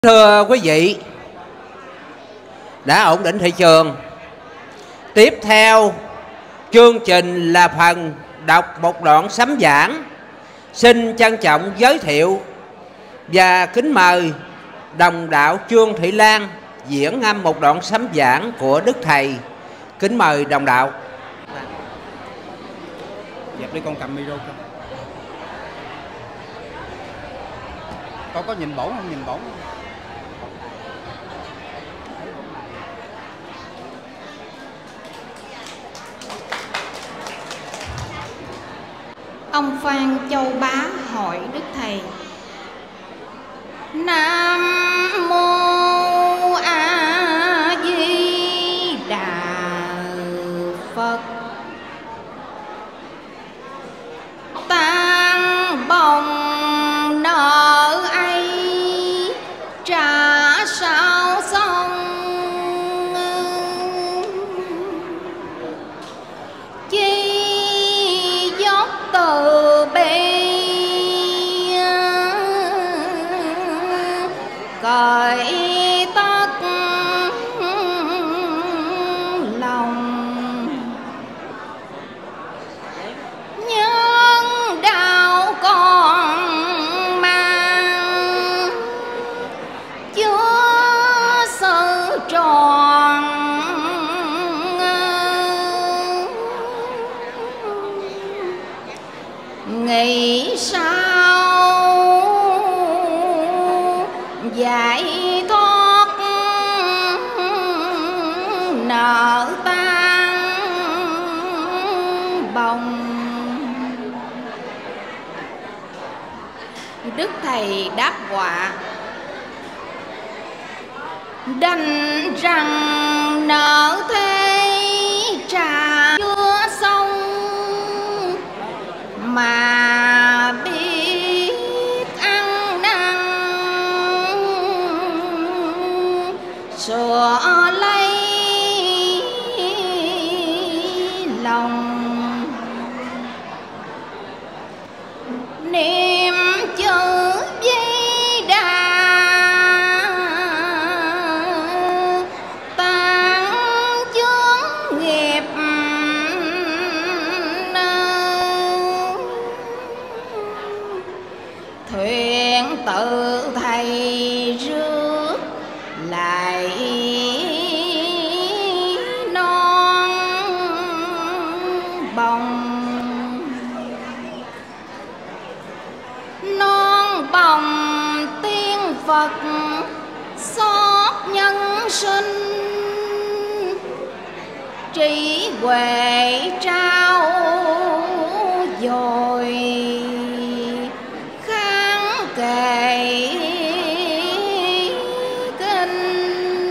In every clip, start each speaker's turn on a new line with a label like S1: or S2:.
S1: Thưa quý vị, đã ổn định thị trường. Tiếp theo chương trình là phần đọc một đoạn sấm giảng. Xin trân trọng giới thiệu và kính mời đồng đạo Trương Thị Lan diễn ngâm một đoạn sấm giảng của Đức Thầy. Kính mời đồng đạo.
S2: Dẹp đi, con cầm micro không? Con có nhìn bổng không? Nhìn bổng không?
S3: Ông Phan Châu Bá hỏi Đức Thầy: Nam mô A Di Đà Phật. Tan bồng nợ ấy trả sao xong, chi dốc từ bi cởi tất lòng, nhân đạo còn mang chứa sự tròn, nghĩ sao giải thoát nợ tan bồng. Đức Thầy đáp họa: đành rằng nợ thế trả chưa xong, mà biết ăn năn sửa lấy lòng, niệm chữ Di Đà tan chướng nghiệp, thuyền tự Thầy rước lại non bồng. Non bồng tiên Phật xót nhân sinh, trí huệ trao dồi kháng kệ kinh.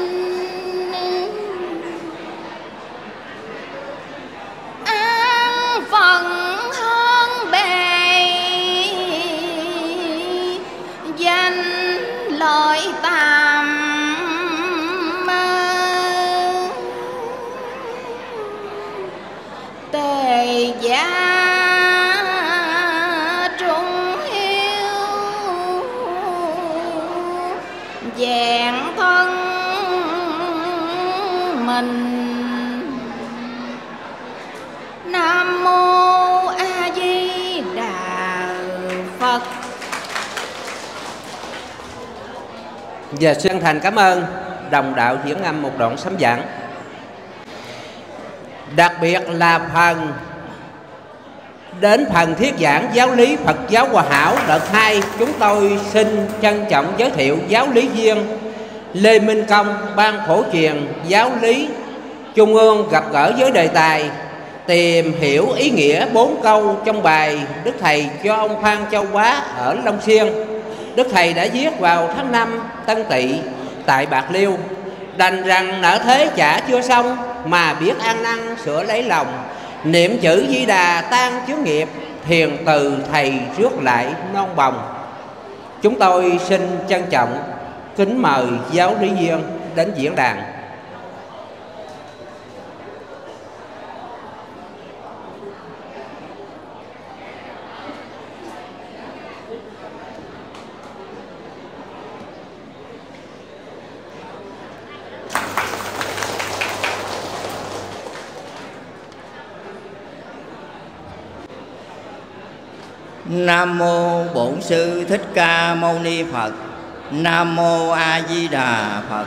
S3: An phận hơn bề danh lợi tàm, tề gia trung hiếu vẹn thân mình. Nam mô A Di Đà Phật.
S1: Và chân thành cảm ơn đồng đạo diễn ngâm một đoạn sấm giảng. Đặc biệt là đến phần thuyết giảng giáo lý Phật giáo Hòa Hảo đợt 2, chúng tôi xin trân trọng giới thiệu giáo lý viên Lê Minh Công, ban phổ truyền giáo lý Trung ương gặp gỡ với đề tài tìm hiểu ý nghĩa 4 câu trong bài Đức Thầy cho ông Phan Châu Bá ở Long Xuyên. Đức Thầy đã viết vào tháng 5 Tân Tỵ tại Bạc Liêu: đành rằng nợ thế trả chưa xong, mà biết ăn năn sửa lấy lòng, niệm chữ Di Đà tan chướng nghiệp, thiền từ Thầy rước lại non bồng. Chúng tôi xin trân trọng kính mời giáo lý viên đến diễn đàn.
S4: Nam mô Bổn Sư Thích Ca Mâu Ni Phật. Nam mô A Di Đà Phật.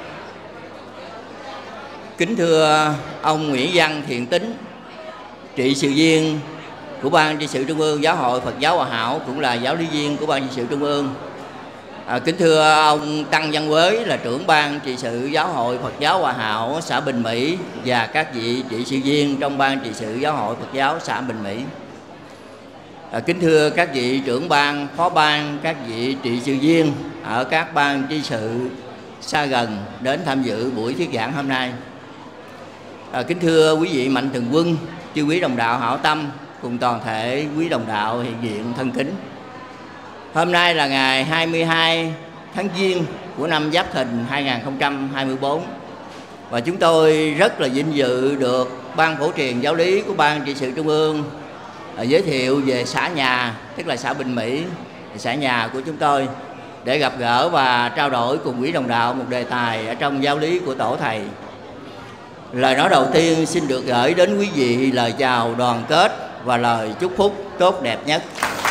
S4: Kính thưa ông Nguyễn Văn Thiện Tính, trị sự viên của Ban trị sự Trung ương Giáo hội Phật giáo Hòa Hảo, cũng là giáo lý viên của Ban trị sự Trung ương. Kính thưa ông Tăng Văn Quế, là trưởng Ban trị sự Giáo hội Phật giáo Hòa Hảo xã Bình Mỹ, và các vị trị sự viên trong Ban trị sự Giáo hội Phật giáo xã Bình Mỹ. Kính thưa các vị trưởng ban, phó ban, các vị trị sự viên ở các ban trị sự xa gần đến tham dự buổi thuyết giảng hôm nay. Kính thưa quý vị mạnh thường quân, chư quý đồng đạo hảo tâm, cùng toàn thể quý đồng đạo hiện diện thân kính. Hôm nay là ngày 22 tháng Giêng của năm Giáp Thìn 2024, và chúng tôi rất là vinh dự được Ban phổ truyền giáo lý của Ban trị sự Trung ương giới thiệu về xã nhà, tức là xã Bình Mỹ, xã nhà của chúng tôi, để gặp gỡ và trao đổi cùng quý đồng đạo một đề tài ở trong giáo lý của tổ thầy. Lời nói đầu tiên xin được gửi đến quý vị lời chào đoàn kết và lời chúc phúc tốt đẹp nhất.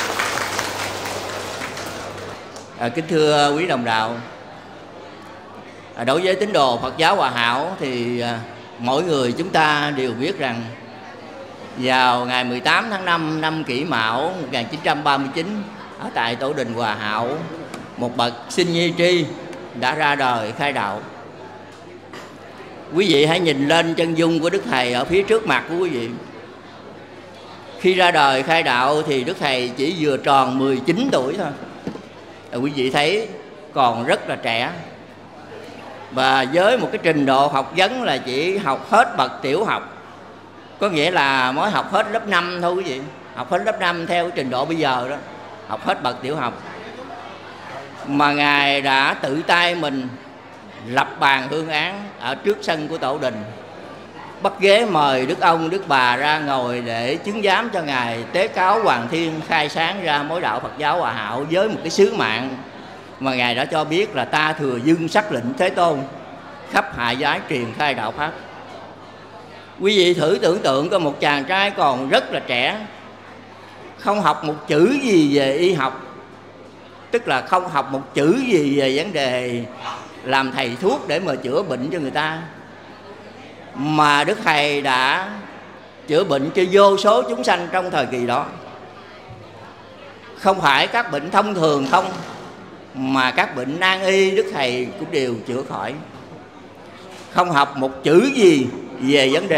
S4: Kính thưa quý đồng đạo, đối với tín đồ Phật giáo Hòa Hảo thì mỗi người chúng ta đều biết rằng vào ngày 18 tháng 5 năm Kỷ Mão 1939, ở tại tổ đình Hòa Hảo, một bậc sinh nhi tri đã ra đời khai đạo. Quý vị hãy nhìn lên chân dung của Đức Thầy ở phía trước mặt của quý vị. Khi ra đời khai đạo thì Đức Thầy chỉ vừa tròn 19 tuổi thôi. Quý vị thấy còn rất là trẻ. Và với một cái trình độ học vấn là chỉ học hết bậc tiểu học, có nghĩa là mới học hết lớp 5 thôi quý vị. Học hết lớp 5 theo cái trình độ bây giờ đó, học hết bậc tiểu học. Mà Ngài đã tự tay mình lập bàn hương án ở trước sân của tổ đình, bắt ghế mời đức ông đức bà ra ngồi để chứng giám cho Ngài tế cáo Hoàng Thiên khai sáng ra mối đạo Phật giáo Hòa Hảo, với một cái sứ mạng mà Ngài đã cho biết là ta thừa dưng sắc lệnh Thế Tôn, khắp hạ giới truyền khai đạo Pháp. Quý vị thử tưởng tượng có một chàng trai còn rất là trẻ, không học một chữ gì về y học, tức là không học một chữ gì về vấn đề làm thầy thuốc để mà chữa bệnh cho người ta, mà Đức Thầy đã chữa bệnh cho vô số chúng sanh trong thời kỳ đó. Không phải các bệnh thông thường không, mà các bệnh nan y Đức Thầy cũng đều chữa khỏi. Không học một chữ gì về vấn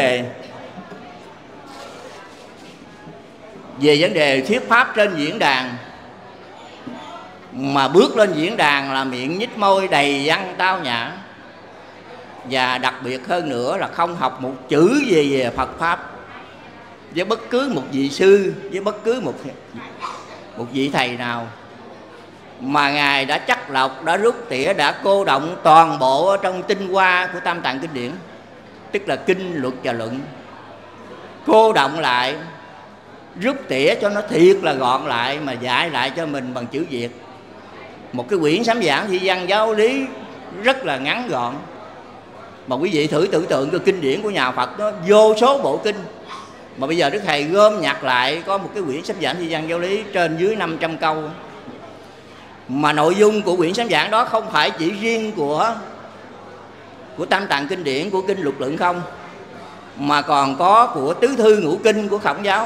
S4: đề thuyết pháp trên diễn đàn, mà bước lên diễn đàn là miệng nhếch môi đầy văn tao nhã. Và đặc biệt hơn nữa là không học một chữ gì về Phật Pháp với bất cứ một vị sư, với bất cứ một vị thầy nào, mà Ngài đã chắc lọc, đã rút tỉa, đã cô động toàn bộ ở trong tinh hoa của Tam Tạng Kinh Điển, tức là kinh, luật và luận. Cô động lại, rút tỉa cho nó thiệt là gọn lại, mà dạy lại cho mình bằng chữ Việt. Một cái quyển sám giảng thi văn giáo lý rất là ngắn gọn. Mà quý vị thử tưởng tượng cái kinh điển của nhà Phật nó vô số bộ kinh, mà bây giờ Đức Thầy gom nhặt lại có một cái quyển sám giảng thi văn giáo lý trên dưới 500 câu. Mà nội dung của quyển sám giảng đó không phải chỉ riêng của Tam Tạng Kinh Điển, của kinh luật luận không, mà còn có của tứ thư ngũ kinh của Khổng giáo,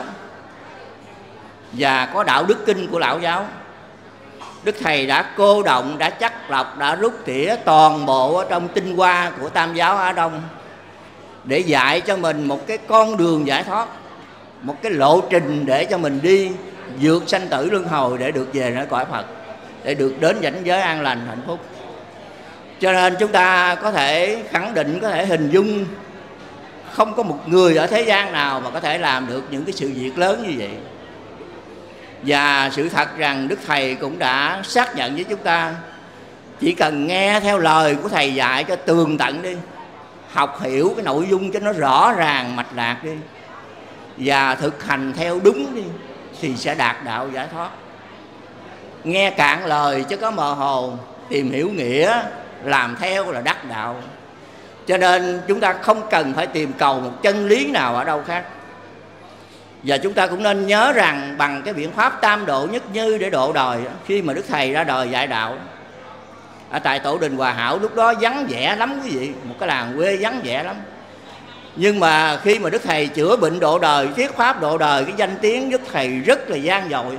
S4: và có đạo đức kinh của Lão giáo. Đức Thầy đã cô động, đã chắc lọc, đã rút tỉa toàn bộ ở trong tinh hoa của Tam giáo Á Đông, để dạy cho mình một cái con đường giải thoát, một cái lộ trình để cho mình đi vượt sanh tử luân hồi, để được về nơi cõi Phật, để được đến cảnh giới an lành hạnh phúc. Cho nên chúng ta có thể khẳng định, có thể hình dung không có một người ở thế gian nào mà có thể làm được những cái sự việc lớn như vậy. Và sự thật rằng Đức Thầy cũng đã xác nhận với chúng ta, chỉ cần nghe theo lời của Thầy dạy cho tường tận đi, học hiểu cái nội dung cho nó rõ ràng mạch lạc đi, và thực hành theo đúng đi, thì sẽ đạt đạo giải thoát. Nghe cạn lời chứ có mơ hồ, tìm hiểu nghĩa, làm theo là đắc đạo. Cho nên chúng ta không cần phải tìm cầu một chân lý nào ở đâu khác, Và chúng ta cũng nên nhớ rằng bằng cái biện pháp tam độ nhất như để độ đời, khi mà Đức Thầy ra đời dạy đạo ở tại Tổ đình Hòa Hảo, lúc đó vắng vẻ lắm quý vị, một cái làng quê vắng vẻ lắm. Nhưng mà khi mà Đức Thầy chữa bệnh độ đời, thuyết pháp độ đời, cái danh tiếng Đức Thầy rất là vang dội.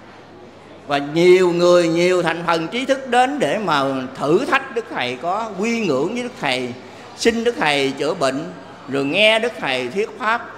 S4: Và nhiều người, nhiều thành phần trí thức đến để mà thử thách Đức Thầy, có quy ngưỡng với Đức Thầy, xin Đức Thầy chữa bệnh, rồi nghe Đức Thầy thuyết pháp.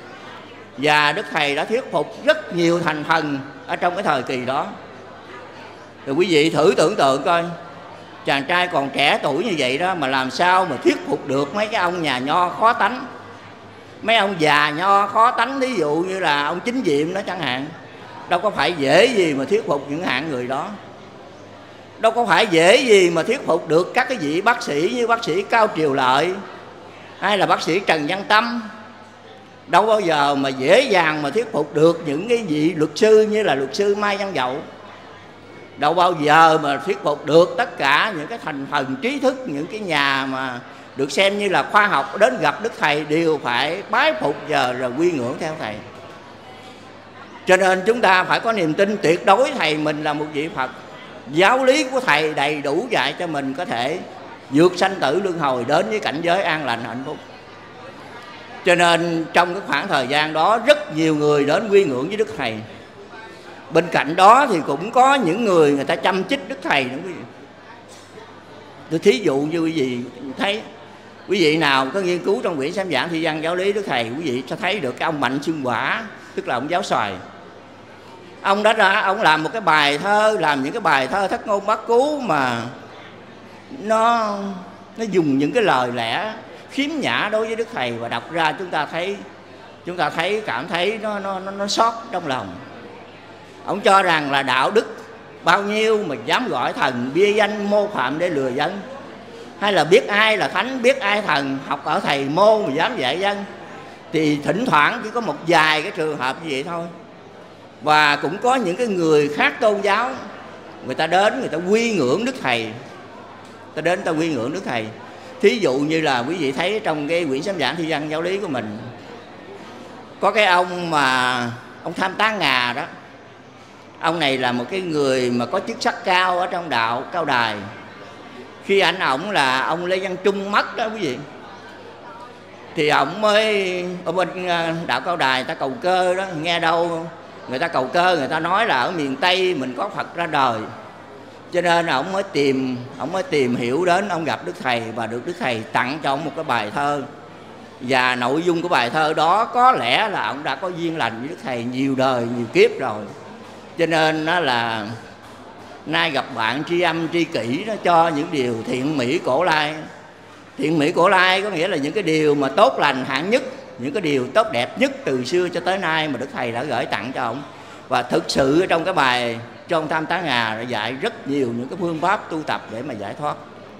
S4: Và Đức Thầy đã thuyết phục rất nhiều thành phần ở trong cái thời kỳ đó. Rồi quý vị thử tưởng tượng coi, chàng trai còn trẻ tuổi như vậy đó mà làm sao mà thuyết phục được mấy cái ông nhà nho khó tánh, mấy ông già nho khó tánh, ví dụ như là ông Chính Diệm đó chẳng hạn. Đâu có phải dễ gì mà thuyết phục những hạng người đó. Đâu có phải dễ gì mà thuyết phục được các cái vị bác sĩ như bác sĩ Cao Triều Lợi hay là bác sĩ Trần Văn Tâm. Đâu bao giờ mà dễ dàng mà thuyết phục được những cái vị luật sư như là luật sư Mai Văn Dậu. Đâu bao giờ mà thuyết phục được tất cả những cái thành phần trí thức, những cái nhà mà được xem như là khoa học đến gặp Đức Thầy đều phải bái phục giờ rồi quy ngưỡng theo Thầy. Cho nên chúng ta phải có niềm tin tuyệt đối Thầy mình là một vị Phật. Giáo lý của Thầy đầy đủ dạy cho mình có thể vượt sanh tử luân hồi đến với cảnh giới an lành hạnh phúc. Cho nên trong cái khoảng thời gian đó rất nhiều người đến quy ngưỡng với Đức Thầy. Bên cạnh đó thì cũng có những người ta chăm chích Đức Thầy nữa quý vị. Tôi thí dụ như quý vị thấy, quý vị nào có nghiên cứu trong quyển Sám Giảng Thi Văn Giáo lý Đức Thầy, quý vị sẽ thấy được cái ông Mạnh Xuân Quả, tức là ông Giáo Xoài. Ông đó ra, ông làm một cái bài thơ, làm những cái bài thơ thất ngôn bát cú mà nó dùng những cái lời lẽ khiếm nhã đối với Đức Thầy, và đọc ra chúng ta thấy cảm thấy nó xót trong lòng. Ông cho rằng là đạo đức bao nhiêu mà dám gọi thần bia danh mô phạm để lừa dân, hay là biết ai là thánh, biết ai thần, học ở thầy mô mà dám dạy dân. Thì thỉnh thoảng chỉ có một vài cái trường hợp như vậy thôi. Và cũng có những cái người khác tôn giáo, người ta đến người ta quy ngưỡng Đức Thầy, ta đến ta quy ngưỡng Đức Thầy. Thí dụ như là quý vị thấy trong cái quyển Sám Giảng Thi Văn Giáo lý của mình, có cái ông mà ông Tham Tá Ngà đó. Ông này là một cái người mà có chức sắc cao ở trong đạo Cao Đài. Khi ổng là ông Lê Văn Trung mất đó quý vị, thì ổng mới ở bên đạo Cao Đài ta cầu cơ đó. Nghe đâu người ta cầu cơ, người ta nói là ở miền Tây mình có Phật ra đời. Cho nên ổng mới tìm hiểu đến, ông gặp Đức Thầy và được Đức Thầy tặng cho ông một cái bài thơ. Và nội dung của bài thơ đó có lẽ là ông đã có duyên lành với Đức Thầy nhiều đời, nhiều kiếp rồi. Cho nên nó là nay gặp bạn tri âm tri kỷ, nó cho những điều thiện mỹ cổ lai. Thiện mỹ cổ lai có nghĩa là những cái điều mà tốt lành hạng nhất, những cái điều tốt đẹp nhất từ xưa cho tới nay mà Đức Thầy đã gửi tặng cho ông. Và thực sự trong cái bài cho ông Tham Tá Ngà đã dạy rất nhiều những cái phương pháp tu tập để mà giải thoát.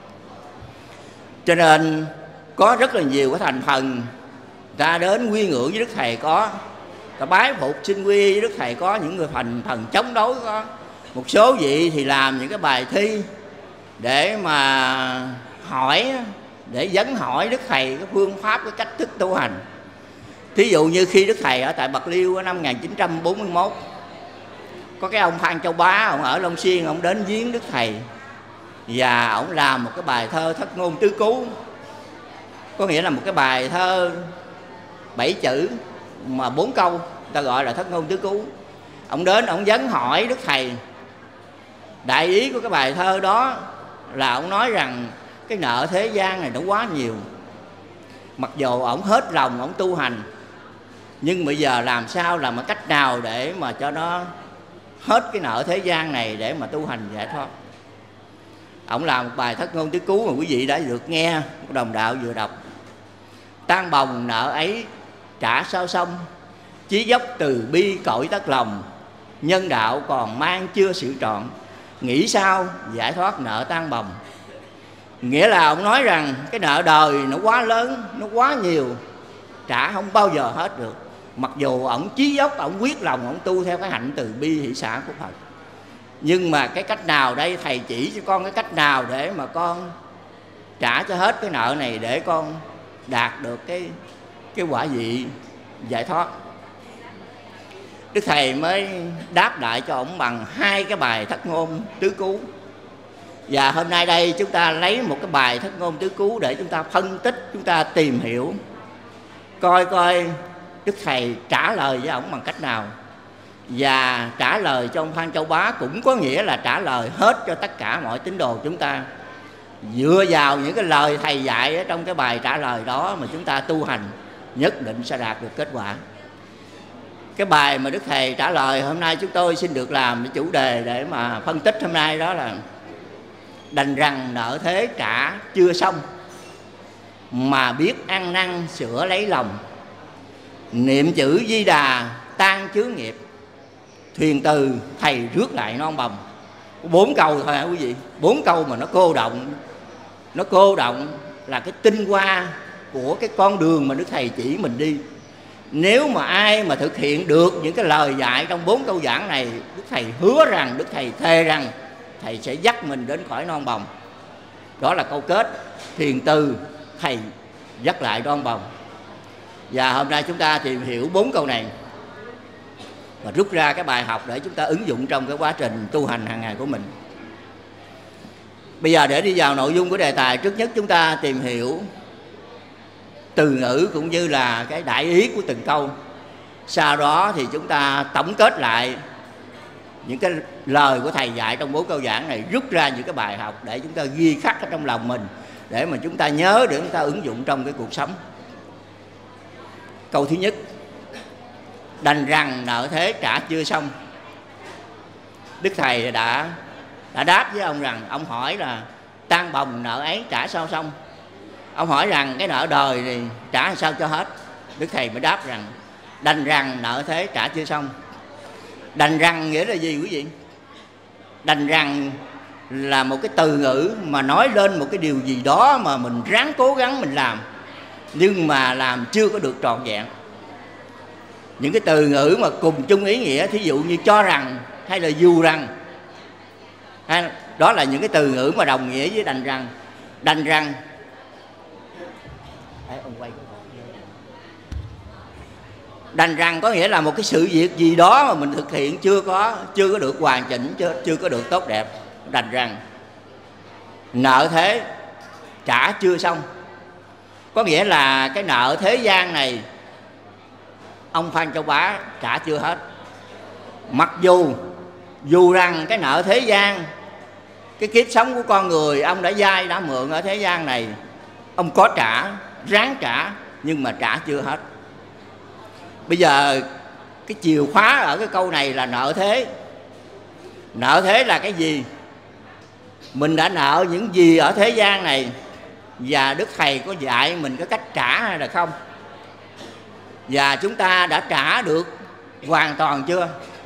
S4: Cho nên có rất là nhiều cái thành phần ta đến quy ngưỡng với Đức Thầy, có ta bái phục xin quy với Đức Thầy, có những người thành phần chống đối, có một số vị thì làm những cái bài thi để mà hỏi, để vấn hỏi Đức Thầy cái phương pháp, cái cách thức tu hành. Thí dụ như khi Đức Thầy ở tại Bạc Liêu ở năm 1941, có cái ông Phan Châu Bá, ông ở Long Xuyên, ông đến viếng Đức Thầy và ông làm một cái bài thơ thất ngôn tứ cứu. Có nghĩa là một cái bài thơ 7 chữ mà 4 câu, ta gọi là thất ngôn tứ cứu. Ông đến ông vấn hỏi Đức Thầy. Đại ý của cái bài thơ đó là ông nói rằng cái nợ thế gian này nó quá nhiều. Mặc dù ông hết lòng ông tu hành, nhưng bây giờ làm sao, làm một cách nào để mà cho nó hết cái nợ thế gian này để mà tu hành giải thoát. Ông làm một bài thất ngôn tứ cứu mà quý vị đã được nghe đồng đạo vừa đọc. Tan bồng nợ ấy trả sao xong, chí dốc từ bi cõi tất lòng, nhân đạo còn mang chưa sự trọn, nghĩ sao giải thoát nợ tan bồng. Nghĩa là ông nói rằng cái nợ đời nó quá lớn, nó quá nhiều, trả không bao giờ hết được. Mặc dù ổng chí dốc, ổng quyết lòng, ổng tu theo cái hạnh từ bi hỷ xả của Phật. Nhưng mà cái cách nào đây, Thầy chỉ cho con cái cách nào để mà con trả cho hết cái nợ này, để con đạt được cái quả vị giải thoát. Đức Thầy mới đáp lại cho ổng bằng 2 cái bài Thất Ngôn Tứ Cứu. Và hôm nay đây chúng ta lấy một cái bài Thất Ngôn Tứ Cứu để chúng ta phân tích, chúng ta tìm hiểu, coi coi Đức Thầy trả lời với ổng bằng cách nào. Và trả lời cho ông Phan Châu Bá cũng có nghĩa là trả lời hết cho tất cả mọi tín đồ chúng ta, dựa vào những cái lời Thầy dạy ở trong cái bài trả lời đó mà chúng ta tu hành nhất định sẽ đạt được kết quả. Cái bài mà Đức Thầy trả lời hôm nay chúng tôi xin được làm cái chủ đề để mà phân tích hôm nay đó là: đành rằng nợ thế trả chưa xong, mà biết ăn năn sửa lấy lòng. Niệm chữ Di Đà tan chướng nghiệp, thuyền từ Thầy rước lại non bồng. 4 câu thôi hả quý vị? 4 câu mà nó cô động. Nó cô động là cái tinh hoa của cái con đường mà Đức Thầy chỉ mình đi. Nếu mà ai mà thực hiện được những cái lời dạy trong 4 câu giảng này, Đức Thầy hứa rằng, Đức Thầy thề rằng Thầy sẽ dắt mình đến khỏi non bồng. Đó là câu kết: thuyền từ Thầy dắt lại non bồng. Và hôm nay chúng ta tìm hiểu 4 câu này và rút ra cái bài học để chúng ta ứng dụng trong cái quá trình tu hành hàng ngày của mình. Bây giờ để đi vào nội dung của đề tài, trước nhất chúng ta tìm hiểu từ ngữ cũng như là cái đại ý của từng câu. Sau đó thì chúng ta tổng kết lại những cái lời của Thầy dạy trong 4 câu giảng này, rút ra những cái bài học để chúng ta ghi khắc ở trong lòng mình, để mà chúng ta nhớ, để chúng ta ứng dụng trong cái cuộc sống. Câu thứ nhất: đành rằng nợ thế trả chưa xong. Đức Thầy đã đáp với ông rằng, ông hỏi là tan bồng nợ ấy trả sao xong. Ông hỏi rằng cái nợ đời thì trả sao cho hết. Đức Thầy mới đáp rằng đành rằng nợ thế trả chưa xong. Đành rằng nghĩa là gì quý vị? Đành rằng là một cái từ ngữ mà nói lên một cái điều gì đó mà mình ráng cố gắng mình làm, nhưng mà làm chưa có được trọn vẹn. Những cái từ ngữ mà cùng chung ý nghĩa, thí dụ như cho rằng hay là dù rằng, đó là những cái từ ngữ mà đồng nghĩa với đành rằng. Đành rằng, đành rằng có nghĩa là một cái sự việc gì đó mà mình thực hiện chưa có được hoàn chỉnh, chưa có được tốt đẹp. Đành rằng nợ thế trả chưa xong, có nghĩa là cái nợ thế gian này ông Phan Châu Bá trả chưa hết. Mặc dù rằng cái nợ thế gian, cái kiếp sống của con người ông đã vay đã mượn ở thế gian này, ông có trả, ráng trả, nhưng mà trả chưa hết. Bây giờ cái chìa khóa ở cái câu này là nợ thế. Nợ thế là cái gì? Mình đã nợ những gì ở thế gian này, và Đức Thầy có dạy mình cái cách trả hay là không? Và chúng ta đã trả được hoàn toàn chưa?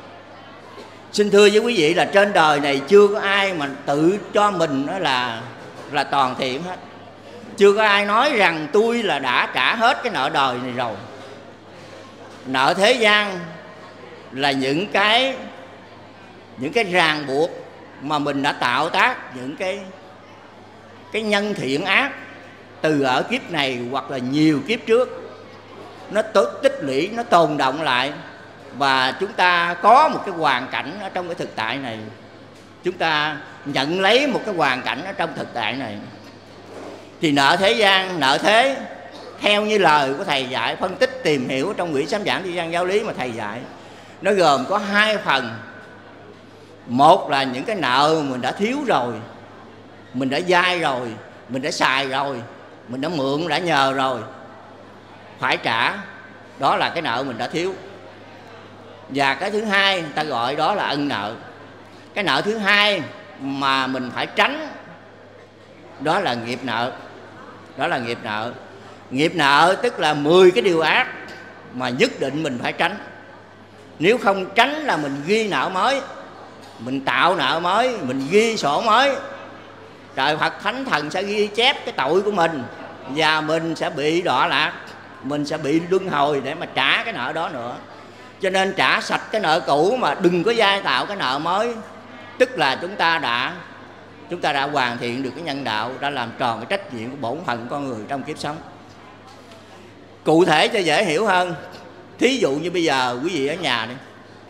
S4: Xin thưa với quý vị là trên đời này chưa có ai mà tự cho mình đó là toàn thiện hết. Chưa có ai nói rằng tôi là đã trả hết cái nợ đời này rồi. Nợ thế gian là những cái ràng buộc mà mình đã tạo tác, những cái nhân thiện ác từ ở kiếp này hoặc là nhiều kiếp trước. Nó tích lũy, nó tồn động lại, và chúng ta có một cái hoàn cảnh ở trong cái thực tại này. Chúng ta nhận lấy một cái hoàn cảnh ở trong thực tại này. Thì nợ thế gian, nợ thế theo như lời của Thầy dạy, phân tích tìm hiểu trong quyển sám giảng Thế gian giáo lý mà Thầy dạy, nó gồm có 2 phần. Một là những cái nợ mình đã thiếu rồi, mình đã vay rồi, mình đã xài rồi, mình đã mượn, đã nhờ rồi, phải trả. Đó là cái nợ mình đã thiếu. Và cái thứ hai người ta gọi đó là ân nợ. Cái nợ thứ hai mà mình phải tránh đó là nghiệp nợ. Đó là nghiệp nợ. Nghiệp nợ tức là 10 cái điều ác mà nhất định mình phải tránh. Nếu không tránh là mình ghi nợ mới, mình tạo nợ mới, mình ghi sổ mới. Trời Phật Thánh Thần sẽ ghi chép cái tội của mình, và mình sẽ bị đọa lạc, mình sẽ bị luân hồi để mà trả cái nợ đó nữa. Cho nên trả sạch cái nợ cũ mà đừng có giai tạo cái nợ mới. Tức là chúng ta đã hoàn thiện được cái nhân đạo, đã làm tròn cái trách nhiệm của bổn phận con người trong kiếp sống. Cụ thể cho dễ hiểu hơn, thí dụ như bây giờ quý vị ở nhà đi,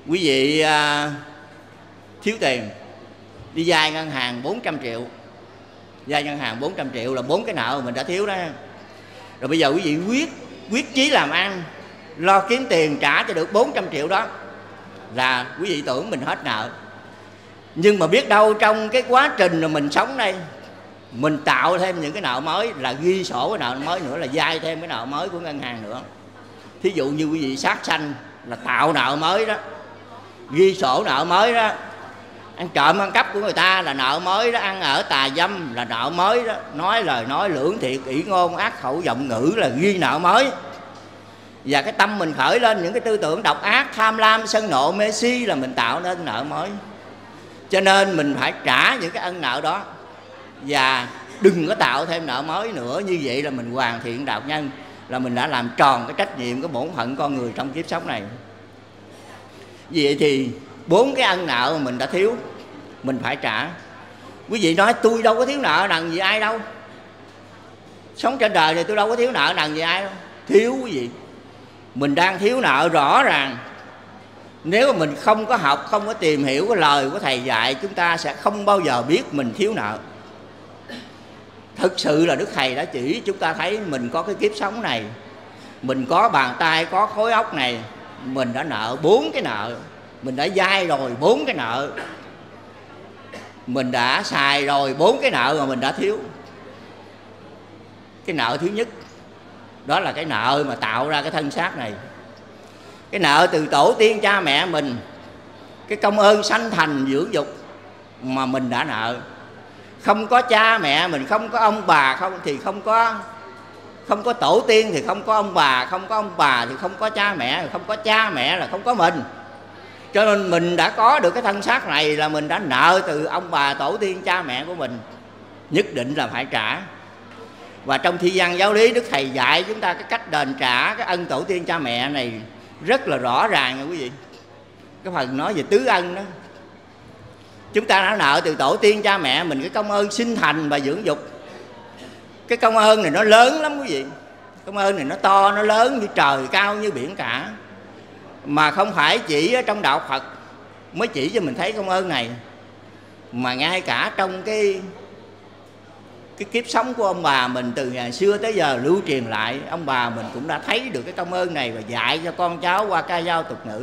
S4: quý vị thiếu tiền, đi vay ngân hàng 400 triệu, vay ngân hàng 400 triệu là 4 cái nợ mình đã thiếu đó. Rồi bây giờ quý vị quyết chí làm ăn, lo kiếm tiền trả cho được 400 triệu đó là quý vị tưởng mình hết nợ. Nhưng mà biết đâu trong cái quá trình mà mình sống đây, mình tạo thêm những cái nợ mới, là ghi sổ cái nợ mới nữa, là vay thêm cái nợ mới của ngân hàng nữa. Thí dụ như quý vị sát sanh là tạo nợ mới đó, ghi sổ nợ mới đó. Ăn trộm ăn cắp của người ta là nợ mới đó, ăn ở tà dâm là nợ mới đó, nói lời nói lưỡng thiệt ỷ ngôn ác khẩu giọng ngữ là ghi nợ mới. Và cái tâm mình khởi lên những cái tư tưởng độc ác, tham lam, sân nộ, mê si là mình tạo nên nợ mới. Cho nên mình phải trả những cái ân nợ đó, và đừng có tạo thêm nợ mới nữa. Như vậy là mình hoàn thiện đạo nhân, là mình đã làm tròn cái trách nhiệm, cái bổn phận con người trong kiếp sống này. Vì vậy thì 4 cái ân nợ mà mình đã thiếu, mình phải trả. Quý vị nói tôi đâu có thiếu nợ nần gì ai đâu, sống trên đời này tôi đâu có thiếu nợ nần gì ai đâu. Thiếu quý vị, mình đang thiếu nợ rõ ràng. Nếu mà mình không có học, không có tìm hiểu cái lời của thầy dạy, chúng ta sẽ không bao giờ biết mình thiếu nợ. Thực sự là Đức Thầy đã chỉ chúng ta thấy mình có cái kiếp sống này, mình có bàn tay, có khối óc này, mình đã nợ 4 cái nợ. Mình đã vay rồi 4 cái nợ, mình đã xài rồi 4 cái nợ mà mình đã thiếu. Cái nợ thứ nhất đó là cái nợ mà tạo ra cái thân xác này, cái nợ từ tổ tiên cha mẹ mình, cái công ơn sanh thành dưỡng dục mà mình đã nợ. Không có cha mẹ mình, không có ông bà, không thì không có tổ tiên thì không có ông bà, không có ông bà thì không có cha mẹ, không có cha mẹ là không có mình. Cho nên mình đã có được cái thân xác này là mình đã nợ từ ông bà tổ tiên cha mẹ của mình, nhất định là phải trả. Và trong thi văn giáo lý, Đức Thầy dạy chúng ta cái cách đền trả cái ân tổ tiên cha mẹ này rất là rõ ràng nha quý vị. Cái phần nói về tứ ân đó, chúng ta đã nợ từ tổ tiên cha mẹ mình cái công ơn sinh thành và dưỡng dục. Cái công ơn này nó lớn lắm quý vị, công ơn này nó to, nó lớn như trời, cao như biển cả. Mà không phải chỉ ở trong đạo Phật mới chỉ cho mình thấy công ơn này, mà ngay cả trong cái kiếp sống của ông bà mình từ ngày xưa tới giờ lưu truyền lại, ông bà mình cũng đã thấy được cái công ơn này và dạy cho con cháu qua ca dao tục ngữ.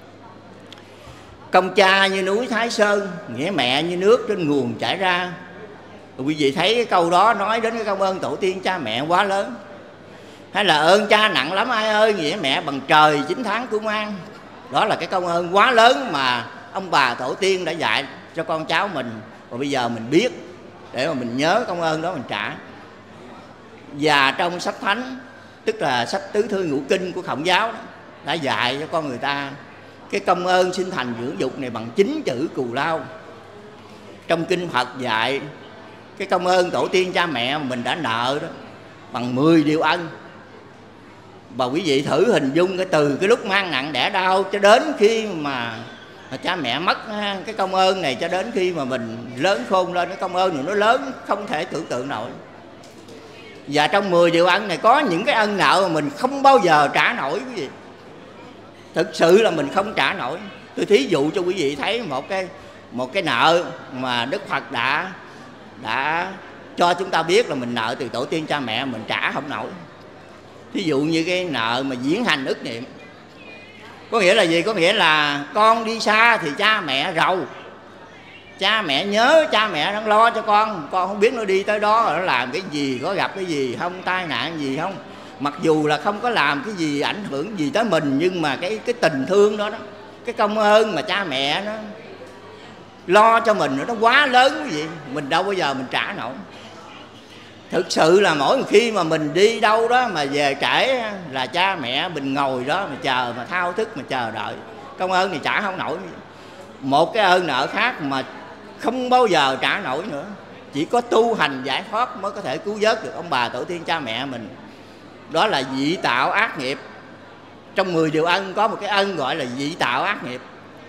S4: Công cha như núi Thái Sơn, nghĩa mẹ như nước trên nguồn chảy ra. Quý vị thấy cái câu đó nói đến cái công ơn tổ tiên cha mẹ quá lớn. Hay là ơn cha nặng lắm ai ơi, nghĩa mẹ bằng trời 9 tháng của mang. Đó là cái công ơn quá lớn mà ông bà tổ tiên đã dạy cho con cháu mình. Và bây giờ mình biết để mà mình nhớ công ơn đó mình trả. Và trong sách thánh, tức là sách tứ thư ngũ kinh của Khổng giáo đó, đã dạy cho con người ta cái công ơn sinh thành dưỡng dục này bằng 9 chữ cù lao. Trong kinh Phật dạy cái công ơn tổ tiên cha mẹ mà mình đã nợ đó bằng 10 điều ân. Và quý vị thử hình dung từ cái lúc mang nặng đẻ đau cho đến khi mà cha mẹ mất, cái công ơn này cho đến khi mà mình lớn khôn lên, cái công ơn này nó lớn không thể tưởng tượng nổi. Và trong 10 điều ân này có những cái ân nợ mà mình không bao giờ trả nổi quý vị. Thực sự là mình không trả nổi. Tôi thí dụ cho quý vị thấy một cái nợ mà Đức Phật đã cho chúng ta biết là mình nợ từ tổ tiên cha mẹ mình trả không nổi. Thí dụ như cái nợ mà diễn hành ức niệm. Có nghĩa là gì? Có nghĩa là con đi xa thì cha mẹ rầu, cha mẹ nhớ, cha mẹ đang lo cho con không biết nó đi tới đó nó làm cái gì, có gặp cái gì không, tai nạn gì không. Mặc dù là không có làm cái gì ảnh hưởng gì tới mình, nhưng mà cái tình thương đó, cái công ơn mà cha mẹ nó lo cho mình nó quá lớn quý vị, mình đâu bao giờ mình trả nổi. Thực sự là mỗi khi mà mình đi đâu đó mà về trễ là cha mẹ mình ngồi đó mà chờ, mà thao thức mà chờ đợi. Công ơn thì trả không nổi. Một cái ơn nợ khác mà không bao giờ trả nổi nữa, chỉ có tu hành giải thoát mới có thể cứu vớt được ông bà tổ tiên cha mẹ mình. Đó là dị tạo ác nghiệp. Trong 10 điều ân có một cái ân gọi là dị tạo ác nghiệp.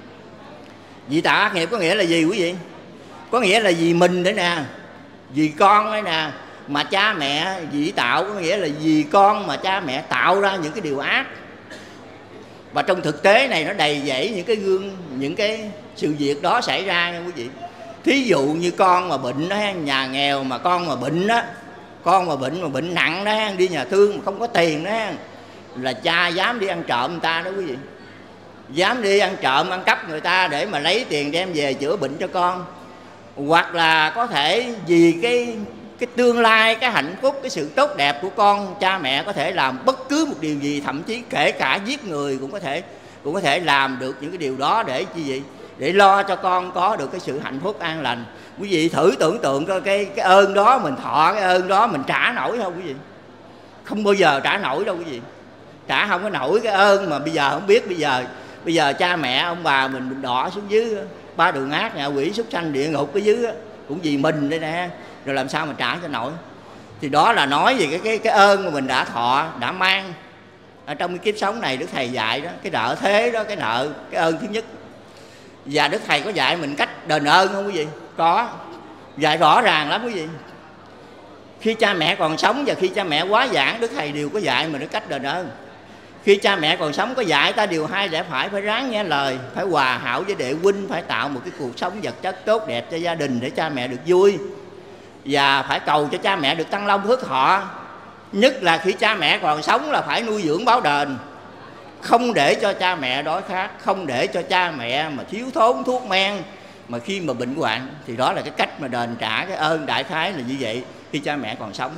S4: Dị tạo ác nghiệp có nghĩa là gì quý vị? Có nghĩa là vì mình đấy nè, vì con đấy nè. Mà cha mẹ dị tạo có nghĩa là vì con mà cha mẹ tạo ra những cái điều ác. Và trong thực tế này nó đầy dẫy những cái gương, những cái sự việc đó xảy ra nha quý vị. Thí dụ như con mà bệnh đó, nhà nghèo mà con mà bệnh đó, con mà bệnh nặng đó, đi nhà thương mà không có tiền đó, là cha dám đi ăn trộm người ta đó quý vị. Dám đi ăn trộm, ăn cắp người ta để mà lấy tiền đem về chữa bệnh cho con. Hoặc là có thể vì cái tương lai, cái hạnh phúc, cái sự tốt đẹp của con, cha mẹ có thể làm bất cứ một điều gì, thậm chí kể cả giết người cũng có thể làm được những cái điều đó để chi vậy? Để lo cho con có được cái sự hạnh phúc an lành. Quý vị thử tưởng tượng coi cái ơn đó mình thọ, cái ơn đó mình trả nổi không quý vị? Không bao giờ trả nổi đâu quý vị. Trả không có nổi cái ơn mà bây giờ không biết. Bây giờ cha mẹ ông bà mình đọa xuống dưới ba đường ác, ngạ quỷ, súc sanh, địa ngục cái dưới cũng vì mình đây nè, rồi làm sao mà trả cho nổi. Thì đó là nói về cái ơn mà mình đã thọ, đã mang ở trong cái kiếp sống này. Đức Thầy dạy đó, cái nợ thế đó, cái ơn thứ nhất. Và Đức Thầy có dạy mình cách đền ơn không quý vị? Có, dạy rõ ràng lắm quý vị. Khi cha mẹ còn sống và khi cha mẹ quá giảng, Đức Thầy đều có dạy mình cái cách đền ơn. Khi cha mẹ còn sống có dạy ta điều hai lẽ phải ráng nghe lời, phải hòa hảo với đệ huynh, phải tạo một cái cuộc sống vật chất tốt đẹp cho gia đình để cha mẹ được vui, và phải cầu cho cha mẹ được tăng long phước thọ. Nhất là khi cha mẹ còn sống là phải nuôi dưỡng báo đền, không để cho cha mẹ đói khát, không để cho cha mẹ mà thiếu thốn thuốc men mà khi mà bệnh hoạn. Thì đó là cái cách mà đền trả cái ơn, đại khái là như vậy khi cha mẹ còn sống.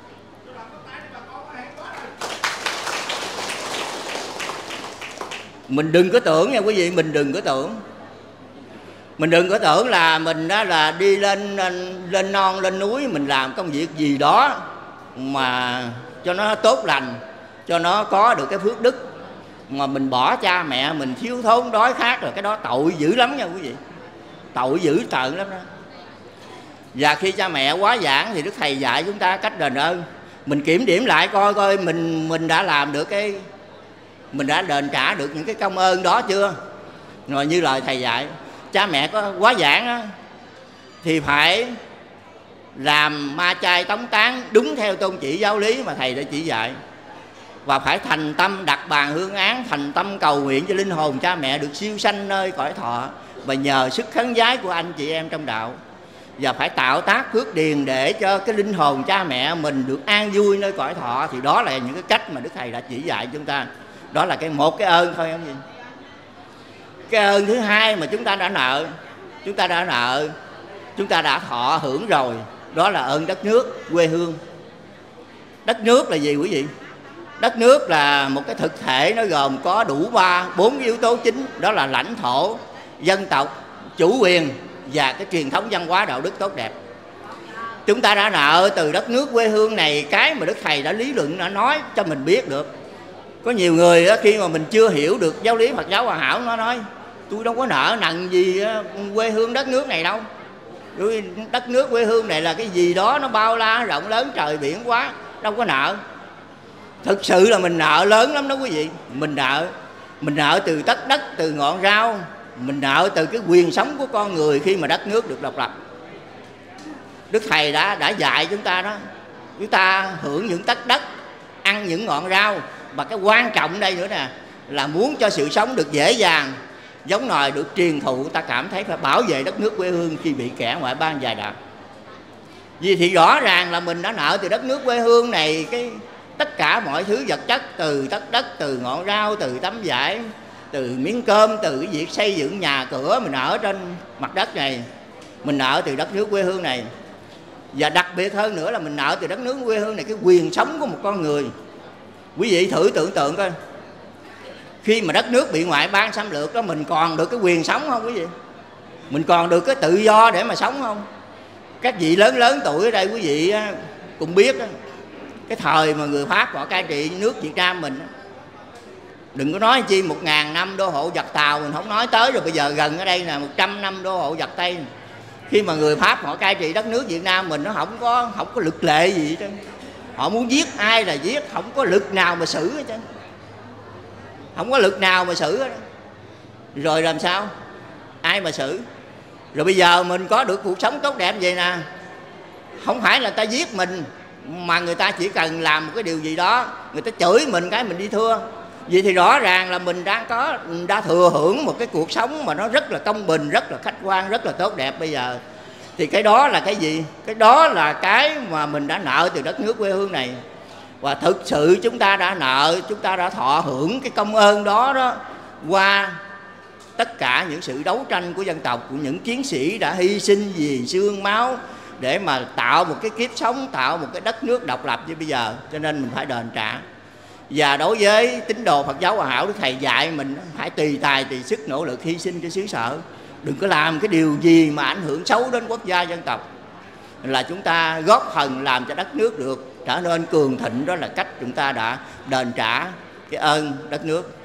S4: Mình đừng có tưởng nha quý vị, mình đừng có tưởng là mình đó là đi lên non lên núi mình làm công việc gì đó mà cho nó tốt lành, cho nó có được cái phước đức, mà mình bỏ cha mẹ mình thiếu thốn đói khát rồi, cái đó tội dữ lắm nha quý vị, tội dữ tợn lắm đó. Và khi cha mẹ quá giảng thì Đức Thầy dạy chúng ta cách đền ơn. Mình kiểm điểm lại coi mình đã làm được mình đã đền trả được những cái công ơn đó chưa. Rồi như lời Thầy dạy, cha mẹ có quá giảng đó, thì phải làm ma chay tống tán đúng theo tôn chỉ giáo lý mà Thầy đã chỉ dạy. Và phải thành tâm đặt bàn hương án, thành tâm cầu nguyện cho linh hồn cha mẹ được siêu sanh nơi cõi thọ, và nhờ sức khấn vái của anh chị em trong đạo. Và phải tạo tác phước điền để cho cái linh hồn cha mẹ mình được an vui nơi cõi thọ. Thì đó là những cái cách mà Đức Thầy đã chỉ dạy chúng ta. Đó là một cái ơn thôi không gì. Cái ơn thứ hai mà chúng ta đã nợ, chúng ta đã thọ hưởng rồi, đó là ơn đất nước, quê hương. Đất nước là gì quý vị? Đất nước là một cái thực thể, nó gồm có đủ bốn yếu tố chính. Đó là lãnh thổ, dân tộc, chủ quyền và cái truyền thống văn hóa đạo đức tốt đẹp. Chúng ta đã nợ từ đất nước quê hương này cái mà Đức Thầy đã lý luận, đã nói cho mình biết được. Có nhiều người đó, khi mà mình chưa hiểu được giáo lý Phật giáo Hòa Hảo, nó nói tôi đâu có nợ nần gì quê hương đất nước này đâu. Đất nước quê hương này là cái gì đó nó bao la rộng lớn trời biển quá, đâu có nợ. Thực sự là mình nợ lớn lắm đó quý vị. Mình nợ từ tất đất, từ ngọn rau. Mình nợ từ cái quyền sống của con người khi mà đất nước được độc lập. Đức Thầy đã dạy chúng ta đó. Chúng ta hưởng những tất đất, ăn những ngọn rau. Và cái quan trọng đây nữa nè, là muốn cho sự sống được dễ dàng, giống nòi được truyền thụ, ta cảm thấy phải bảo vệ đất nước quê hương khi bị kẻ ngoại bang dày đạp. Vì thì rõ ràng là mình đã nợ từ đất nước quê hương này tất cả mọi thứ vật chất, từ tất đất, từ ngọn rau, từ tấm vải, từ miếng cơm, từ cái việc xây dựng nhà cửa mình ở trên mặt đất này. Mình nợ từ đất nước quê hương này. Và đặc biệt hơn nữa là mình nợ từ đất nước quê hương này cái quyền sống của một con người. Quý vị thử tưởng tượng coi, khi mà đất nước bị ngoại bang xâm lược đó, mình còn được cái quyền sống không quý vị? Mình còn được cái tự do để mà sống không? Các vị lớn tuổi ở đây quý vị cũng biết đó, cái thời mà người Pháp họ cai trị nước Việt Nam mình, đừng có nói chi 1000 năm đô hộ giặc Tàu mình không nói tới, rồi bây giờ gần ở đây là 100 năm đô hộ giặc Tây. Khi mà người Pháp họ cai trị đất nước Việt Nam mình, nó không có luật lệ gì hết trơn. Họ muốn giết ai là giết, không có lực nào mà xử hết trơn. Không có lực nào mà xử hết. Rồi làm sao? Ai mà xử? Rồi bây giờ mình có được cuộc sống tốt đẹp vậy nè, không phải là ta giết mình, mà người ta chỉ cần làm một cái điều gì đó, người ta chửi mình cái mình đi thưa, Vậy thì rõ ràng là mình đã thừa hưởng một cái cuộc sống mà nó rất là công bình, rất là khách quan, rất là tốt đẹp bây giờ. Thì cái đó là cái gì? Cái đó là cái mà mình đã nợ từ đất nước quê hương này. Và thực sự chúng ta đã nợ, chúng ta đã thọ hưởng cái công ơn đó qua tất cả những sự đấu tranh của dân tộc, của những chiến sĩ đã hy sinh vì xương máu để mà tạo một cái kiếp sống, tạo một cái đất nước độc lập như bây giờ. Cho nên mình phải đền trả. Và đối với tín đồ Phật giáo Hòa Hảo, Đức Thầy dạy mình phải tùy tài tùy sức nỗ lực hy sinh cho xứ sở. Đừng có làm cái điều gì mà ảnh hưởng xấu đến quốc gia dân tộc, là chúng ta góp phần làm cho đất nước được trở nên cường thịnh. Đó là cách chúng ta đã đền trả cái ơn đất nước.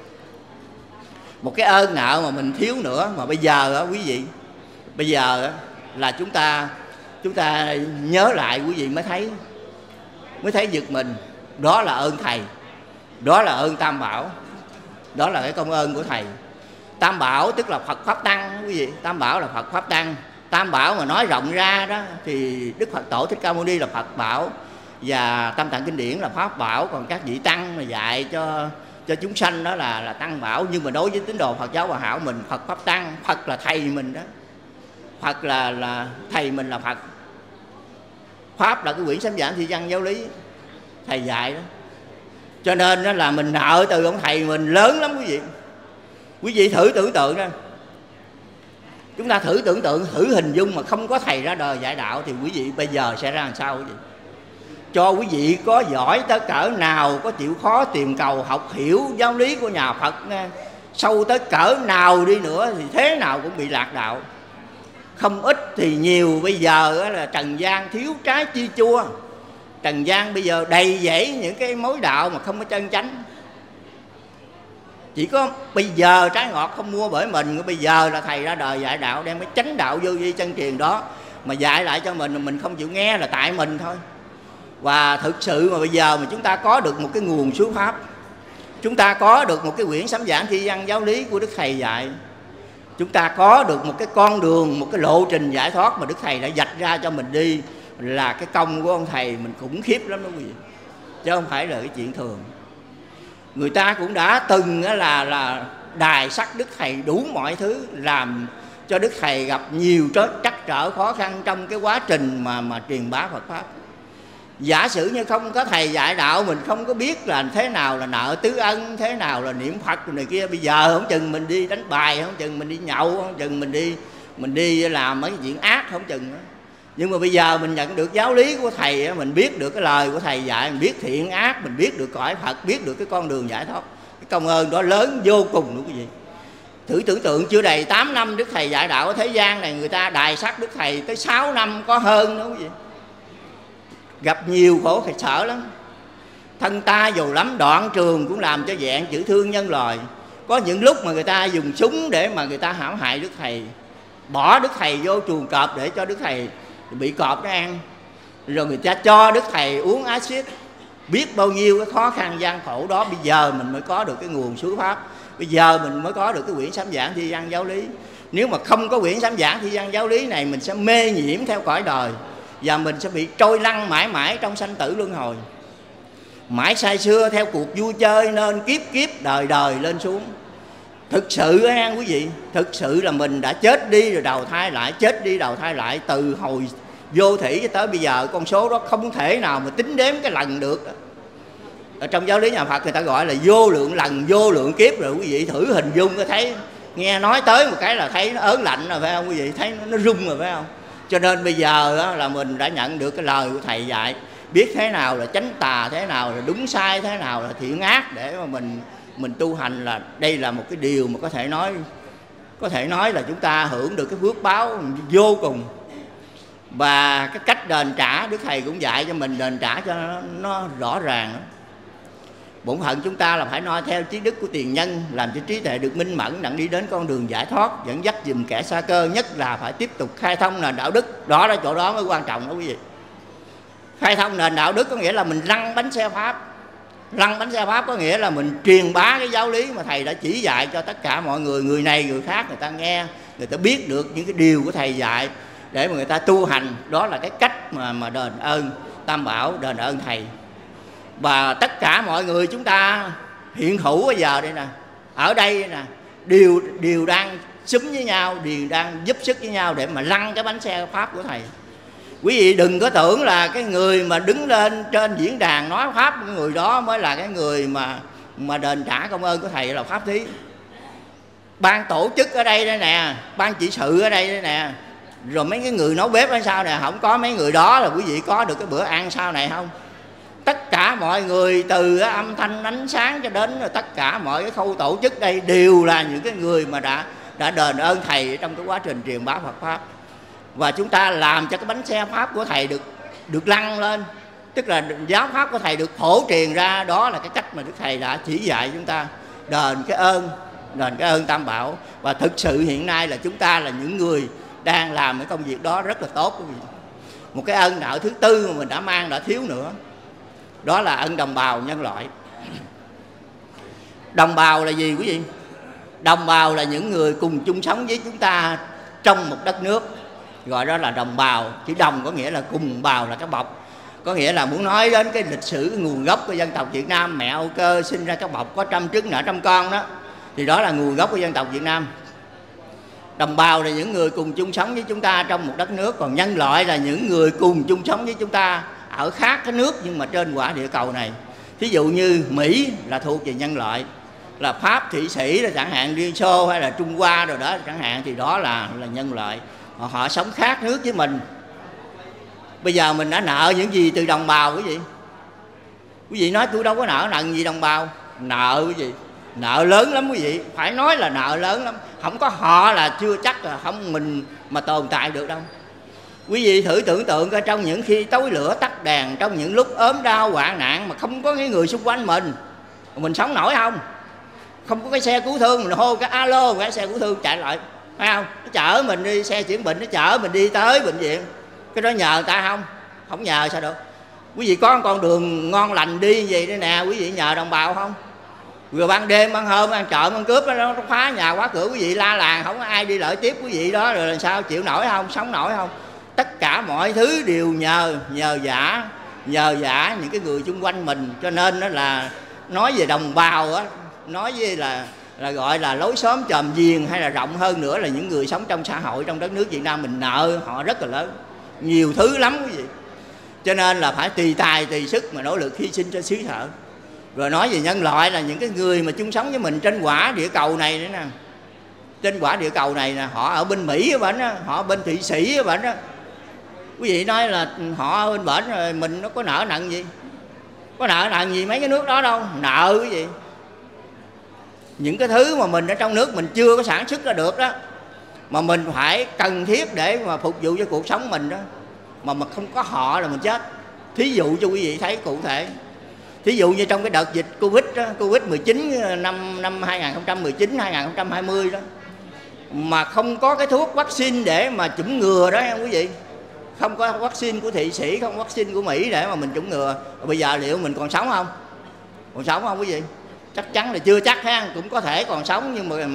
S4: Một cái ơn nợ mà mình thiếu nữa mà bây giờ á quý vị, bây giờ á, là chúng ta nhớ lại quý vị mới thấy giật mình. Đó là ơn Thầy, đó là ơn Tam Bảo, đó là cái công ơn của Thầy. Tam Bảo tức là Phật Pháp Tăng quý vị. Tam Bảo là Phật Pháp Tăng. Tam Bảo mà nói rộng ra đó thì Đức Phật Tổ Thích Ca Mâu Ni là Phật Bảo, và Tam Tạng Kinh Điển là Pháp Bảo. Còn các vị Tăng mà dạy cho chúng sanh đó là Tăng Bảo. Nhưng mà đối với tín đồ Phật giáo Hòa Hảo mình, Phật Pháp Tăng. Phật là Thầy mình đó, Phật là Thầy mình là Phật. Pháp là cái quyển sám giảng thi văn giáo lý Thầy dạy đó. Cho nên đó là mình nợ từ ông Thầy mình lớn lắm quý vị. Quý vị thử tưởng tượng đó, chúng ta thử tưởng tượng, thử hình dung mà không có Thầy ra đời dạy đạo thì quý vị bây giờ sẽ ra làm sao quý vị? Cho quý vị có giỏi tới cỡ nào, có chịu khó tìm cầu học hiểu giáo lý của nhà Phật sâu tới cỡ nào đi nữa thì thế nào cũng bị lạc đạo. Không ít thì nhiều. Bây giờ là trần gian thiếu trái chi chua. Trần gian bây giờ đầy dẫy những cái mối đạo mà không có chân chánh. Chỉ có bây giờ trái ngọt không mua bởi mình. Bây giờ là Thầy ra đời dạy đạo, đem cái chánh đạo vô vi chân truyền đó mà dạy lại cho mình không chịu nghe là tại mình thôi. Và thực sự mà bây giờ mà chúng ta có được một cái nguồn xuất pháp, chúng ta có được một cái quyển sám giảng thi văn giáo lý của Đức Thầy dạy, chúng ta có được một cái con đường, một cái lộ trình giải thoát mà Đức Thầy đã vạch ra cho mình đi, là cái công của ông Thầy mình khủng khiếp lắm đó quý vị, chứ không phải là cái chuyện thường. Người ta cũng đã từng là đài sắc Đức Thầy đủ mọi thứ, làm cho Đức Thầy gặp nhiều trắc trở khó khăn trong cái quá trình mà truyền bá Phật Pháp. Giả sử như không có Thầy dạy đạo, mình không có biết là thế nào là nợ tứ ân, thế nào là niệm Phật này kia. Bây giờ không chừng mình đi đánh bài, không chừng mình đi nhậu, không chừng mình đi làm mấy chuyện ác, không chừng đó. Nhưng mà bây giờ mình nhận được giáo lý của Thầy, mình biết được cái lời của Thầy dạy, mình biết thiện ác, mình biết được cõi Phật, biết được cái con đường giải thoát. Cái công ơn đó lớn vô cùng nữa quý vị. Thử tưởng tượng chưa đầy 8 năm Đức Thầy dạy đạo ở thế gian này, người ta đài sắc Đức Thầy tới 6 năm có hơn nữa quý vị. Gặp nhiều khổ sở lắm. Thân ta dù lắm đoạn trường cũng làm cho vẹn chữ thương nhân loài. Có những lúc mà người ta dùng súng để mà người ta hãm hại Đức Thầy, bỏ Đức Thầy vô chuồng cọp để cho Đức Thầy bị cọp nó ăn. Rồi người ta cho Đức Thầy uống axit. Biết bao nhiêu cái khó khăn gian khổ đó. Bây giờ mình mới có được cái nguồn xuất pháp, bây giờ mình mới có được cái quyển sám giảng thi văn giáo lý. Nếu mà không có quyển sám giảng thi văn giáo lý này, mình sẽ mê nhiễm theo cõi đời, và mình sẽ bị trôi lăn mãi mãi trong sanh tử luân hồi, mãi say sưa theo cuộc vui chơi, nên kiếp kiếp đời đời lên xuống. Thực sự á quý vị, thực sự là mình đã chết đi rồi đầu thai lại, chết đi đầu thai lại từ hồi vô thủy cho tới bây giờ. Con số đó không thể nào mà tính đếm cái lần được đó. Ở trong giáo lý nhà Phật người ta gọi là vô lượng lần, vô lượng kiếp rồi quý vị. Thử hình dung có thấy, nghe nói tới một cái là thấy nó ớn lạnh rồi phải không quý vị, thấy nó rung rồi phải không. Cho nên bây giờ đó là mình đã nhận được cái lời của Thầy dạy, biết thế nào là chánh tà, thế nào là đúng sai, thế nào là thiện ác, để mà mình tu hành. Là đây là một cái điều mà có thể nói là chúng ta hưởng được cái phước báo vô cùng. Và cái cách đền trả, Đức Thầy cũng dạy cho mình đền trả cho nó rõ ràng. Bổn phận chúng ta là phải noi theo trí đức của tiền nhân, làm cho trí tuệ được minh mẫn, đặng đi đến con đường giải thoát, dẫn dắt dùm kẻ xa cơ. Nhất là phải tiếp tục khai thông nền đạo đức. Đó là chỗ đó mới quan trọng đó quý vị. Khai thông nền đạo đức có nghĩa là mình lăn bánh xe Pháp. Lăn bánh xe Pháp có nghĩa là mình truyền bá cái giáo lý mà Thầy đã chỉ dạy cho tất cả mọi người. Người này người khác người ta nghe, người ta biết được những cái điều của Thầy dạy để mà người ta tu hành. Đó là cái cách mà đền ơn Tam Bảo, đền ơn Thầy. Và tất cả mọi người chúng ta hiện hữu bây giờ đây nè, ở đây nè, đều đang xúm với nhau, đều đang giúp sức với nhau để mà lăn cái bánh xe Pháp của Thầy. Quý vị đừng có tưởng là cái người mà đứng lên trên diễn đàn nói Pháp, cái người đó mới là cái người mà đền trả công ơn của Thầy là Pháp thí. Ban tổ chức ở đây nè, ban trị sự ở đây nè, rồi mấy cái người nấu bếp ở sau nè, không có mấy người đó là quý vị có được cái bữa ăn sau này không? Tất cả mọi người từ âm thanh ánh sáng cho đến tất cả mọi cái khâu tổ chức đây đều là những cái người mà đã đền ơn Thầy trong cái quá trình truyền bá Phật Pháp. Và chúng ta làm cho cái bánh xe Pháp của Thầy được lăn lên, tức là giáo Pháp của Thầy được phổ truyền ra. Đó là cái cách mà Đức Thầy đã chỉ dạy chúng ta đền cái ơn Tam Bảo. Và thực sự hiện nay là chúng ta là những người đang làm cái công việc đó rất là tốt quý vị. Một cái ơn nợ thứ tư mà mình đã thiếu nữa, đó là ân đồng bào nhân loại. Đồng bào là gì quý vị? Đồng bào là những người cùng chung sống với chúng ta trong một đất nước, gọi đó là đồng bào. Chữ đồng có nghĩa là cùng, bào là cái bọc, có nghĩa là muốn nói đến cái lịch sử, cái nguồn gốc của dân tộc Việt Nam. Mẹ Âu Cơ sinh ra cái bọc có 100 trứng nở 100 con đó, thì đó là nguồn gốc của dân tộc Việt Nam. Đồng bào là những người cùng chung sống với chúng ta trong một đất nước. Còn nhân loại là những người cùng chung sống với chúng ta ở khác cái nước nhưng mà trên quả địa cầu này. Thí dụ như Mỹ là thuộc về nhân loại, là Pháp, Thụy Sĩ là chẳng hạn, Liên Xô hay là Trung Hoa rồi đó chẳng hạn, thì đó là nhân loại. Họ sống khác nước với mình. Bây giờ mình đã nợ những gì từ đồng bào quý vị? Quý vị nói tôi đâu có nợ gì đồng bào. Nợ quý vị, nợ lớn lắm quý vị, phải nói là nợ lớn lắm. Không có họ là chưa chắc là không mình mà tồn tại được đâu. Quý vị thử tưởng tượng coi, trong những khi tối lửa tắt đèn, trong những lúc ốm đau hoạn nạn mà không có cái người xung quanh mình sống nổi không? Không có cái xe cứu thương mình hô cái alo, cái xe cứu thương chạy lại, phải không? Nó chở mình đi, xe chuyển bệnh nó chở mình đi tới bệnh viện. Cái đó nhờ người ta không? Không nhờ sao được? Quý vị có con đường ngon lành đi vậy đây nè, quý vị nhờ đồng bào không? Rồi ban đêm, ban hôm, ăn trộm, ăn cướp nó phá nhà khóa cửa, quý vị la làng không có ai đi lợi tiếp quý vị đó, rồi làm sao chịu nổi không? Sống nổi không? Tất cả mọi thứ đều nhờ vả những cái người xung quanh mình. Cho nên đó là nói về đồng bào á, nói về là gọi là lối xóm chòm giềng, hay là rộng hơn nữa là những người sống trong xã hội, trong đất nước Việt Nam mình nợ họ rất là lớn, nhiều thứ lắm quý vị. Cho nên là phải tùy tài tùy sức mà nỗ lực hy sinh cho xứ sở. Rồi nói về nhân loại là những cái người mà chung sống với mình trên quả địa cầu này nữa nè. Trên quả địa cầu này nè, họ ở bên Mỹ ở bển á, họ ở bên Thụy Sĩ ở bển á. Quý vị nói là họ ở bên bển rồi mình nó có nợ nần gì? Có nợ nần gì mấy cái nước đó đâu. Nợ quý vị. Những cái thứ mà mình ở trong nước mình chưa có sản xuất ra được đó, mà mình phải cần thiết để mà phục vụ cho cuộc sống mình đó, mà không có họ là mình chết. Thí dụ cho quý vị thấy cụ thể, thí dụ như trong cái đợt dịch Covid đó, Covid-19 năm 2019 2020 đó, mà không có cái thuốc vaccine để mà chủng ngừa đó nha quý vị. Không có vaccine của Thụy Sĩ, không có vaccine của Mỹ để mà mình chủng ngừa. Bây giờ liệu mình còn sống không? Còn sống không quý vị? Chắc chắn là chưa chắc ha, cũng có thể còn sống nhưng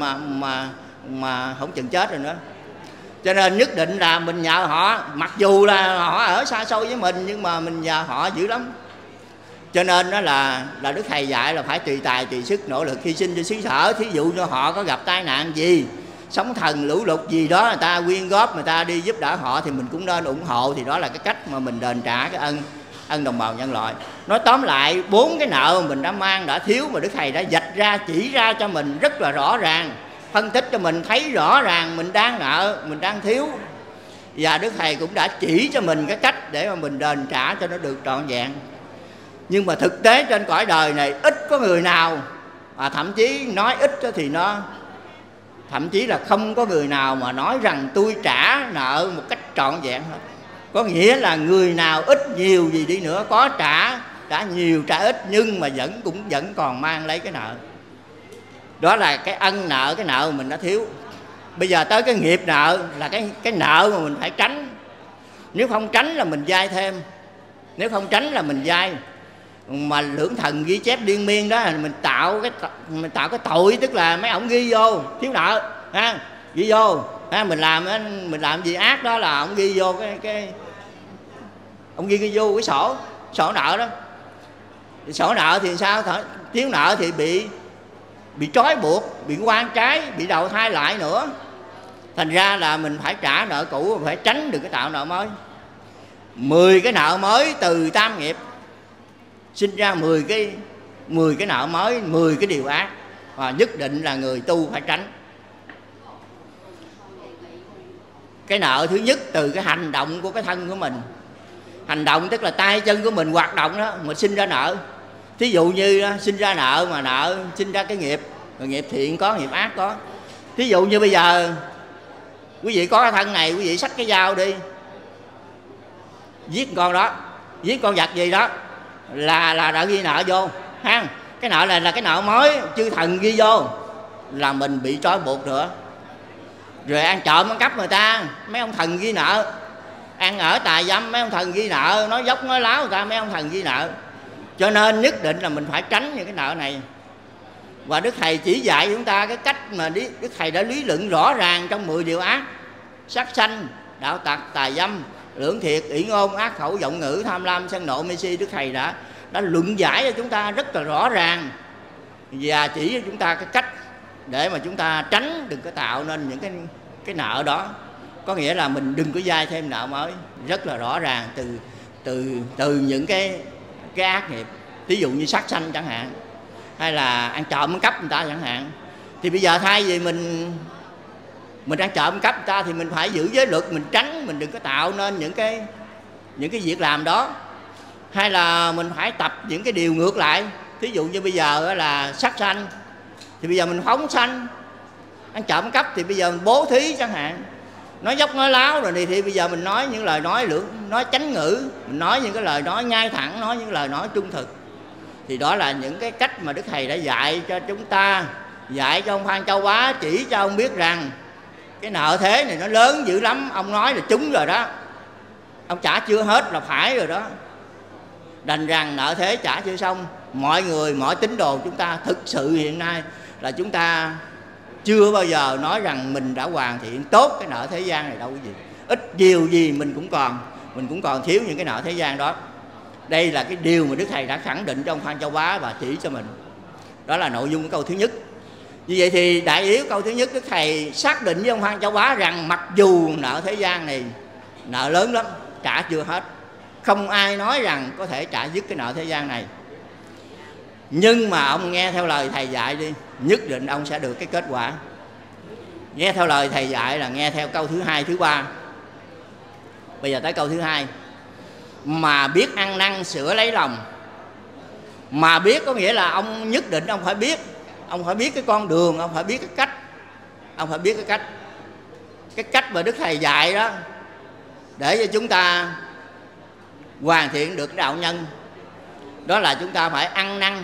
S4: mà không chừng chết rồi nữa. Cho nên nhất định là mình nhờ họ, mặc dù là họ ở xa xôi với mình nhưng mà mình nhờ họ dữ lắm. Cho nên đó là Đức Thầy dạy là phải tùy tài tùy sức nỗ lực hy sinh cho xứ sở. Thí dụ như họ có gặp tai nạn gì, sóng thần lũ lụt gì đó, người ta quyên góp, người ta đi giúp đỡ họ thì mình cũng nên ủng hộ. Thì đó là cái cách mà mình đền trả cái ân đồng bào nhân loại. Nói tóm lại, 4 cái nợ mình đã thiếu mà Đức Thầy đã vạch ra, chỉ ra cho mình rất là rõ ràng, phân tích cho mình thấy rõ ràng mình đang nợ, mình đang thiếu. Và Đức Thầy cũng đã chỉ cho mình cái cách để mà mình đền trả cho nó được trọn vẹn. Nhưng mà thực tế trên cõi đời này ít có người nào, thậm chí nói ít thì thậm chí là không có người nào mà nói rằng tôi trả nợ một cách trọn vẹn hết. Có nghĩa là người nào ít nhiều gì đi nữa, có trả nhiều trả ít nhưng mà vẫn còn mang lấy cái nợ. Đó là cái ân nợ, cái nợ mình đã thiếu. Bây giờ tới cái nghiệp nợ là cái nợ mà mình phải tránh. Nếu không tránh là mình vay thêm, nếu không tránh là mình vay. Mà Lưỡng Thần ghi chép liên miên đó, mình tạo cái tội, tức là mấy ổng ghi vô thiếu nợ ha, ghi vô ha, mình làm gì ác đó là ổng ghi vô cái ông ghi vô cái sổ nợ đó. Sổ nợ thì sao? Thiếu nợ thì bị trói buộc, bị oan trái, bị đầu thai lại nữa. Thành ra là mình phải trả nợ cũ, phải tránh được cái tạo nợ mới. 10 cái nợ mới từ tam nghiệp sinh ra 10 cái nợ mới, 10 cái điều ác, và nhất định là người tu phải tránh. Cái nợ thứ nhất từ cái hành động của cái thân của mình. Hành động tức là tay chân của mình hoạt động đó, mình sinh ra nợ. Thí dụ như đó, sinh ra nợ mà nợ sinh ra cái nghiệp, rồi nghiệp thiện có, nghiệp ác có. Thí dụ như bây giờ quý vị có cái thân này, quý vị xách cái dao đi giết con đó, giết con vật gì đó là đã ghi nợ vô ha. Cái nợ này là cái nợ mới chư thần ghi vô, là mình bị trói buộc nữa. Rồi ăn trộm ăn cắp người ta, mấy ông thần ghi nợ. Ăn ở tà dâm, mấy ông thần ghi nợ. Nói dốc nói láo người ta, mấy ông thần ghi nợ. Cho nên nhất định là mình phải tránh những cái nợ này. Và Đức Thầy chỉ dạy chúng ta cái cách mà Đức Thầy đã lý luận rõ ràng trong 10 điều ác: sát sanh, đạo tặc, tà dâm, lưỡng thiệt, ỷ ngôn, ác khẩu, vọng ngữ, tham lam, sân nộ, mê si. Đức Thầy đã luận giải cho chúng ta rất là rõ ràng và chỉ cho chúng ta cái cách để mà chúng ta tránh đừng có tạo nên những cái nợ đó. Có nghĩa là mình đừng có vay thêm nợ mới, rất là rõ ràng từ những cái ác nghiệp. Ví dụ như sát sanh chẳng hạn, hay là ăn trộm ăn cắp người ta chẳng hạn. Thì bây giờ thay vì mình ăn trộm ăn cắp người ta thì mình phải giữ giới luật, mình tránh, mình đừng có tạo nên những cái việc làm đó. Hay là mình phải tập những cái điều ngược lại. Thí dụ như bây giờ là sát sanh thì bây giờ mình phóng sanh. Ăn trộm ăn cắp thì bây giờ mình bố thí chẳng hạn. Nói dốc nói láo rồi thì bây giờ mình nói những lời nói chánh ngữ, mình nói những cái lời nói ngay thẳng, nói những lời nói trung thực. Thì đó là những cái cách mà Đức Thầy đã dạy cho chúng ta, dạy cho ông Phan Châu Bá, chỉ cho ông biết rằng cái nợ thế này nó lớn dữ lắm. Ông nói là trúng rồi đó, ông trả chưa hết là phải rồi đó. Đành rằng nợ thế trả chưa xong. Mọi người, mọi tín đồ chúng ta thực sự hiện nay là chúng ta chưa bao giờ nói rằng mình đã hoàn thiện tốt cái nợ thế gian này đâu quý vị. Ít nhiều gì mình cũng còn thiếu những cái nợ thế gian đó. Đây là cái điều mà Đức Thầy đã khẳng định cho ông Phan Châu Bá và chỉ cho mình. Đó là nội dung của câu thứ nhất. Như vậy thì đại yếu câu thứ nhất, Đức Thầy xác định với ông Phan Châu Bá rằng mặc dù nợ thế gian này nợ lớn lắm, trả chưa hết, không ai nói rằng có thể trả dứt cái nợ thế gian này. Nhưng mà ông nghe theo lời Thầy dạy đi, nhất định ông sẽ được cái kết quả. Nghe theo lời Thầy dạy là nghe theo câu thứ hai, thứ ba. Bây giờ tới câu thứ hai. Mà biết ăn năn sửa lấy lòng. Mà biết có nghĩa là ông nhất định ông phải biết. Ông phải biết cái con đường, ông phải biết cái cách. Ông phải biết cái cách. Cái cách mà Đức Thầy dạy đó, để cho chúng ta hoàn thiện được cái đạo nhân. Đó là chúng ta phải ăn năn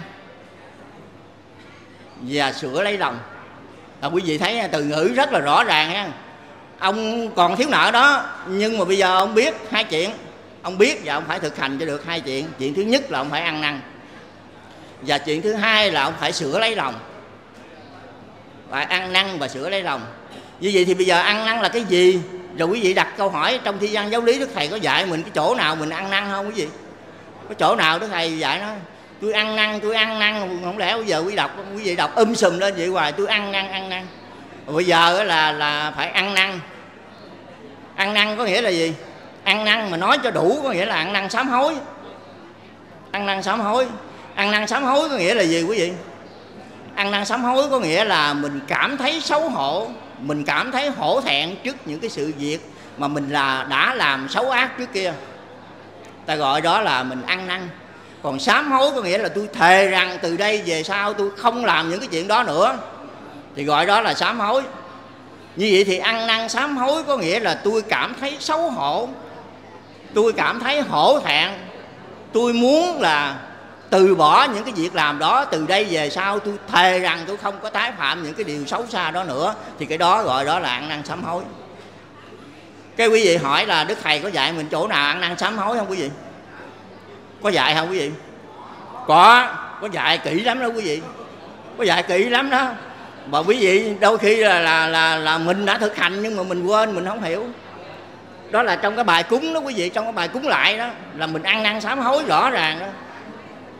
S4: và sửa lấy lòng. Quý vị thấy từ ngữ rất là rõ ràng ha. Ông còn thiếu nợ đó, nhưng mà bây giờ ông biết hai chuyện. Ông biết và ông phải thực hành cho được hai chuyện. Chuyện thứ nhất là ông phải ăn năn, và chuyện thứ hai là ông phải sửa lấy lòng. Phải ăn năn và sửa lấy lòng. Như vậy thì bây giờ ăn năn là cái gì? Rồi quý vị đặt câu hỏi trong thi văn giáo lý Đức Thầy có dạy mình cái chỗ nào mình ăn năn không quý vị? Có chỗ nào Đức Thầy dạy nó tôi ăn năn, không lẽ bây giờ quý vị đọc sùm lên vậy hoài, tôi ăn năn. Bây giờ là phải ăn năn. Ăn năn có nghĩa là gì? Ăn năn mà nói cho đủ có nghĩa là ăn năn sám hối. Ăn năn sám hối. Ăn năn sám hối có nghĩa là gì quý vị? Ăn năn sám hối có nghĩa là mình cảm thấy xấu hổ, mình cảm thấy hổ thẹn trước những cái sự việc mà mình đã làm xấu ác trước kia. Ta gọi đó là mình ăn năn. Còn sám hối có nghĩa là tôi thề rằng từ đây về sau tôi không làm những cái chuyện đó nữa, thì gọi đó là sám hối. Như vậy thì ăn năn sám hối có nghĩa là tôi cảm thấy xấu hổ, tôi cảm thấy hổ thẹn, tôi muốn là từ bỏ những cái việc làm đó. Từ đây về sau tôi thề rằng tôi không có tái phạm những cái điều xấu xa đó nữa, thì cái đó gọi đó là ăn năn sám hối. Cái quý vị hỏi là Đức Thầy có dạy mình chỗ nào ăn năn sám hối không quý vị? Có dạy không quý vị? Có dạy kỹ lắm đó quý vị. Có dạy kỹ lắm đó. Mà quý vị đôi khi là mình đã thực hành nhưng mà mình quên, mình không hiểu. Đó là trong cái bài cúng đó quý vị, trong cái bài cúng lại đó là mình ăn năn sám hối rõ ràng đó.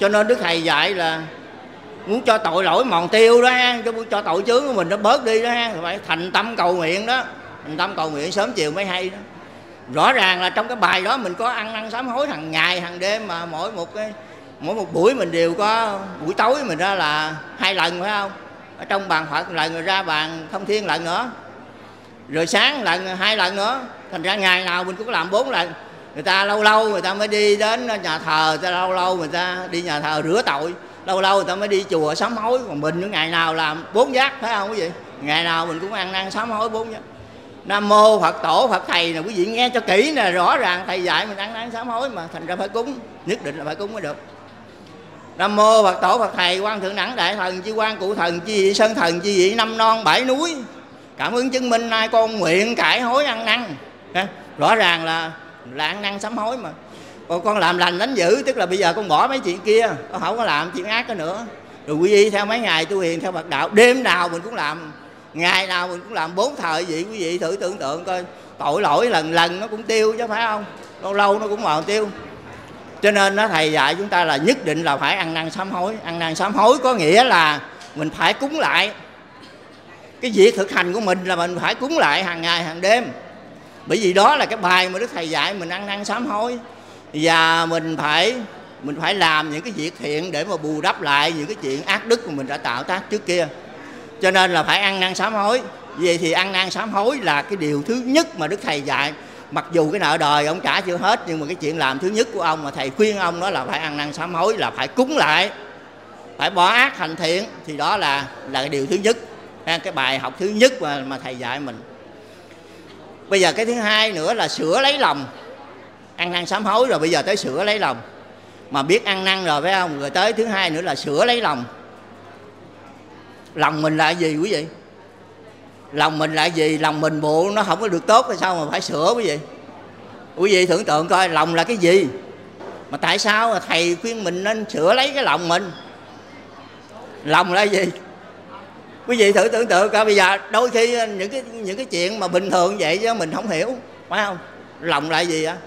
S4: Cho nên Đức Thầy dạy là muốn cho tội lỗi mòn tiêu đó ha, cho muốn cho tội chướng của mình nó bớt đi đó ha, phải thành tâm cầu nguyện đó, thành tâm cầu nguyện sớm chiều mới hay đó. Rõ ràng là trong cái bài đó mình có ăn năn sám hối hàng ngày hàng đêm, mà mỗi một buổi mình đều có, buổi tối mình ra là 2 lần phải không? Ở trong bàn Phật lần, rồi ra bàn thông thiên lần nữa, rồi sáng lần 2 lần nữa, thành ra ngày nào mình cũng làm 4 lần. Người ta lâu lâu người ta mới đi đến nhà thờ, người ta lâu lâu người ta đi nhà thờ rửa tội, lâu lâu người ta mới đi chùa sám hối. Còn mình ngày nào làm 4 giác phải không quý vị? Ngày nào mình cũng ăn năn sám hối 4 giác. Nam mô Phật tổ Phật thầy nè, quý vị nghe cho kỹ nè, rõ ràng thầy dạy mình ăn năn sám hối mà, thành ra phải cúng, nhất định là phải cúng mới được. Nam mô Phật tổ Phật thầy, quan thượng đẳng đại thần, chi quan cụ thần, chi vị sơn thần, chi vị năm non bảy núi, cảm ứng chứng minh nay con nguyện cải hối ăn năn. Rõ ràng là ăn năn sám hối mà. Còn con làm lành đánh dữ, tức là bây giờ con bỏ mấy chuyện kia, con không có làm chuyện ác đó nữa. Rồi quý vị theo mấy ngày tu hiền theo Phật đạo, đêm nào mình cũng làm, ngày nào mình cũng làm 4 thời vậy. Quý vị thử tưởng tượng coi, tội lỗi lần lần nó cũng tiêu chứ phải không? Lâu lâu nó cũng mòn tiêu. Cho nên nó thầy dạy chúng ta là nhất định là phải ăn năn sám hối. Ăn năn sám hối có nghĩa là mình phải cúng lại. Cái việc thực hành của mình là mình phải cúng lại hàng ngày hàng đêm. Bởi vì đó là cái bài mà Đức Thầy dạy mình ăn năn sám hối. Và mình phải làm những cái việc thiện để mà bù đắp lại những cái chuyện ác đức của mình đã tạo tác trước kia. Cho nên là phải ăn năn sám hối. Vậy thì ăn năn sám hối là cái điều thứ nhất mà Đức Thầy dạy. Mặc dù cái nợ đời ông trả chưa hết, nhưng mà cái chuyện làm thứ nhất của ông mà thầy khuyên ông đó là phải ăn năn sám hối, là phải cúng lại, phải bỏ ác thành thiện. Thì đó là cái điều thứ nhất, cái bài học thứ nhất mà thầy dạy mình. Bây giờ cái thứ hai nữa là sửa lấy lòng. Ăn năn sám hối rồi, bây giờ tới sửa lấy lòng. Mà biết ăn năn rồi phải không? Rồi tới thứ hai nữa là sửa lấy lòng. Lòng mình là gì quý vị? Lòng mình là gì? Lòng mình bộ nó không có được tốt thì sao mà phải sửa quý vị? Quý vị tưởng tượng coi lòng là cái gì? Mà tại sao thầy khuyên mình nên sửa lấy cái lòng mình? Lòng là gì? Quý vị thử tưởng tượng coi, bây giờ đôi khi những cái chuyện mà bình thường vậy chứ mình không hiểu, phải không? Lòng là gì á?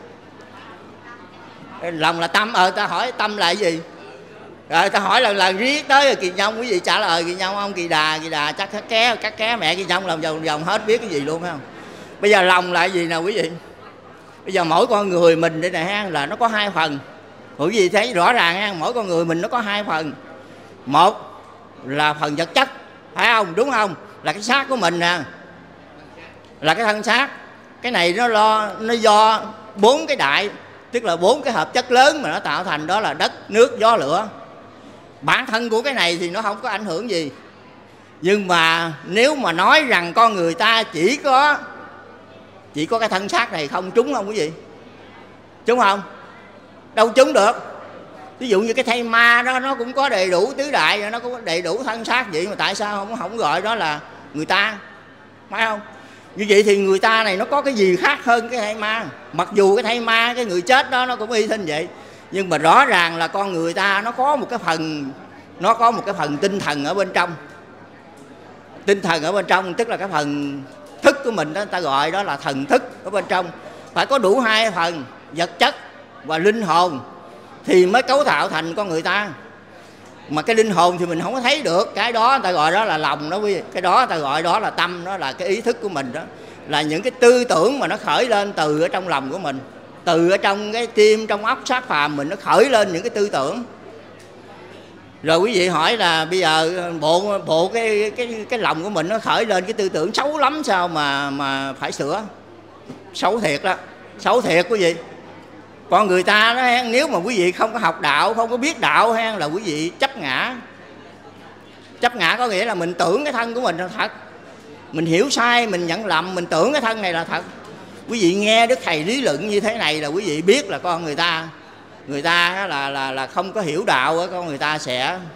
S4: Lòng là tâm. Ta hỏi tâm là gì? Rồi ta hỏi lần lần riết tới rồi Kỳ Nhông, quý vị trả lời Kỳ Nhông ông Kỳ Đà chắc các ké mẹ Kỳ Nhông lòng vòng hết biết cái gì luôn phải không? Bây giờ lòng là gì nào quý vị? Bây giờ mỗi con người mình đây này ha, là nó có 2 phần. Quý vị thấy rõ ràng ha, mỗi con người mình nó có 2 phần. Một là phần vật chất, phải không? Đúng không? Là cái xác của mình nè, là cái thân xác. Cái này nó do 4 cái đại, tức là 4 cái hợp chất lớn mà nó tạo thành, đó là đất, nước, gió, lửa. Bản thân của cái này thì nó không có ảnh hưởng gì. Nhưng mà nếu mà nói rằng con người ta chỉ có cái thân xác này không, trúng không quý vị? Trúng không? Đâu trúng được. Ví dụ như cái thây ma đó, nó cũng có đầy đủ tứ đại, nó cũng có đầy đủ thân xác vậy, mà tại sao không gọi đó là người ta? Phải không? Như vậy thì người ta này nó có cái gì khác hơn cái thây ma? Mặc dù cái thây ma, cái người chết đó nó cũng y thinh vậy, nhưng mà rõ ràng là con người ta nó có một cái phần tinh thần ở bên trong. Tinh thần ở bên trong tức là cái phần thức của mình đó, ta gọi đó là thần thức ở bên trong. Phải có đủ 2 phần, vật chất và linh hồn, thì mới cấu tạo thành con người ta. Mà cái linh hồn thì mình không có thấy được, cái đó ta gọi đó là lòng đó quý vị. Cái đó ta gọi đó là tâm, đó là cái ý thức của mình đó, là những cái tư tưởng mà nó khởi lên từ ở trong lòng của mình, từ ở trong cái tim, trong óc xác phàm mình, nó khởi lên những cái tư tưởng. Rồi quý vị hỏi là bây giờ bộ cái lòng của mình nó khởi lên cái tư tưởng xấu lắm, sao mà phải sửa? Xấu thiệt đó, xấu thiệt quý vị. Con người ta đó, nếu mà quý vị không có học đạo, không có biết đạo ha, là quý vị chấp ngã. Chấp ngã có nghĩa là mình tưởng cái thân của mình là thật, mình hiểu sai, mình nhận lầm, mình tưởng cái thân này là thật. Quý vị nghe Đức Thầy lý luận như thế này là quý vị biết là con người ta là không có hiểu đạo, con người ta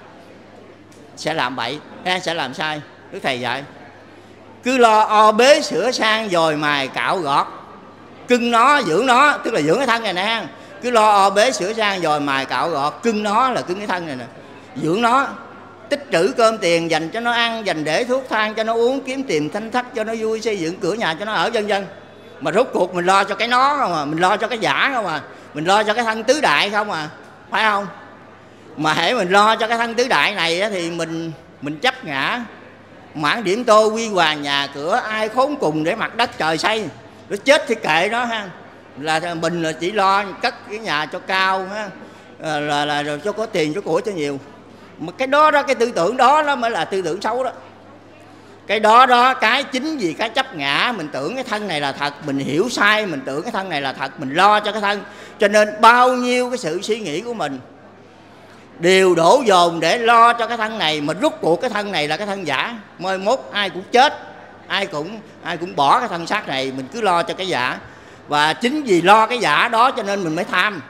S4: sẽ làm bậy, sẽ làm sai. Đức Thầy dạy cứ lo o bế sửa sang dồi mài cạo gọt, cưng nó dưỡng nó, tức là dưỡng cái thân này nè. Cứ lo o bế sửa sang dồi mài cạo gọt, cưng nó là cưng cái thân này nè, dưỡng nó, tích trữ cơm tiền dành cho nó ăn, dành để thuốc thang cho nó uống, kiếm tìm thanh thắt cho nó vui, xây dựng cửa nhà cho nó ở, vân vân. Mà rốt cuộc mình lo cho cái nó không à, mình lo cho cái giả không à, mình lo cho cái thân tứ đại không à, phải không? Mà hễ mình lo cho cái thân tứ đại này á, thì mình chấp ngã. Mãn điểm tô quy hoàng nhà cửa, ai khốn cùng để mặt đất trời xây. Nó chết thì kệ nó ha. Là mình là chỉ lo cất cái nhà cho cao ha. Là cho có tiền cho của cho nhiều. Mà cái đó cái tư tưởng đó nó mới là tư tưởng xấu đó. Cái đó cái chính vì cái chấp ngã, mình tưởng cái thân này là thật, mình hiểu sai, mình tưởng cái thân này là thật, mình lo cho cái thân. Cho nên bao nhiêu cái sự suy nghĩ của mình đều đổ dồn để lo cho cái thân này, mà rút cuộc cái thân này là cái thân giả. Mai mốt ai cũng chết, ai cũng bỏ cái thân xác này, mình cứ lo cho cái giả. Và chính vì lo cái giả đó cho nên mình mới tham.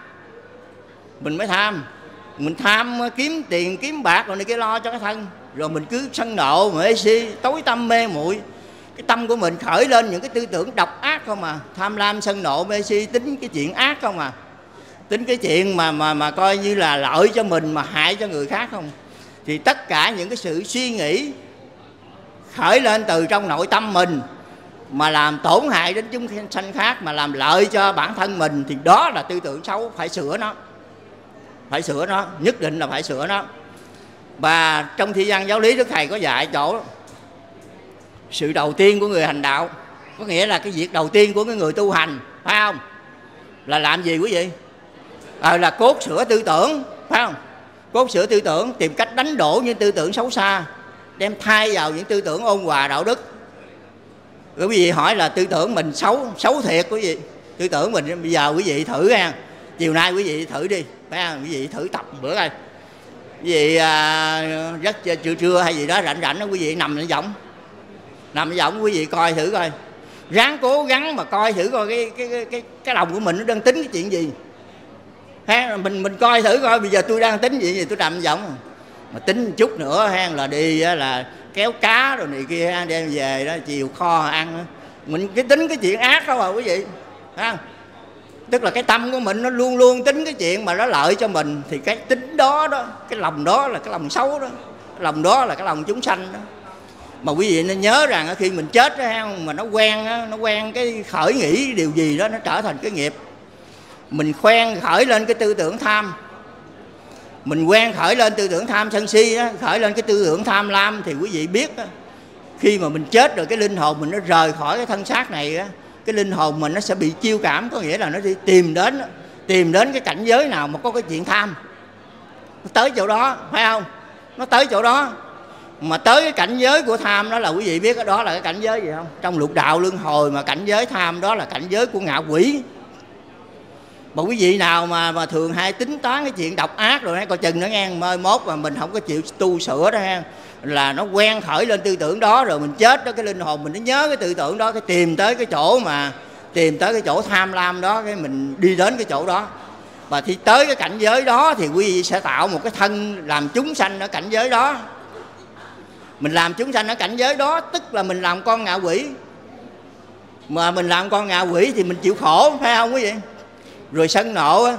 S4: Mình tham kiếm tiền, kiếm bạc rồi này kia lo cho cái thân. Rồi mình cứ sân nộ, mê si, tối tâm mê muội. Cái tâm của mình khởi lên những cái tư tưởng độc ác không à. Tham lam, sân nộ, mê si, tính cái chuyện ác không à. Tính cái chuyện mà coi như là lợi cho mình mà hại cho người khác không. Thì tất cả những cái sự suy nghĩ khởi lên từ trong nội tâm mình mà làm tổn hại đến chúng sanh khác, mà làm lợi cho bản thân mình, thì đó là tư tưởng xấu, phải sửa nó. Phải sửa nó, nhất định là phải sửa nó. Và trong thi văn giáo lý Đức Thầy có dạy chỗ sự đầu tiên của người hành đạo, có nghĩa là cái việc đầu tiên của cái người tu hành, phải không? Là làm gì quý vị? Là cốt sửa tư tưởng, phải không? Cốt sửa tư tưởng, tìm cách đánh đổ những tư tưởng xấu xa, đem thay vào những tư tưởng ôn hòa đạo đức. Quý vị hỏi là tư tưởng mình xấu thiệt quý vị. Tư tưởng mình bây giờ quý vị thử ha. Chiều nay quý vị thử đi, phải không? Quý vị thử tập một bữa coi. Quý vị rất trưa hay gì đó rảnh đó, quý vị nằm lên võng. Nằm lên võng quý vị coi thử coi. Ráng cố gắng mà coi thử coi cái lòng của mình nó đang tính cái chuyện gì. Ha, mình coi thử coi bây giờ tôi đang tính gì tôi nằm lên võng. Mà tính một chút nữa ha, là đi là kéo cá rồi này kia đem về đó chiều kho ăn. Mình cái tính cái chuyện ác không à quý vị. Ha. Tức là cái tâm của mình nó luôn luôn tính cái chuyện mà nó lợi cho mình. Thì cái tính đó, cái lòng đó là cái lòng xấu đó. Cái lòng đó là cái lòng chúng sanh đó. Mà quý vị nên nhớ rằng khi mình chết đó, mà nó quen cái khởi nghĩ điều gì đó, nó trở thành cái nghiệp. Mình khởi lên cái tư tưởng tham. Mình quen khởi lên tư tưởng tham sân si đó, khởi lên cái tư tưởng tham lam. Thì quý vị biết đó, khi mà mình chết rồi cái linh hồn mình nó rời khỏi cái thân xác này đó, cái linh hồn mình nó sẽ bị chiêu cảm. Có nghĩa là nó đi tìm đến cái cảnh giới nào mà có cái chuyện tham, nó tới chỗ đó, phải không? Nó tới chỗ đó. Mà tới cái cảnh giới của tham đó là quý vị biết đó là cái cảnh giới gì không? Trong lục đạo luân hồi mà cảnh giới tham đó là cảnh giới của ngạ quỷ. Mà quý vị nào mà thường hay tính toán cái chuyện độc ác rồi coi chừng nó nghe mai mốt mà mình không có chịu tu sửa đó ha, là nó quen khởi lên tư tưởng đó, rồi mình chết đó, cái linh hồn mình nó nhớ cái tư tưởng đó, cái tìm tới cái chỗ tham lam đó, cái mình đi đến cái chỗ đó. Và khi tới cái cảnh giới đó thì quý vị sẽ tạo một cái thân làm chúng sanh ở cảnh giới đó. Mình làm chúng sanh ở cảnh giới đó tức là mình làm con ngạ quỷ. Mà mình làm con ngạ quỷ thì mình chịu khổ, phải không quý vị? Rồi sân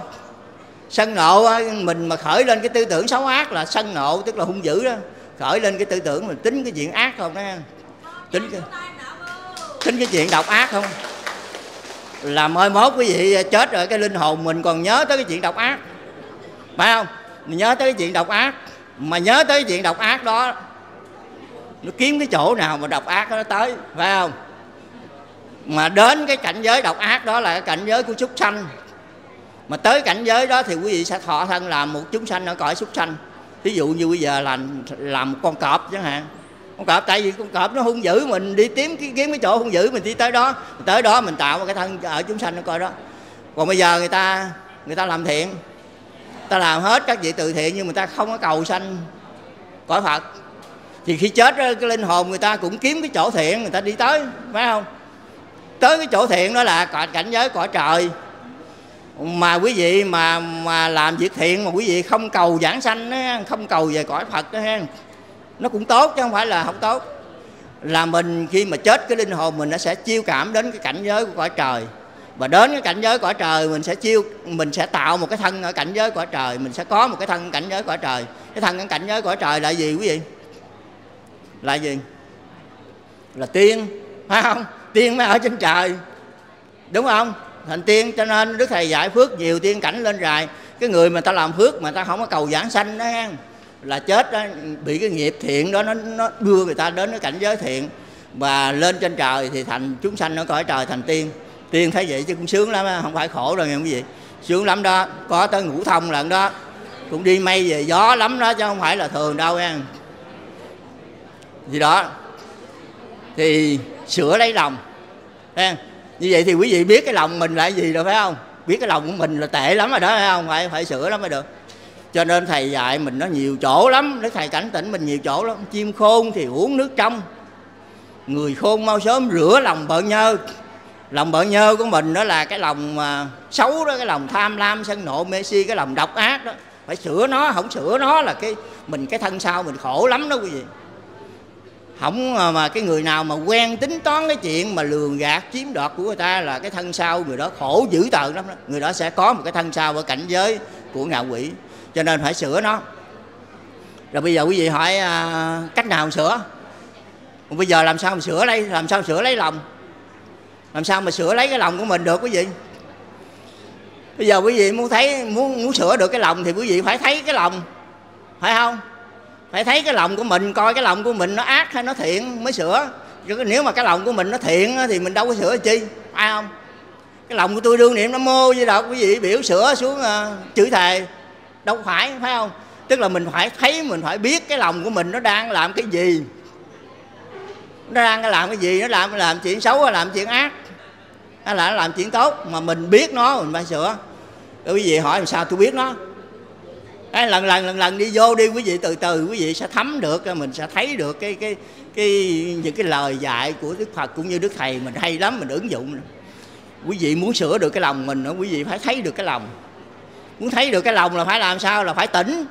S4: nộ mình mà khởi lên cái tư tưởng xấu ác là sân nộ, tức là hung dữ đó. Khởi lên cái tư tưởng mình tính cái chuyện ác không đó, tính cái chuyện độc ác không, là mai mốt quý vị chết rồi cái linh hồn mình còn nhớ tới cái chuyện độc ác, phải không? Mình nhớ tới cái chuyện độc ác, mà nhớ tới cái chuyện độc ác đó, nó kiếm cái chỗ nào mà độc ác nó tới, phải không? Mà đến cái cảnh giới độc ác đó là cái cảnh giới của súc sanh. Mà tới cảnh giới đó thì quý vị sẽ thọ thân làm một chúng sanh ở cõi súc sanh. Ví dụ như bây giờ làm một con cọp chẳng hạn. Con cọp, tại vì con cọp nó hung dữ, mình đi kiếm cái chỗ hung dữ, mình đi tới đó mình tạo một cái thân ở chúng sanh nó coi đó. Còn bây giờ người ta làm thiện, ta làm hết các việc từ thiện, nhưng người ta không có cầu sanh cõi Phật, thì khi chết đó, cái linh hồn người ta cũng kiếm cái chỗ thiện, người ta đi tới, phải không? Tới cái chỗ thiện đó là cảnh giới cõi trời. Mà quý vị mà làm việc thiện mà quý vị không cầu giảng sanh đó, không cầu về cõi Phật đó, nó cũng tốt chứ không phải là không tốt. Là mình khi mà chết cái linh hồn mình nó sẽ chiêu cảm đến cái cảnh giới của cõi trời. Và đến cái cảnh giới cõi trời mình sẽ tạo một cái thân ở cảnh giới cõi trời, mình sẽ có một cái thân cảnh giới cõi trời. Cái thân ở cảnh giới cõi trời là gì quý vị? Là gì? Là tiên, phải không? Tiên mới ở trên trời, đúng không? Thành tiên, cho nên Đức Thầy dạy phước nhiều tiên cảnh lên Cái người mà ta làm phước mà ta không có cầu giảng sanh đó là chết đó, bị cái nghiệp thiện đó nó đưa người ta đến cái cảnh giới thiện và lên trên trời thì thành chúng sanh ở cõi trời thành tiên. Tiên thấy vậy chứ cũng sướng lắm, không phải khổ đâu nghe quý vị, sướng lắm đó, có tới ngũ thông lần đó, cũng đi mây về gió lắm đó chứ không phải là thường đâu nha. Gì đó thì sửa lấy lòng nha. Như vậy thì quý vị biết cái lòng mình là gì rồi phải không? Biết cái lòng của mình là tệ lắm rồi đó phải không? Phải sửa lắm mới được. Cho nên thầy dạy mình nó nhiều chỗ lắm, để thầy cảnh tỉnh mình nhiều chỗ lắm. Chim khôn thì uống nước trong, người khôn mau sớm rửa lòng bợn nhơ. Lòng bợn nhơ của mình đó là cái lòng xấu đó, cái lòng tham lam sân nộ mê si, cái lòng độc ác đó. Phải sửa nó, không sửa nó là cái thân sau mình khổ lắm đó quý vị. Không mà cái người nào mà quen tính toán cái chuyện mà lường gạt chiếm đoạt của người ta là cái thân sau người đó khổ dữ tợn lắm đó. Người đó sẽ có một cái thân sau ở cảnh giới của ngạ quỷ. Cho nên phải sửa nó. Rồi bây giờ quý vị hỏi cách nào mà sửa? Bây giờ làm sao mà sửa lấy, làm sao sửa lấy lòng? Làm sao mà sửa lấy cái lòng của mình được quý vị? Bây giờ quý vị muốn sửa được cái lòng thì quý vị phải thấy cái lòng, phải không? Phải thấy cái lòng của mình, coi cái lòng của mình nó ác hay nó thiện mới sửa. Chứ nếu mà cái lòng của mình nó thiện thì mình đâu có sửa chi, phải không? Cái lòng của tôi đương niệm Nam Mô Di Đà, quý vị biểu sửa xuống chữ thề, đâu phải không? Tức là mình phải thấy, mình phải biết cái lòng của mình nó đang làm cái gì. Nó đang làm cái gì, nó làm chuyện xấu hay làm chuyện ác, hay là nó làm chuyện tốt, mà mình biết nó mình phải sửa. Rồi quý vị hỏi làm sao tôi biết nó? Lần đi vô đi quý vị, từ từ quý vị sẽ thấm được, mình sẽ thấy được những cái lời dạy của Đức Phật cũng như Đức Thầy mình hay lắm, mình ứng dụng. Quý vị muốn sửa được cái lòng mình, quý vị phải thấy được cái lòng. Muốn thấy được cái lòng là phải làm sao? Là phải tỉnh.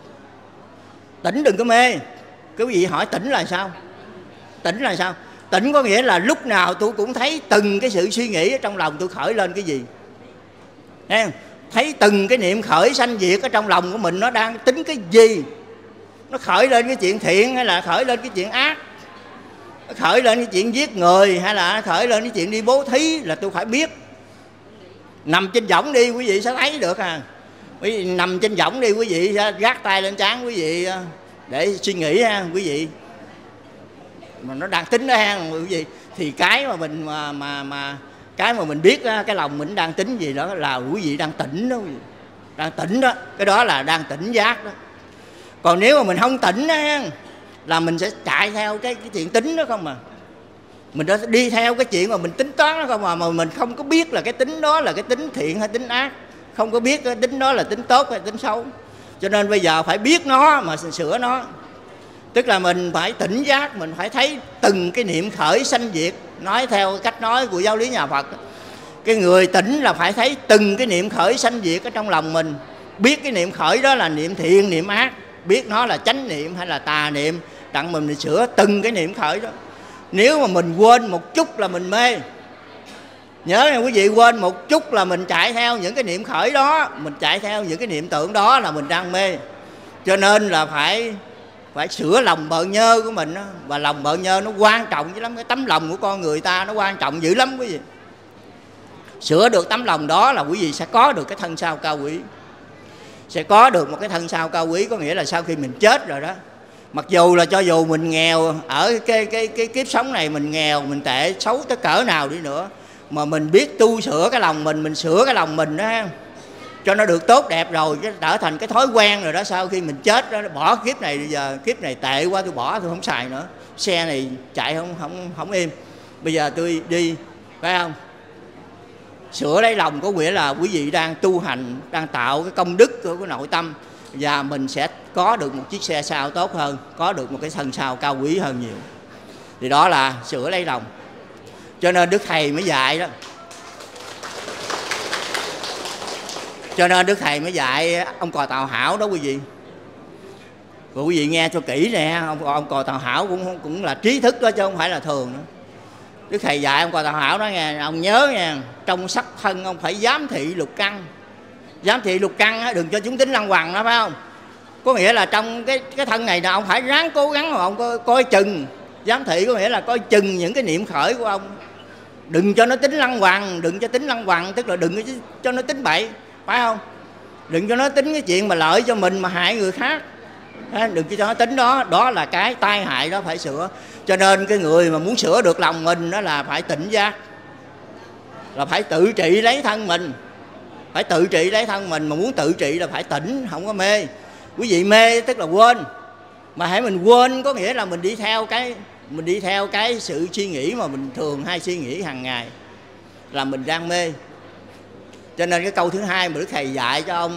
S4: Tỉnh đừng có mê. Cái quý vị hỏi tỉnh là sao? Tỉnh là sao? Tỉnh có nghĩa là lúc nào tôi cũng thấy từng cái sự suy nghĩ ở trong lòng tôi khởi lên cái gì. Thấy không? Thấy từng cái niệm khởi sanh diệt ở trong lòng của mình nó đang tính cái gì. Nó khởi lên cái chuyện thiện hay là khởi lên cái chuyện ác. Nó khởi lên cái chuyện giết người hay là khởi lên cái chuyện đi bố thí là tôi phải biết. Nằm trên võng đi quý vị sẽ thấy được à. Quý vị nằm trên võng đi quý vị sẽ gác tay lên trán quý vị để suy nghĩ ha quý vị. Mà nó đang tính đó ha quý vị. Thì cái mà mình cái mà mình biết cái lòng mình đang tính gì đó là quý vị đang tỉnh đó quý vị. Đang tỉnh đó, cái đó là đang tỉnh giác đó. Còn nếu mà mình không tỉnh đó là mình sẽ chạy theo cái chuyện tính đó không mà. Mình đã đi theo cái chuyện mà mình tính toán đó không mà mình không có biết là cái tính đó là cái tính thiện hay tính ác. Không có biết cái tính đó là tính tốt hay tính xấu. Cho nên bây giờ phải biết nó mà sửa nó. Tức là mình phải tỉnh giác, mình phải thấy từng cái niệm khởi sanh diệt. Nói theo cách nói của giáo lý nhà Phật, cái người tỉnh là phải thấy từng cái niệm khởi sanh diệt ở trong lòng mình. Biết cái niệm khởi đó là niệm thiện, niệm ác. Biết nó là chánh niệm hay là tà niệm. Đặng mình sửa từng cái niệm khởi đó. Nếu mà mình quên một chút là mình mê. Nhớ nha quý vị, quên một chút là mình chạy theo những cái niệm khởi đó, mình chạy theo những cái niệm tưởng đó là mình đang mê. Cho nên là phải sửa lòng bợn nhơ của mình đó. Và lòng bợn nhơ nó quan trọng dữ lắm. Cái tấm lòng của con người ta nó quan trọng dữ lắm quý vị. Sửa được tấm lòng đó là quý vị sẽ có được cái thân sau cao quý. Sẽ có được một cái thân sau cao quý. Có nghĩa là sau khi mình chết rồi đó, mặc dù là cho dù mình nghèo, ở cái kiếp sống này mình nghèo, mình tệ, xấu tới cỡ nào đi nữa, mà mình biết tu sửa cái lòng mình sửa cái lòng mình đó cho nó được tốt đẹp rồi, cái trở thành cái thói quen rồi đó. Sau khi mình chết đó, bỏ kiếp này, bây giờ kiếp này tệ quá tôi bỏ, tôi không xài nữa, xe này chạy không im, bây giờ tôi đi, phải không? Sửa lấy lòng có nghĩa là quý vị đang tu hành, đang tạo cái công đức của cái nội tâm, và mình sẽ có được một chiếc xe sau tốt hơn, có được một cái thân sau cao quý hơn nhiều. Thì đó là sửa lấy lòng. Cho nên Đức Thầy mới dạy đó. Cho nên Đức Thầy mới dạy ông Cò Tàu Hảo đó quý vị. Rồi quý vị nghe cho kỹ nè, ông Cò Tàu Hảo cũng là trí thức đó chứ không phải là thường nữa. Đức Thầy dạy ông Cò Tàu Hảo đó nghe, ông nhớ nha, trong sắc thân ông phải giám thị lục căn. Giám thị lục căn á, đừng cho chúng tính lăng quăng đó, phải không? Có nghĩa là trong cái thân này là ông phải ráng cố gắng mà ông coi chừng. Giám thị có nghĩa là coi chừng những cái niệm khởi của ông. Đừng cho nó tính lăng quăng, đừng cho tính lăng quăng, tức là đừng cho nó tính bậy, phải không? Đừng cho nó tính cái chuyện mà lợi cho mình mà hại người khác. Đừng cho nó tính đó. Đó là cái tai hại đó phải sửa. Cho nên cái người mà muốn sửa được lòng mình đó là phải tỉnh giác, là phải tự trị lấy thân mình. Phải tự trị lấy thân mình. Mà muốn tự trị là phải tỉnh, không có mê. Quý vị mê tức là quên. Mà hãy mình quên có nghĩa là mình đi theo cái sự suy nghĩ mà mình thường hay suy nghĩ hàng ngày, là mình đang mê. Cho nên cái câu thứ hai mà Đức Thầy dạy cho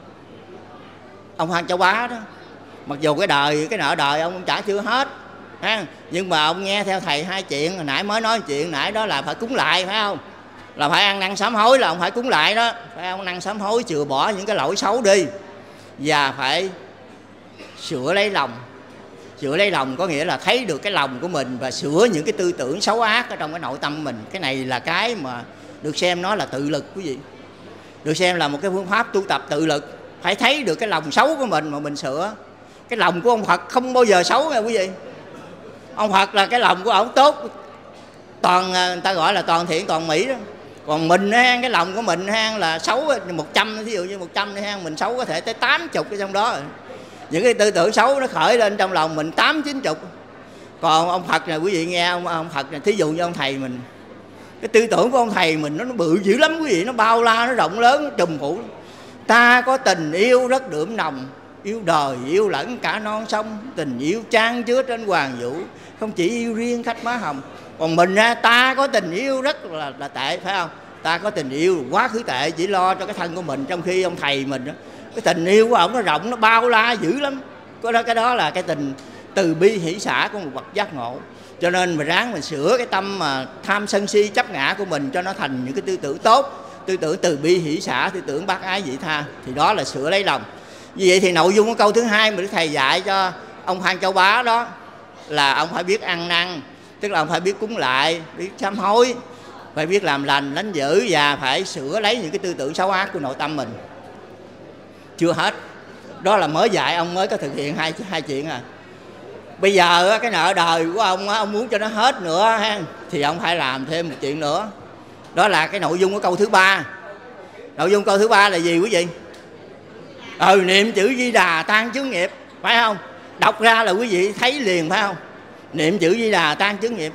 S4: ông Phan Châu Bá đó, mặc dù cái nợ đời ông trả chưa hết ha, nhưng mà ông nghe theo thầy hai chuyện. Hồi nãy mới nói chuyện nãy đó là phải cúng lại, phải không? Là phải ăn năn sám hối, là ông phải cúng lại đó. Phải ăn năn sám hối, chừa bỏ những cái lỗi xấu đi, và phải sửa lấy lòng. Sửa lấy lòng có nghĩa là thấy được cái lòng của mình và sửa những cái tư tưởng xấu ác ở trong cái nội tâm mình. Cái này là cái mà được xem nó là tự lực quý vị. Được xem là một cái phương pháp tu tập tự lực. Phải thấy được cái lòng xấu của mình mà mình sửa. Cái lòng của ông Phật không bao giờ xấu nha quý vị. Ông Phật là cái lòng của ông tốt, toàn người ta gọi là toàn thiện toàn mỹ đó. Còn mình cái lòng của mình là xấu 100, ví dụ như 100 mình xấu có thể tới 80 ở trong đó. Những cái tư tưởng xấu nó khởi lên trong lòng mình 80-90. Còn ông Phật này quý vị nghe, ông Phật này thí dụ như ông thầy mình, cái tư tưởng của ông thầy mình nó bự dữ lắm quý vị, nó bao la, nó rộng lớn, nó trùm phủ. Ta có tình yêu rất đượm nồng, yêu đời yêu lẫn cả non sông, tình yêu chan chứa trên hoàng vũ, không chỉ yêu riêng khách má hồng. Còn mình ta có tình yêu rất là tệ, phải không? Ta có tình yêu quá khứ tệ, chỉ lo cho cái thân của mình. Trong khi ông thầy mình đó, cái tình yêu của ổng nó rộng, nó bao la dữ lắm. Cái đó là cái tình từ bi hỷ xả của một bậc giác ngộ. Cho nên mình ráng mình sửa cái tâm mà tham sân si chấp ngã của mình cho nó thành những cái tư tưởng tốt, tư tưởng từ bi hỷ xả, tư tưởng bác ái vị tha. Thì đó là sửa lấy lòng. Vì vậy thì nội dung của câu thứ hai mà Đức Thầy dạy cho ông Phan Châu Bá đó là ông phải biết ăn năn, tức là ông phải biết cúng lại, biết sám hối, phải biết làm lành lánh dữ, và phải sửa lấy những cái tư tưởng xấu ác của nội tâm mình. Chưa hết, đó là mới dạy, ông mới có thực hiện hai chuyện à. Bây giờ cái nợ đời của ông muốn cho nó hết nữa ha, thì ông phải làm thêm một chuyện nữa. Đó là cái nội dung của câu thứ ba. Nội dung câu thứ ba là gì quý vị? Niệm chữ Di Đà tan chướng nghiệp, phải không? Đọc ra là quý vị thấy liền, phải không? Niệm chữ Di Đà tan chướng nghiệp.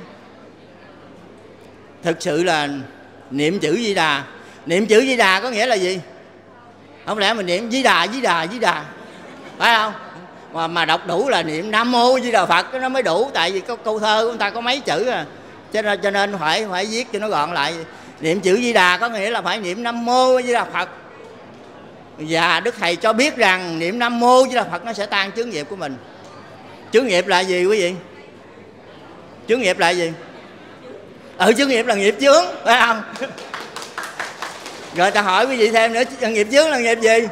S4: Thực sự là niệm chữ Di Đà. Niệm chữ Di Đà có nghĩa là gì? Không lẽ mình niệm Di Đà, Di Đà, Di Đà, phải không? Mà đọc đủ là niệm Nam Mô Di Đà Phật nó mới đủ. Tại vì câu thơ của người ta có mấy chữ à, cho nên phải viết cho nó gọn lại. Niệm chữ Di Đà có nghĩa là phải niệm Nam Mô Di Đà Phật. Và Đức Thầy cho biết rằng niệm Nam Mô Di Đà Phật nó sẽ tan chướng nghiệp của mình. Chướng nghiệp là gì quý vị? Chướng nghiệp là gì? Chướng nghiệp là nghiệp chướng, phải không? Rồi ta hỏi quý vị thêm nữa, nghiệp chướng là nghiệp gì?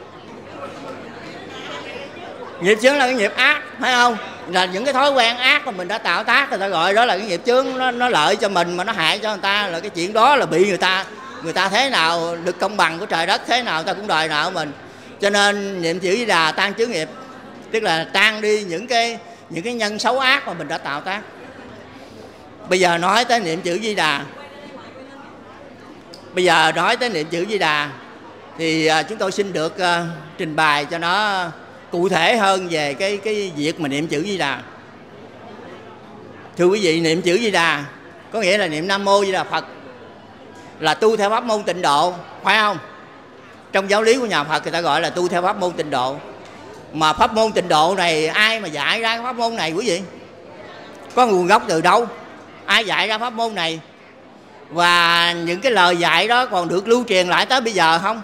S4: Nghiệp chướng là cái nghiệp ác, phải không? Là những cái thói quen ác mà mình đã tạo tác, người ta gọi đó là cái nghiệp chướng. Nó lợi cho mình mà nó hại cho người ta, là cái chuyện đó là bị người ta thế nào được công bằng của trời đất, thế nào người ta cũng đòi nợ mình. Cho nên niệm chữ Di Đà tan chướng nghiệp, tức là tan đi những cái nhân xấu ác mà mình đã tạo tác. Bây giờ nói tới niệm chữ Di Đà, thì chúng tôi xin được trình bày cho nó cụ thể hơn về cái việc mà niệm chữ Di Đà. Thưa quý vị, niệm chữ Di Đà có nghĩa là niệm Nam Mô Di Đà Phật, là tu theo pháp môn Tịnh Độ, phải không? Trong giáo lý của nhà Phật người ta gọi là tu theo pháp môn Tịnh Độ. Mà pháp môn Tịnh Độ này ai mà dạy ra cái pháp môn này quý vị? Có nguồn gốc từ đâu? Ai dạy ra pháp môn này? Và những cái lời dạy đó còn được lưu truyền lại tới bây giờ không?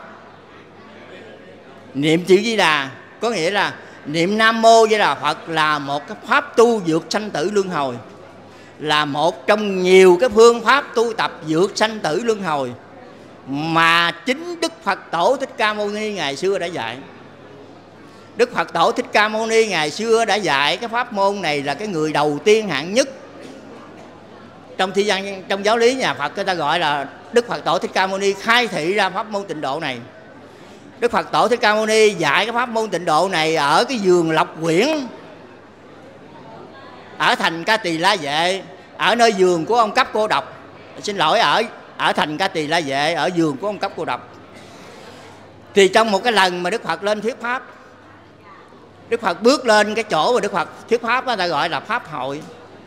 S4: Niệm chữ Di Đà có nghĩa là niệm Nam Mô Di Đà Phật là một cái pháp tu vượt sanh tử luân hồi, là một trong nhiều cái phương pháp tu tập vượt sanh tử luân hồi mà chính Đức Phật Tổ Thích Ca Mâu Ni ngày xưa đã dạy. Đức Phật Tổ Thích Ca Mâu Ni ngày xưa đã dạy cái pháp môn này, là cái người đầu tiên hạng nhất. Trong giáo lý nhà Phật người ta gọi là Đức Phật Tổ Thích Ca Mâu Ni khai thị ra pháp môn Tịnh Độ này. Đức Phật Tổ Thích Ca Mâu Ni dạy cái pháp môn Tịnh Độ này ở cái vườn Lộc Quyển, ở thành Ca Tỳ La Vệ, ở nơi vườn của ông Cấp Cô Độc. Xin lỗi, ở thành Ca Tỳ La Vệ, ở vườn của ông Cấp Cô Độc. Thì trong một cái lần mà Đức Phật lên thuyết pháp, Đức Phật bước lên cái chỗ mà Đức Phật thuyết pháp đó ta gọi là pháp hội.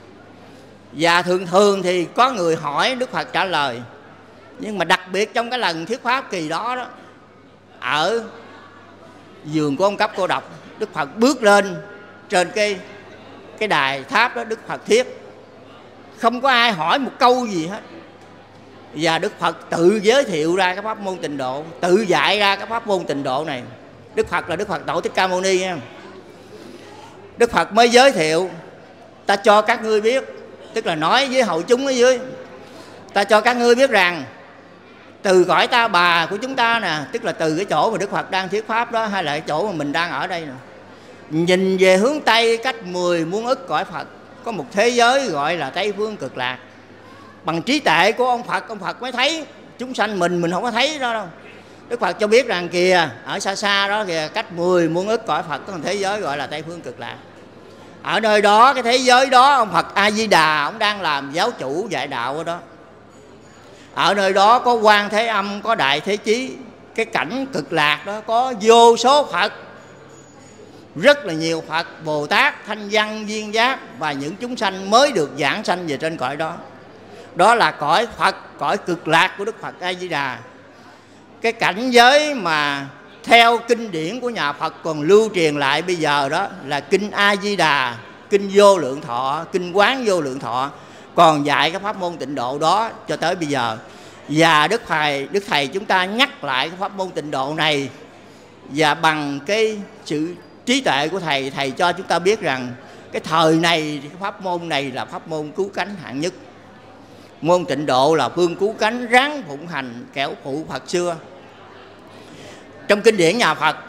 S4: Và thường thường thì có người hỏi Đức Phật trả lời. Nhưng mà đặc biệt trong cái lần thuyết pháp kỳ đó đó, ở vườn của ông Cấp Cô Độc, Đức Phật bước lên trên cái đài tháp đó, Đức Phật thuyết, không có ai hỏi một câu gì hết. Và Đức Phật tự giới thiệu ra cái pháp môn Tịnh Độ, tự dạy ra cái pháp môn Tịnh Độ này. Đức Phật là Đức Phật Tổ Thích Ca Mâu Ni nha. Đức Phật mới giới thiệu, ta cho các ngươi biết, tức là nói với hội chúng ở dưới, ta cho các ngươi biết rằng từ cõi Ta Bà của chúng ta nè, tức là từ cái chỗ mà Đức Phật đang thuyết pháp đó, hay là cái chỗ mà mình đang ở đây nè, nhìn về hướng Tây cách 10 muôn ức cõi Phật, có một thế giới gọi là Tây Phương Cực Lạc. Bằng trí tuệ của ông Phật mới thấy chúng sanh mình không có thấy đó đâu. Đức Phật cho biết rằng kìa, ở xa xa đó kìa, cách 10 muôn ức cõi Phật có một thế giới gọi là Tây Phương Cực Lạc. Ở nơi đó, cái thế giới đó, ông Phật A Di Đà ông đang làm giáo chủ dạy đạo ở đó. Ở nơi đó có Quan Thế Âm, có Đại Thế Chí. Cái cảnh Cực Lạc đó có vô số Phật, rất là nhiều Phật, Bồ Tát, Thanh Văn, Duyên Giác và những chúng sanh mới được giảng sanh về trên cõi đó. Đó là cõi Phật, cõi Cực Lạc của Đức Phật A Di Đà. Cái cảnh giới mà theo kinh điển của nhà Phật còn lưu truyền lại bây giờ đó là kinh A Di Đà, kinh Vô Lượng Thọ, kinh Quán Vô Lượng Thọ, còn dạy cái pháp môn Tịnh Độ đó cho tới bây giờ. Và Đức Thầy chúng ta nhắc lại cái pháp môn Tịnh Độ này, và bằng cái sự trí tuệ của Thầy cho chúng ta biết rằng cái thời này, cái pháp môn này là pháp môn cứu cánh hạng nhất. Môn Tịnh Độ là phương cứu cánh, ráng phụng hành kẻo phụ Phật xưa. Trong kinh điển nhà Phật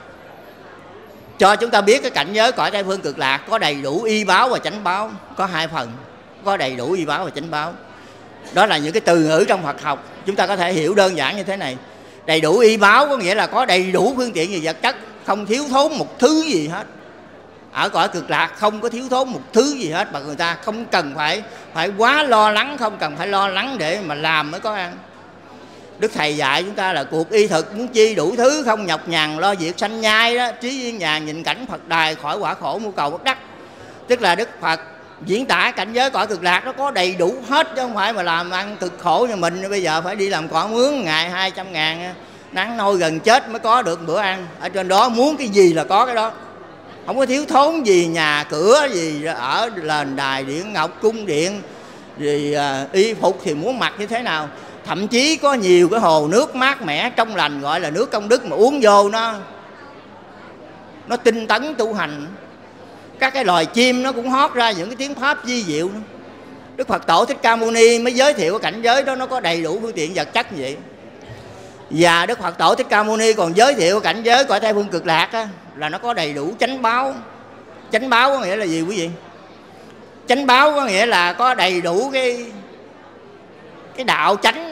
S4: cho chúng ta biết cái cảnh giới cõi Tây Phương Cực Lạc có đầy đủ y báo và chánh báo, có hai phần, có đầy đủ y báo và chánh báo. Đó là những cái từ ngữ trong Phật học, chúng ta có thể hiểu đơn giản như thế này. Đầy đủ y báo có nghĩa là có đầy đủ phương tiện về vật chất, không thiếu thốn một thứ gì hết. Ở cõi Cực Lạc không có thiếu thốn một thứ gì hết, mà người ta không cần phải quá lo lắng, không cần phải lo lắng để mà làm mới có ăn. Đức Thầy dạy chúng ta là cuộc y thực muốn chi đủ thứ, không nhọc nhằn lo việc sanh nhai đó, trí yên nhàn nhìn cảnh Phật đài, khỏi quả khổ mưu cầu bất đắc. Tức là Đức Phật diễn tả cảnh giới cõi Cực Lạc nó có đầy đủ hết, chứ không phải mà làm ăn cực khổ như mình bây giờ phải đi làm cỏ mướn ngày 200.000, nắng nôi gần chết mới có được bữa ăn. Ở trên đó muốn cái gì là có cái đó, không có thiếu thốn gì, nhà cửa gì, ở đền đài điện ngọc, cung điện gì, y phục thì muốn mặc như thế nào. Thậm chí có nhiều cái hồ nước mát mẻ trong lành gọi là nước công đức, mà uống vô nó tinh tấn tu hành. Các cái loài chim nó cũng hót ra những cái tiếng pháp di diệu. Đức Phật Tổ Thích Ca Mâu Ni mới giới thiệu cái cảnh giới đó nó có đầy đủ phương tiện vật chất như vậy. Và Đức Phật Tổ Thích Ca Mâu Ni còn giới thiệu cảnh giới cõi Tây Phương Cực Lạc á, là nó có đầy đủ chánh báo. Chánh báo có nghĩa là gì quý vị? Chánh báo có nghĩa là có đầy đủ cái đạo chánh.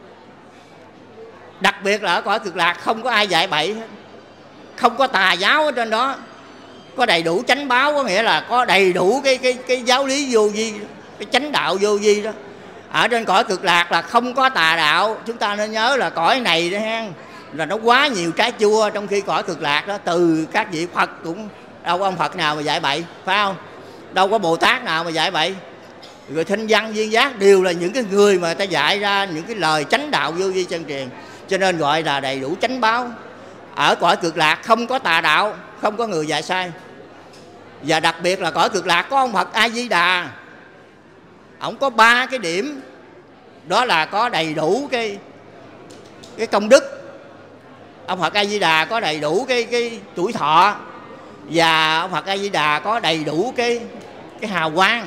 S4: Đặc biệt là ở cõi Cực Lạc không có ai dạy bậy hết, không có tà giáo ở trên đó. Có đầy đủ chánh báo có nghĩa là có đầy đủ cái giáo lý vô vi, cái chánh đạo vô vi đó. Ở trên cõi Cực Lạc là không có tà đạo. Chúng ta nên nhớ là cõi này đó ha, là nó quá nhiều trái chua, trong khi cõi Cực Lạc đó từ các vị Phật cũng đâu có ông Phật nào mà dạy bậy, phải không? Đâu có Bồ Tát nào mà dạy bậy. Rồi Thanh Văn, Duyên Giác đều là những cái người mà ta dạy ra những cái lời chánh đạo vô vi chân truyền, cho nên gọi là đầy đủ chánh báo. Ở cõi Cực Lạc không có tà đạo, không có người dạy sai. Và đặc biệt là cõi Cực Lạc có ông Phật A Di Đà, ổng có 3 cái điểm, đó là có đầy đủ cái công đức. Ông Phật A Di Đà có đầy đủ cái tuổi thọ, và ông Phật A Di Đà có đầy đủ cái hào quang.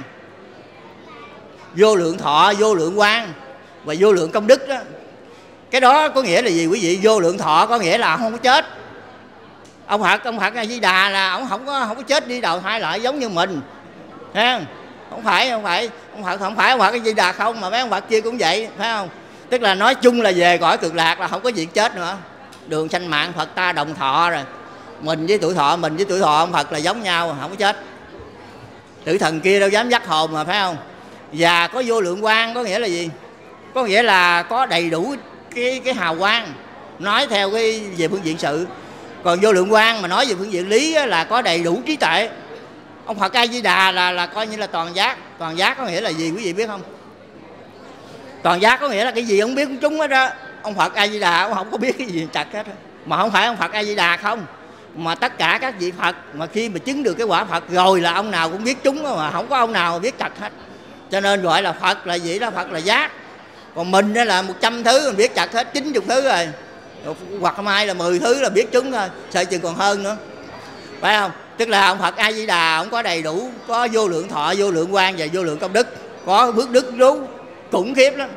S4: Vô lượng thọ, vô lượng quang và vô lượng công đức đó. Cái đó có nghĩa là gì quý vị? Vô lượng thọ có nghĩa là ông không có chết. Ông Phật A Di Đà là ông không có chết đi đầu thai lại giống như mình, thấy không? Không phải ông Phật A Di Đà không, mà mấy ông Phật kia cũng vậy, phải không? Tức là nói chung là về cõi Cực Lạc là không có chuyện chết nữa. Đường sanh mạng Phật ta đồng thọ rồi. Mình với tuổi thọ ông Phật là giống nhau, không có chết. Tử thần kia đâu dám dắt hồn mà, phải không? Và có vô lượng quang có nghĩa là gì? Có nghĩa là có đầy đủ cái hào quang. nói theo cái về phương diện sự. Còn vô lượng quang mà nói về phương diện lý là có đầy đủ trí tuệ. Ông Phật A Di Đà là coi như là toàn giác. Toàn giác có nghĩa là gì quý vị biết không? Toàn giác có nghĩa là cái gì không biết chúng hết đó. Ông Phật A Di Đà ông không có biết cái gì chặt hết. Mà không phải ông Phật A Di Đà không, mà tất cả các vị Phật mà khi mà chứng được cái quả Phật rồi là ông nào cũng biết chúng, mà không có ông nào mà biết chặt hết. Cho nên gọi là Phật là gì đó, Phật là giác. Còn mình đó là 100 thứ mình biết chặt hết 90 thứ rồi. Hoặc mai là 10 thứ là biết chúng thôi, sợ chừng còn hơn nữa, phải không? Tức là ông Phật A Di Đà ông có đầy đủ, có vô lượng thọ, vô lượng quang và vô lượng công đức, có bước đức rú khủng khiếp lắm.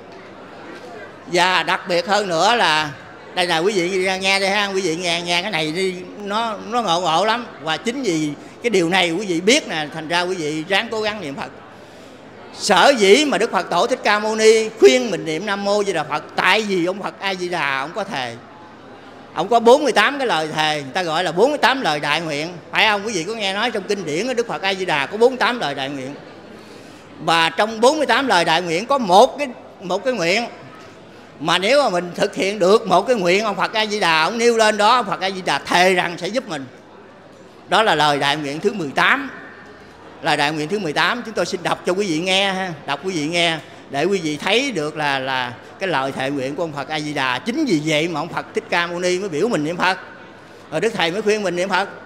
S4: Và đặc biệt hơn nữa là đây là quý vị nghe đây ha, quý vị nghe cái này đi, nó ngộ lắm. Và chính vì cái điều này quý vị biết nè, thành ra quý vị ráng cố gắng niệm Phật. Sở dĩ mà Đức Phật Tổ Thích Ca Mâu Ni khuyên mình niệm Nam Mô Di Đà Phật, tại vì ông Phật A Di Đà ông có thề, ông có 48 cái lời thề, người ta gọi là 48 lời đại nguyện, phải không? Quý vị có nghe nói trong kinh điển Đức Phật A Di Đà có 48 lời đại nguyện. Và trong 48 lời đại nguyện có một cái nguyện mà nếu mà mình thực hiện được một cái nguyện ông Phật A Di Đà ông nêu lên đó, ông Phật A Di Đà thề rằng sẽ giúp mình. Đó là lời đại nguyện thứ 18. Lời đại nguyện thứ 18 chúng tôi xin đọc cho quý vị nghe ha, đọc quý vị nghe để quý vị thấy được là cái lời thệ nguyện của ông Phật A Di Đà. Chính vì vậy mà ông Phật Thích Ca Mâu Ni mới biểu mình niệm Phật, rồi Đức Thầy mới khuyên mình niệm Phật.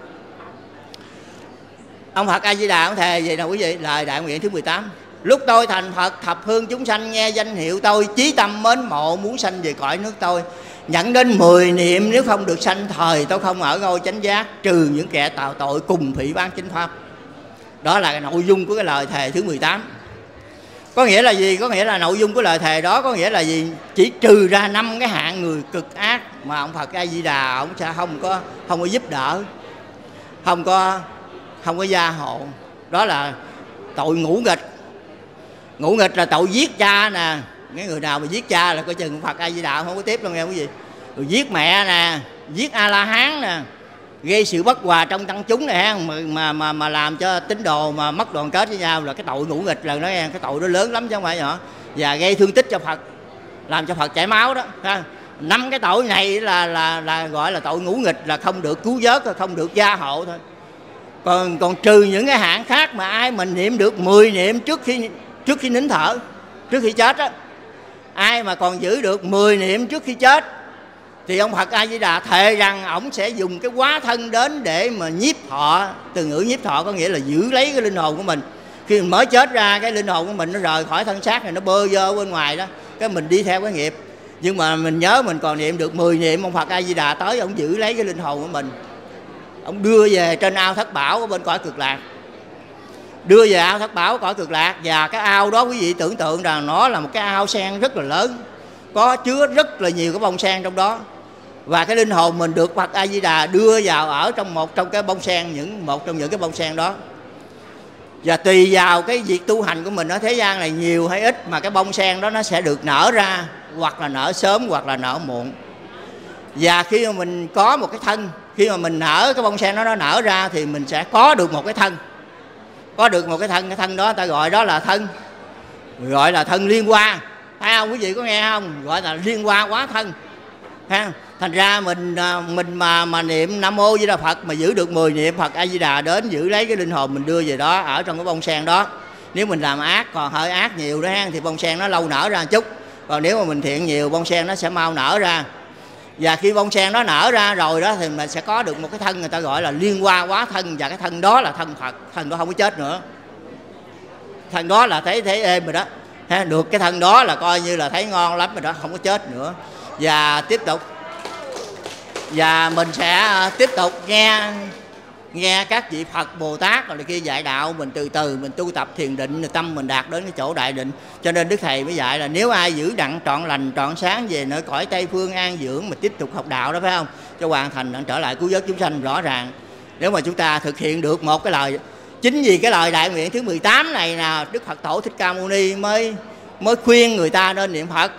S4: Ông Phật A Di Đà ông thề vậy nào quý vị, lời đại nguyện thứ 18: lúc tôi thành Phật, thập phương chúng sanh nghe danh hiệu tôi, chí tâm mến mộ muốn sanh về cõi nước tôi, nhận đến 10 niệm nếu không được sanh thời tôi không ở ngôi chánh giác, trừ những kẻ tạo tội cùng phỉ bán chính pháp. Đó là cái nội dung của cái lời thề thứ 18. Có nghĩa là gì? Có nghĩa là nội dung của lời thề đó có nghĩa là gì? Chỉ trừ ra 5 cái hạng người cực ác mà ông Phật A Di Đà ông sẽ không có giúp đỡ, không có gia hộ. Đó là tội ngũ nghịch. Ngũ nghịch là tội giết cha nè. Cái người nào mà giết cha là coi chừng ông Phật A Di Đà không có tiếp đâu nghe quý vị. Rồi giết mẹ nè, giết A La Hán nè, gây sự bất hòa trong tăng chúng này ha, mà làm cho tín đồ mà mất đoàn kết với nhau là cái tội ngũ nghịch, là nó cái tội đó lớn lắm chứ không phải nhỏ. Và gây thương tích cho Phật, làm cho Phật chảy máu đó ha. 5 cái tội này là gọi là tội ngũ nghịch, là không được cứu vớt, không được gia hộ thôi. Còn trừ những cái hạng khác mà ai mình niệm được 10 niệm trước khi nín thở, trước khi chết á, ai mà còn giữ được 10 niệm trước khi chết thì ông Phật A Di Đà thề rằng ổng sẽ dùng cái hóa thân đến để mà nhiếp thọ. Từ ngữ nhiếp thọ có nghĩa là giữ lấy cái linh hồn của mình. Khi mình mới chết ra, cái linh hồn của mình nó rời khỏi thân xác này, nó bơ vơ bên ngoài đó, cái mình đi theo cái nghiệp. Nhưng mà mình nhớ mình còn niệm được 10 niệm, ông Phật A Di Đà tới ổng giữ lấy cái linh hồn của mình, ổng đưa về trên ao Thất Bảo ở bên cõi Cực Lạc. Đưa về ao Thất Bảo cõi Cực Lạc. Và cái ao đó quý vị tưởng tượng rằng nó là một cái ao sen rất là lớn, có chứa rất là nhiều cái bông sen trong đó. Và cái linh hồn mình được Phật A Di Đà đưa vào ở trong một trong cái bông sen, một trong những cái bông sen đó. Và tùy vào cái việc tu hành của mình ở thế gian này nhiều hay ít mà cái bông sen đó nó sẽ được nở ra, hoặc là nở sớm hoặc là nở muộn. Và khi mà mình có một cái thân, khi mà mình nở cái bông sen đó nó nở ra thì mình sẽ có được một cái thân. Có được một cái thân đó ta gọi đó là thân, gọi là thân liên hoa. Thấy không? Quý vị có nghe không? Gọi là liên hoa hóa thân. Ha? Thành ra mình mà niệm Nam Mô Di Đà Phật mà giữ được 10 niệm Phật A Di Đà đến giữ lấy cái linh hồn mình đưa về đó ở trong cái bông sen đó. Nếu mình làm ác, còn hơi ác nhiều đó ha, thì bông sen nó lâu nở ra một chút. Còn nếu mà mình thiện nhiều, bông sen nó sẽ mau nở ra. Và khi bông sen nó nở ra rồi đó thì mình sẽ có được một cái thân người ta gọi là liên hoa hóa thân. Và cái thân đó là thân Phật, thân đó không có chết nữa. Thân đó là thấy êm rồi đó. Ha, được cái thân đó là coi như là thấy ngon lắm rồi đó, không có chết nữa. Và tiếp tục, và mình sẽ tiếp tục nghe các vị Phật Bồ Tát rồi kia dạy đạo, mình từ từ mình tu tập thiền định, tâm mình đạt đến cái chỗ đại định. Cho nên Đức Thầy mới dạy là nếu ai giữ đặng trọn lành trọn sáng về nơi cõi Tây Phương an dưỡng mà tiếp tục học đạo đó, phải không, cho hoàn thành trở lại cứu vớt chúng sanh. Rõ ràng nếu mà chúng ta thực hiện được một cái lời, chính vì cái lời đại nguyện thứ 18 này là Đức Phật Tổ Thích Ca Mâu Ni mới khuyên người ta nên niệm Phật.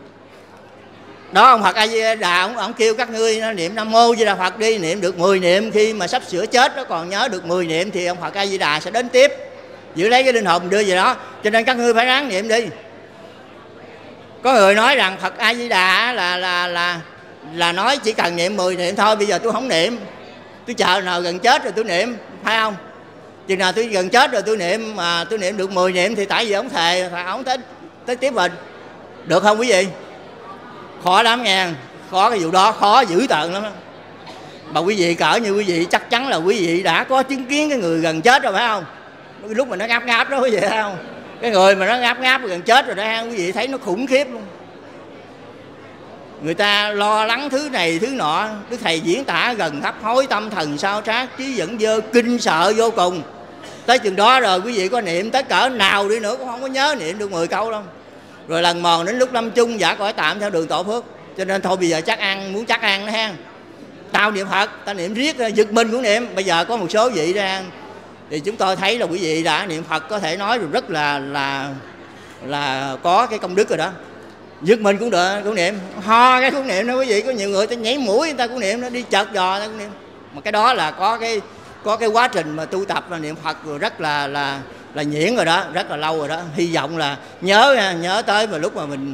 S4: Đó, ông Phật A Di Đà ông kêu các ngươi niệm Nam Mô Di Đà Phật đi, niệm được 10 niệm, khi mà sắp sửa chết đó còn nhớ được 10 niệm thì ông Phật A Di Đà sẽ đến tiếp, giữ lấy cái linh hồn đưa về đó. Cho nên các ngươi phải ráng niệm đi. Có người nói rằng Phật A Di Đà là nói chỉ cần niệm 10 niệm thôi. Bây giờ tôi không niệm, tôi chờ nào gần chết rồi tôi niệm, phải không? Chừng nào tôi gần chết rồi tôi niệm, mà tôi niệm được 10 niệm thì tại vì ông thề phải ông tới tiếp mình. Được không quý vị? Khó lắm nha, khó cái vụ đó, khó dữ tợn lắm đó. Mà quý vị cỡ như quý vị chắc chắn là quý vị đã có chứng kiến cái người gần chết rồi phải không? Lúc mà nó ngáp ngáp đó quý vị thấy không? Cái người mà nó ngáp ngáp gần chết rồi đó, quý vị thấy nó khủng khiếp luôn. Người ta lo lắng thứ này thứ nọ, Đức Thầy diễn tả gần hấp hối, tâm thần sao trác, trí dẫn dơ, kinh sợ vô cùng. Tới chừng đó rồi quý vị có niệm tới cỡ nào đi nữa cũng không có nhớ niệm được 10 câu đâu. Rồi lần mòn đến lúc lâm chung giả cõi tạm theo đường tổ phước. Cho nên thôi bây giờ chắc ăn, muốn chắc ăn đó ha. Tao niệm Phật, tao niệm riết, giật mình cũng niệm. Bây giờ có một số vị ra thì chúng tôi thấy là quý vị đã niệm Phật có thể nói rồi, rất là có cái công đức rồi đó. Giật mình cũng được, cũng niệm, ho cái cũng niệm đó quý vị. Có nhiều người ta nhảy mũi người ta cũng niệm, nó đi chợt giò ta cũng niệm. Mà cái đó là có cái quá trình mà tu tập là niệm Phật rồi, rất là nhuyễn rồi đó, rất là lâu rồi đó. Hy vọng là nhớ tới mà lúc mà mình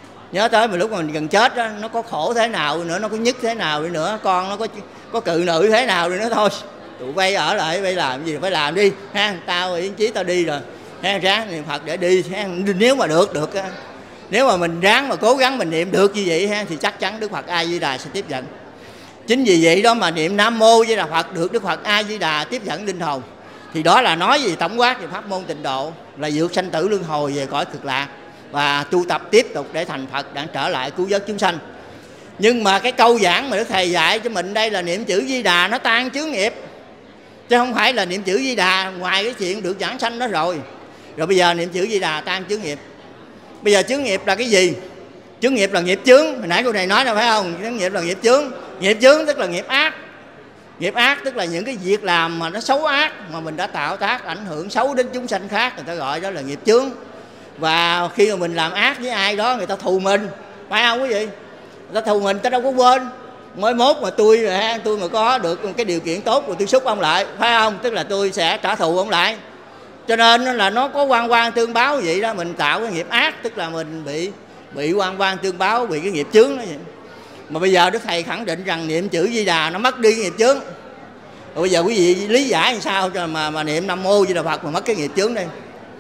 S4: gần chết đó, nó có khổ thế nào nữa, nó có nhức thế nào đi nữa, con nó có cự nữ thế nào đi nữa thôi. Tụi bay ở lại bay làm gì phải làm đi ha, tao yên chí tao đi rồi ha, ráng niệm Phật để đi ha. Nếu mà được nếu mà mình ráng mà cố gắng mình niệm được như vậy ha, thì chắc chắn Đức Phật A Di Đà sẽ tiếp dẫn. Chính vì vậy đó mà niệm Nam Mô Di Đà Phật được Đức Phật A Di Đà tiếp dẫn linh hồn. Thì đó là nói gì tổng quát về pháp môn tịnh độ, là vượt sanh tử luân hồi về cõi cực lạc và tu tập tiếp tục để thành Phật, để trở lại cứu vớt chúng sanh. Nhưng mà cái câu giảng mà Đức Thầy dạy cho mình đây là niệm chữ Di Đà nó tan chướng nghiệp, chứ không phải là niệm chữ Di Đà ngoài cái chuyện được giảng sanh đó rồi. Rồi bây giờ niệm chữ Di Đà tan chướng nghiệp. Bây giờ chướng nghiệp là cái gì? Chướng nghiệp là nghiệp chướng, hồi nãy cô này nói là phải không? Chướng nghiệp là nghiệp chướng. Nghiệp chướng tức là nghiệp ác. Nghiệp ác tức là những cái việc làm mà nó xấu ác, mà mình đã tạo tác ảnh hưởng xấu đến chúng sanh khác, người ta gọi đó là nghiệp chướng. Và khi mà mình làm ác với ai đó, người ta thù mình, phải không quý vị? Người ta thù mình, ta đâu có quên. Mới mốt mà tôi mà có được cái điều kiện tốt rồi tôi xúc ông lại, phải không? Tức là tôi sẽ trả thù ông lại. Cho nên là nó có quan tương báo vậy đó. Mình tạo cái nghiệp ác tức là mình bị quan tương báo, bị cái nghiệp chướng đó vậy. Mà bây giờ Đức Thầy khẳng định rằng niệm chữ Di Đà nó mất đi cái nghiệp chướng. Rồi bây giờ quý vị lý giải làm sao cho mà niệm Nam Mô Di Đà Phật mà mất cái nghiệp chướng đây?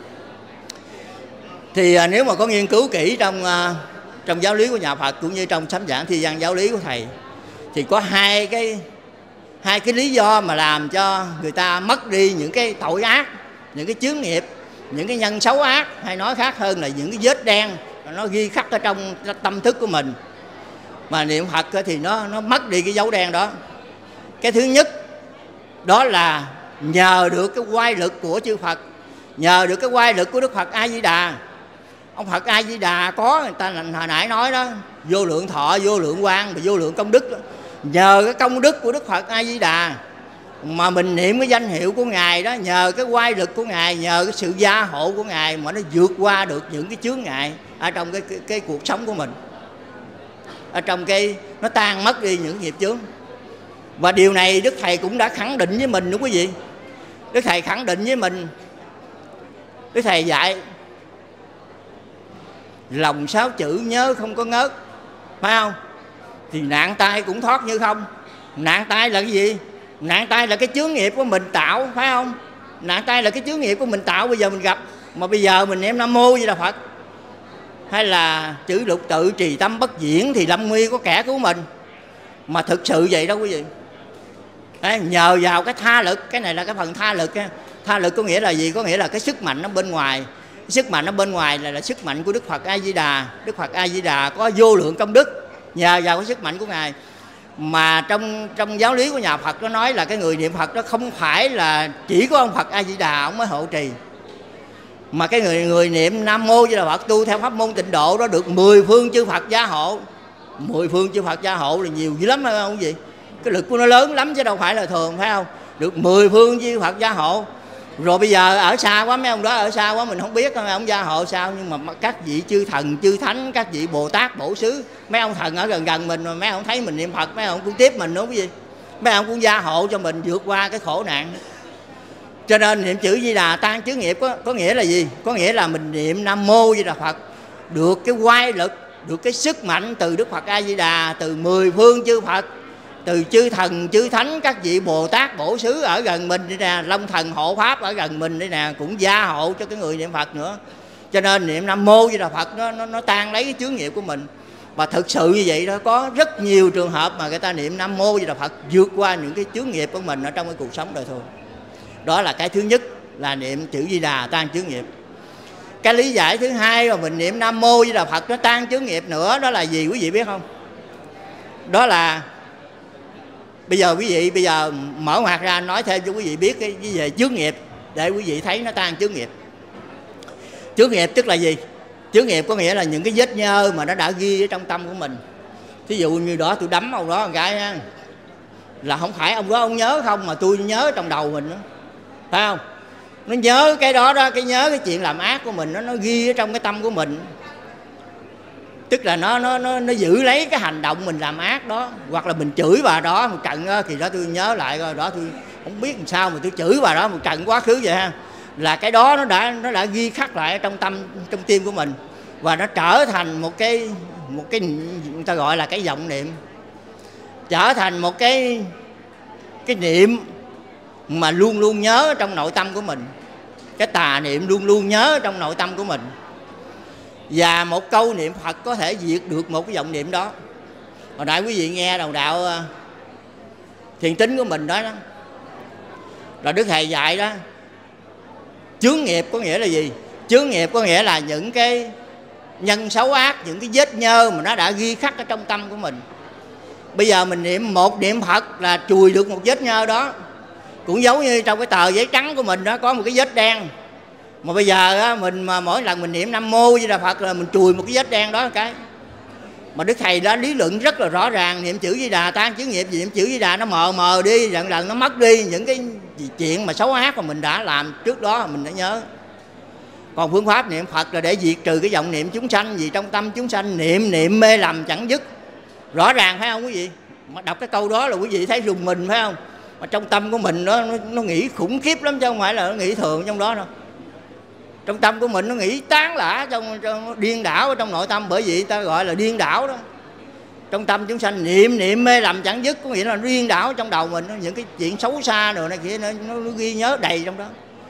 S4: Thì nếu mà có nghiên cứu kỹ trong giáo lý của nhà Phật cũng như trong sám giảng thi văn giáo lý của Thầy, thì có hai cái lý do mà làm cho người ta mất đi những cái tội ác, những cái chướng nghiệp, những cái nhân xấu ác, hay nói khác hơn là những cái vết đen nó ghi khắc ở trong tâm thức của mình. Mà niệm Phật thì nó mất đi cái dấu đen đó. Cái thứ nhất đó là nhờ được cái oai lực của chư Phật, nhờ được cái oai lực của Đức Phật A Di Đà. Ông Phật A Di Đà có, người ta hồi nãy nói đó, vô lượng thọ, vô lượng quang và vô lượng công đức đó. Nhờ cái công đức của Đức Phật A Di Đà mà mình niệm cái danh hiệu của Ngài đó, nhờ cái oai lực của Ngài, nhờ cái sự gia hộ của Ngài mà nó vượt qua được những cái chướng ngại ở trong cái cuộc sống của mình, ở trong nó tan mất đi những nghiệp chướng. Và điều này Đức Thầy cũng đã khẳng định với mình nữa quý vị. Đức Thầy khẳng định với mình, Đức Thầy dạy lòng 6 chữ nhớ không có ngớt, phải không? Thì nạn tai cũng thoát như không. Nạn tai là cái gì? Nạn tai là cái chướng nghiệp của mình tạo, phải không? Nạn tai là cái chướng nghiệp của mình tạo, bây giờ mình gặp. Mà bây giờ mình niệm Nam Mô Di Đà Phật hay là chữ lục tự trì tâm bất diễn thì lâm nguy có kẻ cứu mình. Mà thực sự vậy đó quý vị. Đấy, nhờ vào cái tha lực, cái này là cái phần tha lực. Tha lực có nghĩa là gì? Có nghĩa là cái sức mạnh ở bên ngoài. Cái sức mạnh ở bên ngoài là sức mạnh của Đức Phật A Di Đà. Đức Phật A Di Đà có vô lượng công đức, nhờ vào cái sức mạnh của Ngài. Mà trong giáo lý của nhà Phật nó nói là cái người niệm Phật đó không phải là chỉ có ông Phật A Di Đà ông mới hộ trì, mà cái người niệm Nam Mô Di Đà Phật tu theo pháp môn tịnh độ đó được 10 phương chư Phật gia hộ. 10 phương chư Phật gia hộ là nhiều dữ lắm, phải không gì? Cái lực của nó lớn lắm chứ đâu phải là thường, phải không? Được 10 phương chư Phật gia hộ. Rồi bây giờ ở xa quá, mấy ông đó ở xa quá mình không biết mấy ông gia hộ sao. Nhưng mà các vị chư thần, chư thánh, các vị Bồ Tát, Bổ Xứ, mấy ông thần ở gần mình mà mấy ông thấy mình niệm Phật, mấy ông cũng tiếp mình, đúng không gì? Mấy ông cũng gia hộ cho mình vượt qua cái khổ nạn. Cho nên niệm chữ Di Đà tan chướng nghiệp có nghĩa là gì? Có nghĩa là mình niệm Nam Mô Di Đà Phật được cái oai lực được cái sức mạnh từ Đức Phật A Di Đà, từ 10 phương chư Phật, từ chư thần chư thánh, các vị Bồ Tát Bổ Xứ ở gần mình đây nè, Long Thần hộ Pháp ở gần mình đây nè, cũng gia hộ cho cái người niệm Phật nữa. Cho nên niệm Nam Mô Di Đà Phật nó tan lấy cái chướng nghiệp của mình. Và thực sự như vậy đó, có rất nhiều trường hợp mà người ta niệm Nam Mô Di Đà Phật vượt qua những cái chướng nghiệp của mình ở trong cái cuộc sống đời thường. Đó là cái thứ nhất, là niệm chữ Di Đà tan chướng nghiệp. Cái lý giải thứ hai mà mình niệm Nam Mô Di Đà Phật nó tan chướng nghiệp nữa, đó là gì quý vị biết không? Đó là bây giờ mở ngoặt ra nói thêm cho quý vị biết cái về chướng nghiệp để quý vị thấy nó tan chướng nghiệp. Chướng nghiệp tức là gì? Chướng nghiệp có nghĩa là những cái vết nhơ mà nó đã ghi ở trong tâm của mình. Thí dụ như đó tôi đấm ông đó một cái ha, là không phải ông đó ông nhớ không, mà tôi nhớ trong đầu mình đó, phải không? Nó nhớ cái đó đó, nhớ cái chuyện làm ác của mình nó ghi ở trong cái tâm của mình. Tức là nó giữ lấy cái hành động mình làm ác đó, hoặc là mình chửi bà đó một trận đó, thì đó tôi nhớ lại rồi đó, tôi không biết làm sao mà tôi chửi bà đó một trận quá khứ vậy ha, là cái đó nó đã ghi khắc lại trong trong tim của mình, và nó trở thành một cái người ta gọi là cái vọng niệm, trở thành một cái niệm mà luôn luôn nhớ trong nội tâm của mình, cái tà niệm luôn luôn nhớ trong nội tâm của mình. Và một câu niệm Phật có thể diệt được một cái vọng niệm đó. Hồi nãy quý vị nghe đồng đạo thiền tín của mình đó, là Đức Thầy dạy đó, chướng nghiệp có nghĩa là gì? Chướng nghiệp có nghĩa là những cái nhân xấu ác, những cái vết nhơ mà nó đã ghi khắc ở trong tâm của mình. Bây giờ mình niệm một niệm Phật là chùi được một vết nhơ đó. Cũng giống như trong cái tờ giấy trắng của mình đó có một cái vết đen, mà bây giờ á, mình mà mỗi lần mình niệm Nam Mô Di Đà Phật là mình chùi một cái vết đen đó một cái. Mà Đức Thầy đã lý luận rất là rõ ràng, niệm chữ Di Đà tan chướng nghiệp. Niệm chữ Di Đà nó mờ đi, lần lần nó mất đi những cái chuyện mà xấu ác mà mình đã làm trước đó mình đã nhớ. Còn phương pháp niệm Phật là để diệt trừ cái vọng niệm chúng sanh, vì trong tâm chúng sanh niệm mê lầm chẳng dứt. Rõ ràng phải không quý vị? Mà đọc cái câu đó là quý vị thấy rùng mình phải không? Mà trong tâm của mình nó nghĩ khủng khiếp lắm, chứ không phải là nó nghĩ thường trong đó đâu. Trong tâm của mình nó nghĩ tán lả, trong điên đảo ở trong nội tâm, bởi vậy ta gọi là điên đảo đó. Trong tâm chúng sanh niệm mê lầm chẳng dứt, có nghĩa là nó điên đảo trong đầu mình, những cái chuyện xấu xa rồi này kia nó ghi nhớ đầy trong đó.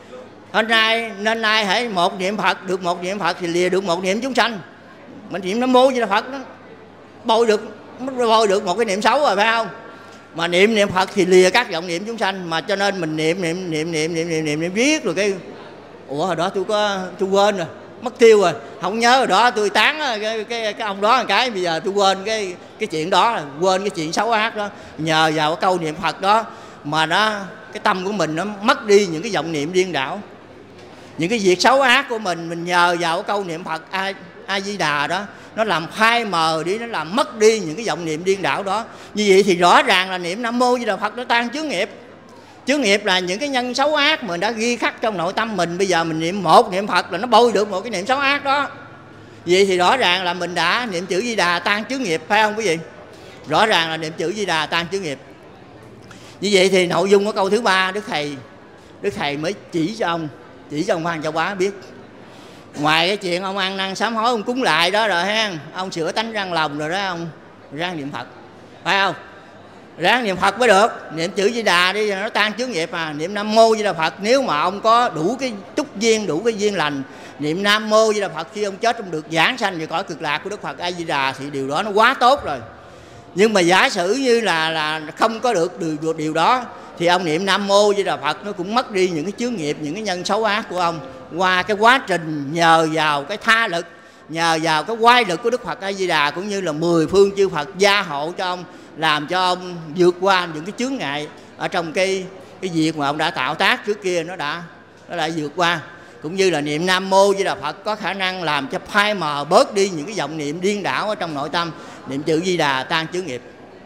S4: Nên nay hãy một niệm Phật, được một niệm Phật thì lìa được một niệm chúng sanh. Mình niệm Nam Mô Di Đà Phật đó bôi được một cái niệm xấu rồi phải không? Mà niệm Phật thì lìa các vọng niệm chúng sanh. Mà cho nên mình niệm riết rồi cái ủa hồi đó tôi quên rồi, mất tiêu rồi, không nhớ rồi đó, tôi tán cái ông đó một cái, bây giờ tôi quên cái chuyện đó, quên cái chuyện xấu ác đó. Nhờ vào cái câu niệm Phật đó mà cái tâm của mình nó mất đi những cái vọng niệm điên đảo, những cái việc xấu ác của mình nhờ vào cái câu niệm Phật A Di Đà đó, nó làm phai mờ đi, nó làm mất đi những cái vọng niệm điên đảo đó. Như vậy thì rõ ràng là niệm Nam Mô Di Đà Phật nó tan chướng nghiệp. Chướng nghiệp là những cái nhân xấu ác mình đã ghi khắc trong nội tâm mình. Bây giờ mình niệm một niệm Phật là nó bôi được một cái niệm xấu ác đó. Vậy thì rõ ràng là mình đã niệm chữ Di Đà tan chướng nghiệp, phải không quý vị? Rõ ràng là niệm chữ Di Đà tan chướng nghiệp. Như vậy thì nội dung của câu thứ ba Đức Thầy mới chỉ cho ông Phan Châu Bá biết. Ngoài cái chuyện ông ăn năn sám hối, ông cúng lại đó rồi ha, ông sửa tánh răng lòng rồi đó, ông ráng niệm Phật, phải không? Ráng niệm Phật mới được. Niệm chữ Di Đà đi nó tan chướng nghiệp mà. Niệm Nam Mô Di Đà Phật nếu mà ông có đủ cái túc duyên, đủ cái duyên lành, niệm Nam Mô Di Đà Phật khi ông chết ông được giảng sanh về cõi cực lạc của Đức Phật A Di Đà thì điều đó nó quá tốt rồi. Nhưng mà giả sử như là không có được điều đó thì ông niệm Nam Mô Di Đà Phật nó cũng mất đi những cái chướng nghiệp, những cái nhân xấu ác của ông qua cái quá trình nhờ vào cái tha lực, nhờ vào cái quay lực của Đức Phật A Di Đà, cũng như là 10 phương chư Phật gia hộ cho ông, làm cho ông vượt qua những cái chướng ngại ở trong cái việc mà ông đã tạo tác trước kia, nó đã vượt qua. Cũng như là niệm Nam Mô Di Đà Phật có khả năng làm cho phai mờ bớt đi những cái vọng niệm điên đảo ở trong nội tâm. Niệm chữ Di Đà tan chướng nghiệp.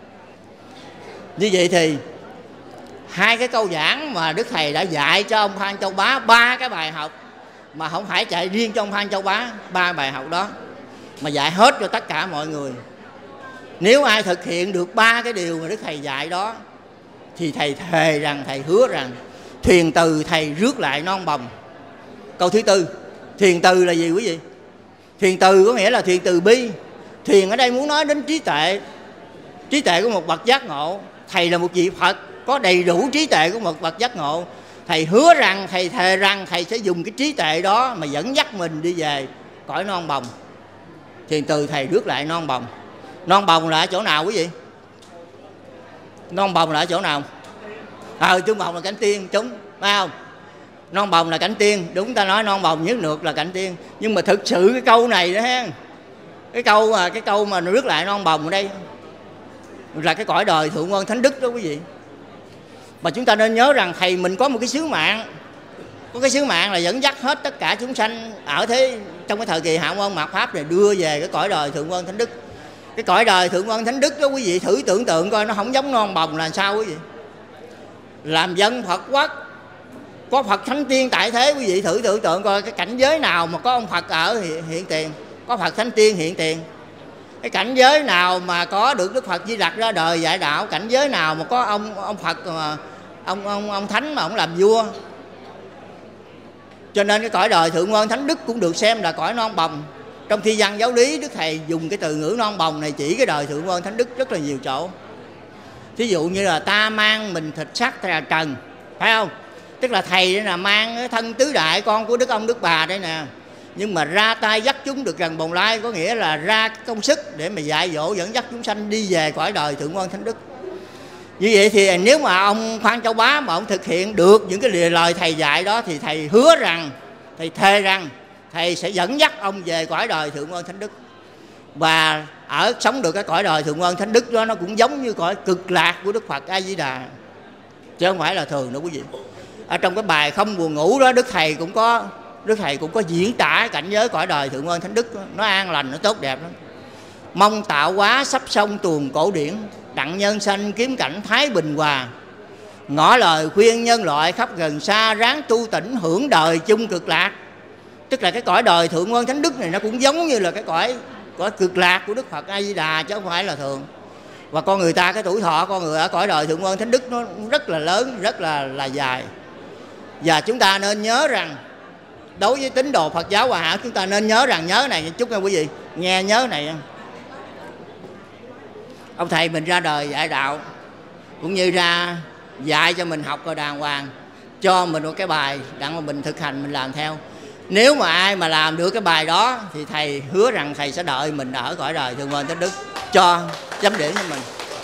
S4: Như vậy thì hai cái câu giảng mà Đức Thầy đã dạy cho ông Phan Châu Bá, 3 cái bài học, mà không phải dạy riêng cho ông Phan Châu Bá 3 bài học đó, mà dạy hết cho tất cả mọi người. Nếu ai thực hiện được 3 cái điều mà Đức Thầy dạy đó thì Thầy thề rằng, Thầy hứa rằng thuyền từ Thầy rước lại non bồng. Câu thứ tư, thuyền từ là gì quý vị? Thuyền từ có nghĩa là thuyền từ bi. Thiền ở đây muốn nói đến trí tuệ. Trí tuệ của một bậc giác ngộ. Thầy là một vị Phật có đầy đủ trí tuệ của một bậc giác ngộ. Thầy hứa rằng, thầy thề rằng thầy sẽ dùng cái trí tuệ đó mà dẫn dắt mình đi về cõi non bồng. Thiền từ thầy rước lại non bồng. Non bồng là ở chỗ nào quý vị? Non bồng là ở chỗ nào? Tương bồng là cảnh tiên, chúng phải không? Non bồng là cảnh tiên, đúng, ta nói non bồng nhất nượt là cảnh tiên. Nhưng mà thực sự cái câu này đó ha, cái câu mà nó rước lại non bồng ở đây là cái cõi đời thượng quân thánh đức đó quý vị. Mà chúng ta nên nhớ rằng thầy mình có một cái sứ mạng. Có cái sứ mạng là dẫn dắt hết tất cả chúng sanh ở trong cái thời kỳ Hạ Quân Mạt Pháp này đưa về cái cõi đời thượng quân thánh đức. Cái cõi đời thượng quân thánh đức đó quý vị thử tưởng tượng coi, nó không giống non bồng là sao quý vị? Làm dân Phật quốc, có Phật thánh tiên tại thế, quý vị thử tưởng tượng coi cái cảnh giới nào mà có ông Phật ở hiện tiền, có Phật thánh tiên hiện tiền. Cái cảnh giới nào mà có được Đức Phật Di Lặc ra đời dạy đạo, cảnh giới nào mà có ông Phật mà ông thánh mà ông làm vua. Cho nên cái cõi đời thượng quân thánh đức cũng được xem là cõi non bồng. Trong thi văn giáo lý, Đức Thầy dùng cái từ ngữ non bồng này chỉ cái đời thượng quân thánh đức rất là nhiều chỗ. Thí dụ như là ta mang mình thịt xác là trần, phải không? Tức là thầy đây là mang cái thân tứ đại con của Đức ông Đức bà đây nè. Nhưng mà ra tay dắt chúng được gần Bồng Lai, có nghĩa là ra công sức để mà dạy dỗ dẫn dắt chúng sanh đi về cõi đời thượng quân thánh đức. Như vậy thì nếu mà ông Phan Châu Bá mà ông thực hiện được những cái lời thầy dạy đó, thì thầy hứa rằng, thầy thề rằng thầy sẽ dẫn dắt ông về cõi đời thượng quân thánh đức. Và sống được cái cõi đời thượng quân thánh đức đó, nó cũng giống như cõi cực lạc của Đức Phật A Di Đà, chứ không phải là thường đâu quý vị. Ở trong cái bài Không Buồn Ngủ đó, Đức Thầy cũng có diễn tả cảnh giới cõi đời thượng quân thánh đức đó. Nó an lành, nó tốt đẹp lắm. Mong tạo hóa sắp sông tuồng cổ điển, đặng nhân sanh kiếm cảnh thái bình hòa. Ngỏ lời khuyên nhân loại khắp gần xa, ráng tu tỉnh hưởng đời chung cực lạc. Tức là cái cõi đời thượng quân thánh đức này nó cũng giống như là cái cõi cực lạc của Đức Phật A Di Đà, chứ không phải là thường. Và con người ta, cái tuổi thọ con người ở cõi đời thượng quân thánh đức nó rất là lớn, rất là dài. Và chúng ta nên nhớ rằng, đối với tín đồ Phật giáo Hòa Hảo, chúng ta nên nhớ rằng, nhớ này chút nha quý vị, nghe nhớ này. Ông thầy mình ra đời dạy đạo, cũng như ra dạy cho mình học rồi đàng hoàng, cho mình một cái bài đặng mà mình thực hành, mình làm theo. Nếu mà ai mà làm được cái bài đó thì thầy hứa rằng thầy sẽ đợi mình ở cõi đời thượng quân thánh đức, cho chấm điểm cho mình.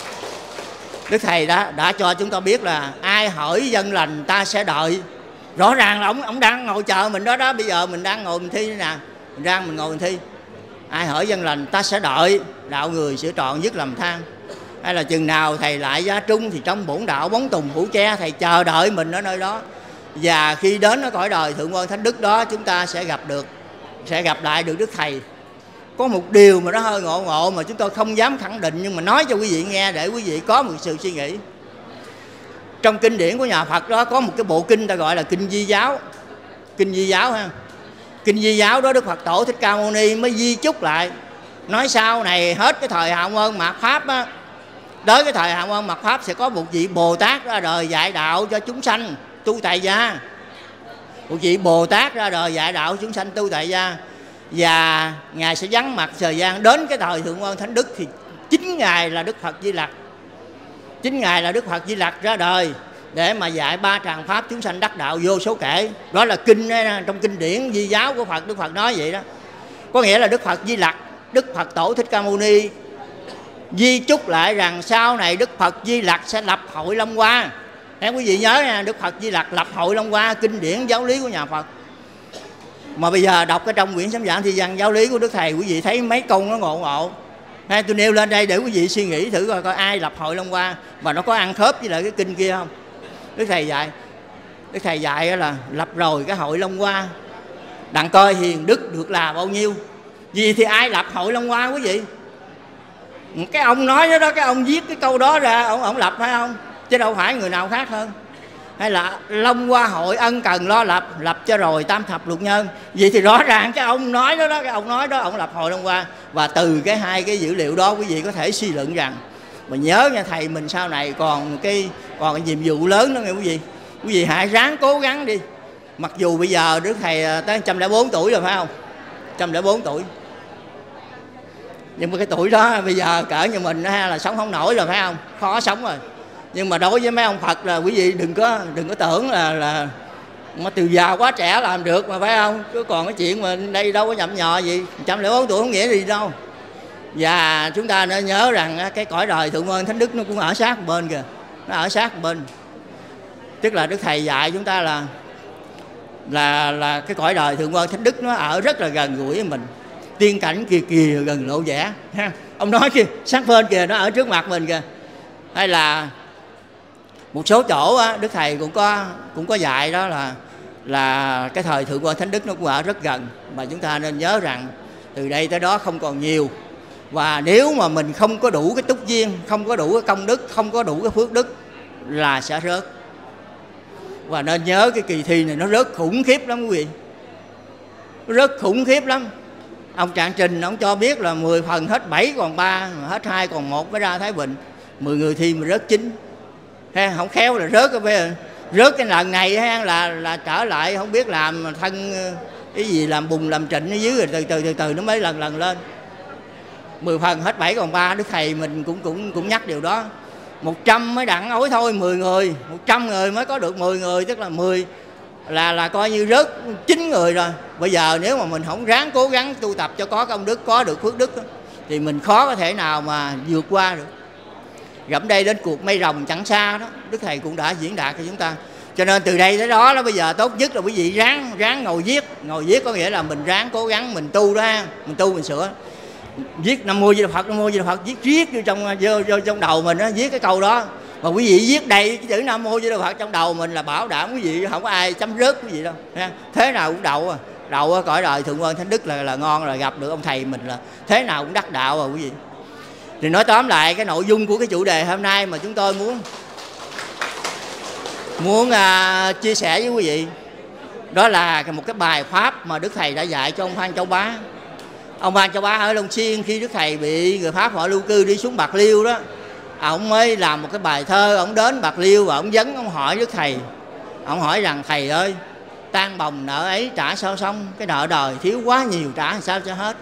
S4: Đức Thầy đã cho chúng ta biết là ai hỏi dân lành ta sẽ đợi. Rõ ràng là ông đang ngồi chờ mình đó đó. Bây giờ mình đang ngồi mình thi thế nào, mình ngồi mình thi. Ai hỏi dân lành ta sẽ đợi, đạo người sửa trọn dứt lầm than. Hay là chừng nào thầy lại gia trung thì trong bổn đạo bóng tùng phủ che, thầy chờ đợi mình ở nơi đó. Và khi đến ở cõi đời thượng quân thánh đức đó, chúng ta sẽ gặp lại được Đức Thầy. Có một điều mà nó hơi ngộ mà chúng tôi không dám khẳng định, nhưng mà nói cho quý vị nghe để quý vị có một sự suy nghĩ. Trong kinh điển của nhà Phật đó có một cái bộ kinh ta gọi là kinh Di Giáo. Kinh Di Giáo ha. Kinh Di Giáo đó Đức Phật Tổ Thích Ca Mâu Ni mới di chúc lại, nói sau này hết cái thời Hạ Quân Mạt Pháp á, tới cái thời Hạ Quân Mạt Pháp sẽ có một vị Bồ Tát ra đời dạy đạo cho chúng sanh tu tại gia. Một vị Bồ Tát ra đời dạy đạo chúng sanh tu tại gia. Và Ngài sẽ vắng mặt thời gian. Đến cái thời thượng quân thánh đức thì 9 ngày là Đức Phật Di Lặc. 9 ngày là Đức Phật Di Lặc ra đời để mà dạy 3 tràng pháp chúng sanh đắc đạo vô số kể. Đó là kinh, trong kinh điển Di Giáo của Phật, Đức Phật nói vậy đó. Có nghĩa là Đức Phật Di Lặc, Đức Phật Tổ Thích Ca Mâu Ni di chúc lại rằng sau này Đức Phật Di Lặc sẽ lập hội Long Hoa. Em quý vị nhớ nha, Đức Phật Di Lặc lập hội Long Hoa, kinh điển giáo lý của nhà Phật. Mà bây giờ đọc cái trong quyển sám giảng thi văn giáo lý của Đức Thầy, quý vị thấy mấy câu nó ngộ. Hay tôi nêu lên đây để quý vị suy nghĩ thử coi ai lập hội Long Hoa và nó có ăn khớp với lại cái kinh kia không. Đức Thầy dạy là lập rồi cái hội Long Hoa, đặng coi hiền đức được là bao nhiêu. Vì thì ai lập hội Long Hoa quý vị? Cái ông nói đó, cái ông viết cái câu đó ra, ông lập phải không? Chứ đâu phải người nào khác hơn. Hay là Long Hoa hội ân cần lo lập cho rồi tam thập lục nhân. Vậy thì rõ ràng cái ông nói đó, ông lập hội Long Hoa. Và từ hai cái dữ liệu đó quý vị có thể suy luận rằng, mà nhớ nha, thầy mình sau này còn cái nhiệm vụ lớn đó nghe quý vị. Quý vị hãy ráng cố gắng đi. Mặc dù bây giờ Đức Thầy tới 104 tuổi rồi phải không? 104 tuổi. Nhưng mà cái tuổi đó bây giờ cỡ như mình là sống không nổi rồi, phải không? Khó sống rồi. Nhưng mà đối với mấy ông Phật là quý vị đừng có tưởng là mà từ già quá trẻ làm được mà, phải không? Chứ còn cái chuyện mà đây đâu có nhậm nhò gì, 104 tuổi không nghĩa gì đâu. Và chúng ta nên nhớ rằng cái cõi đời thượng nguyên thánh đức nó cũng ở sát một bên kìa, nó ở sát một bên. Tức là Đức Thầy dạy chúng ta là cái cõi đời thượng nguyên thánh đức nó ở rất là gần gũi với mình. Tiên cảnh kìa kìa gần lộ vẻ ha. Ông nói kìa, sát bên kìa, nó ở trước mặt mình kìa. Hay là một số chỗ á, Đức Thầy cũng có dạy đó là cái thời thượng nguyên thánh đức nó cũng ở rất gần. Mà chúng ta nên nhớ rằng từ đây tới đó không còn nhiều. Và nếu mà mình không có đủ cái túc duyên, không có đủ cái công đức, không có đủ cái phước đức là sẽ rớt. Và nên nhớ cái kỳ thi này nó rớt khủng khiếp lắm quý vị, rất khủng khiếp lắm. Ông Trạng Trình ông cho biết là 10 phần hết 7 còn 3, hết 2 còn 1 mới ra Thái Bình. 10 người thi mà rớt 9. Ha, không khéo là rớt cái lần này ha, là trở lại không biết làm thân cái gì, làm bùng làm trịnh ở dưới, rồi từ nó mới lần lên. 10 phần hết 7 còn 3, Đức Thầy mình cũng nhắc điều đó. 100 mới đặng ối thôi 10 người, 100 người mới có được 10 người, tức là 10 là coi như rớt 9 người rồi. Bây giờ nếu mà mình không ráng cố gắng tu tập cho có công đức, có được phước đức thì mình khó có thể nào mà vượt qua được. Gẫm đây đến cuộc mây rồng chẳng xa đó, Đức Thầy cũng đã diễn đạt cho chúng ta. Cho nên từ đây tới đó bây giờ tốt nhất là quý vị ráng ngồi viết có nghĩa là mình ráng cố gắng mình tu đó, mình tu mình sửa. Viết Nam Mô Di Đà Phật, Nam Mô Di Đà Phật, viết riết vô trong đầu mình đó, viết cái câu đó. Mà quý vị viết đầy cái chữ Nam Mô Di Đà Phật trong đầu mình là bảo đảm quý vị không có ai chấm rớt quý vị đâu. Thế nào cũng đậu cõi đời thượng nguyên thánh đức là ngon rồi, gặp được ông thầy mình là thế nào cũng đắc đạo rồi quý vị. Thì nói tóm lại cái nội dung của cái chủ đề hôm nay mà chúng tôi muốn chia sẻ với quý vị, đó là một cái bài pháp mà Đức Thầy đã dạy cho ông Phan Châu Bá. Ông Phan Châu Bá ở Long Xuyên, khi Đức Thầy bị người Pháp họ lưu cư đi xuống Bạc Liêu đó, ông mới làm một cái bài thơ. Ông đến Bạc Liêu và ông vấn, ông hỏi Đức Thầy, ông hỏi rằng thầy ơi, tan bồng nợ ấy trả sao xong, cái nợ đời thiếu quá nhiều trả sao cho hết.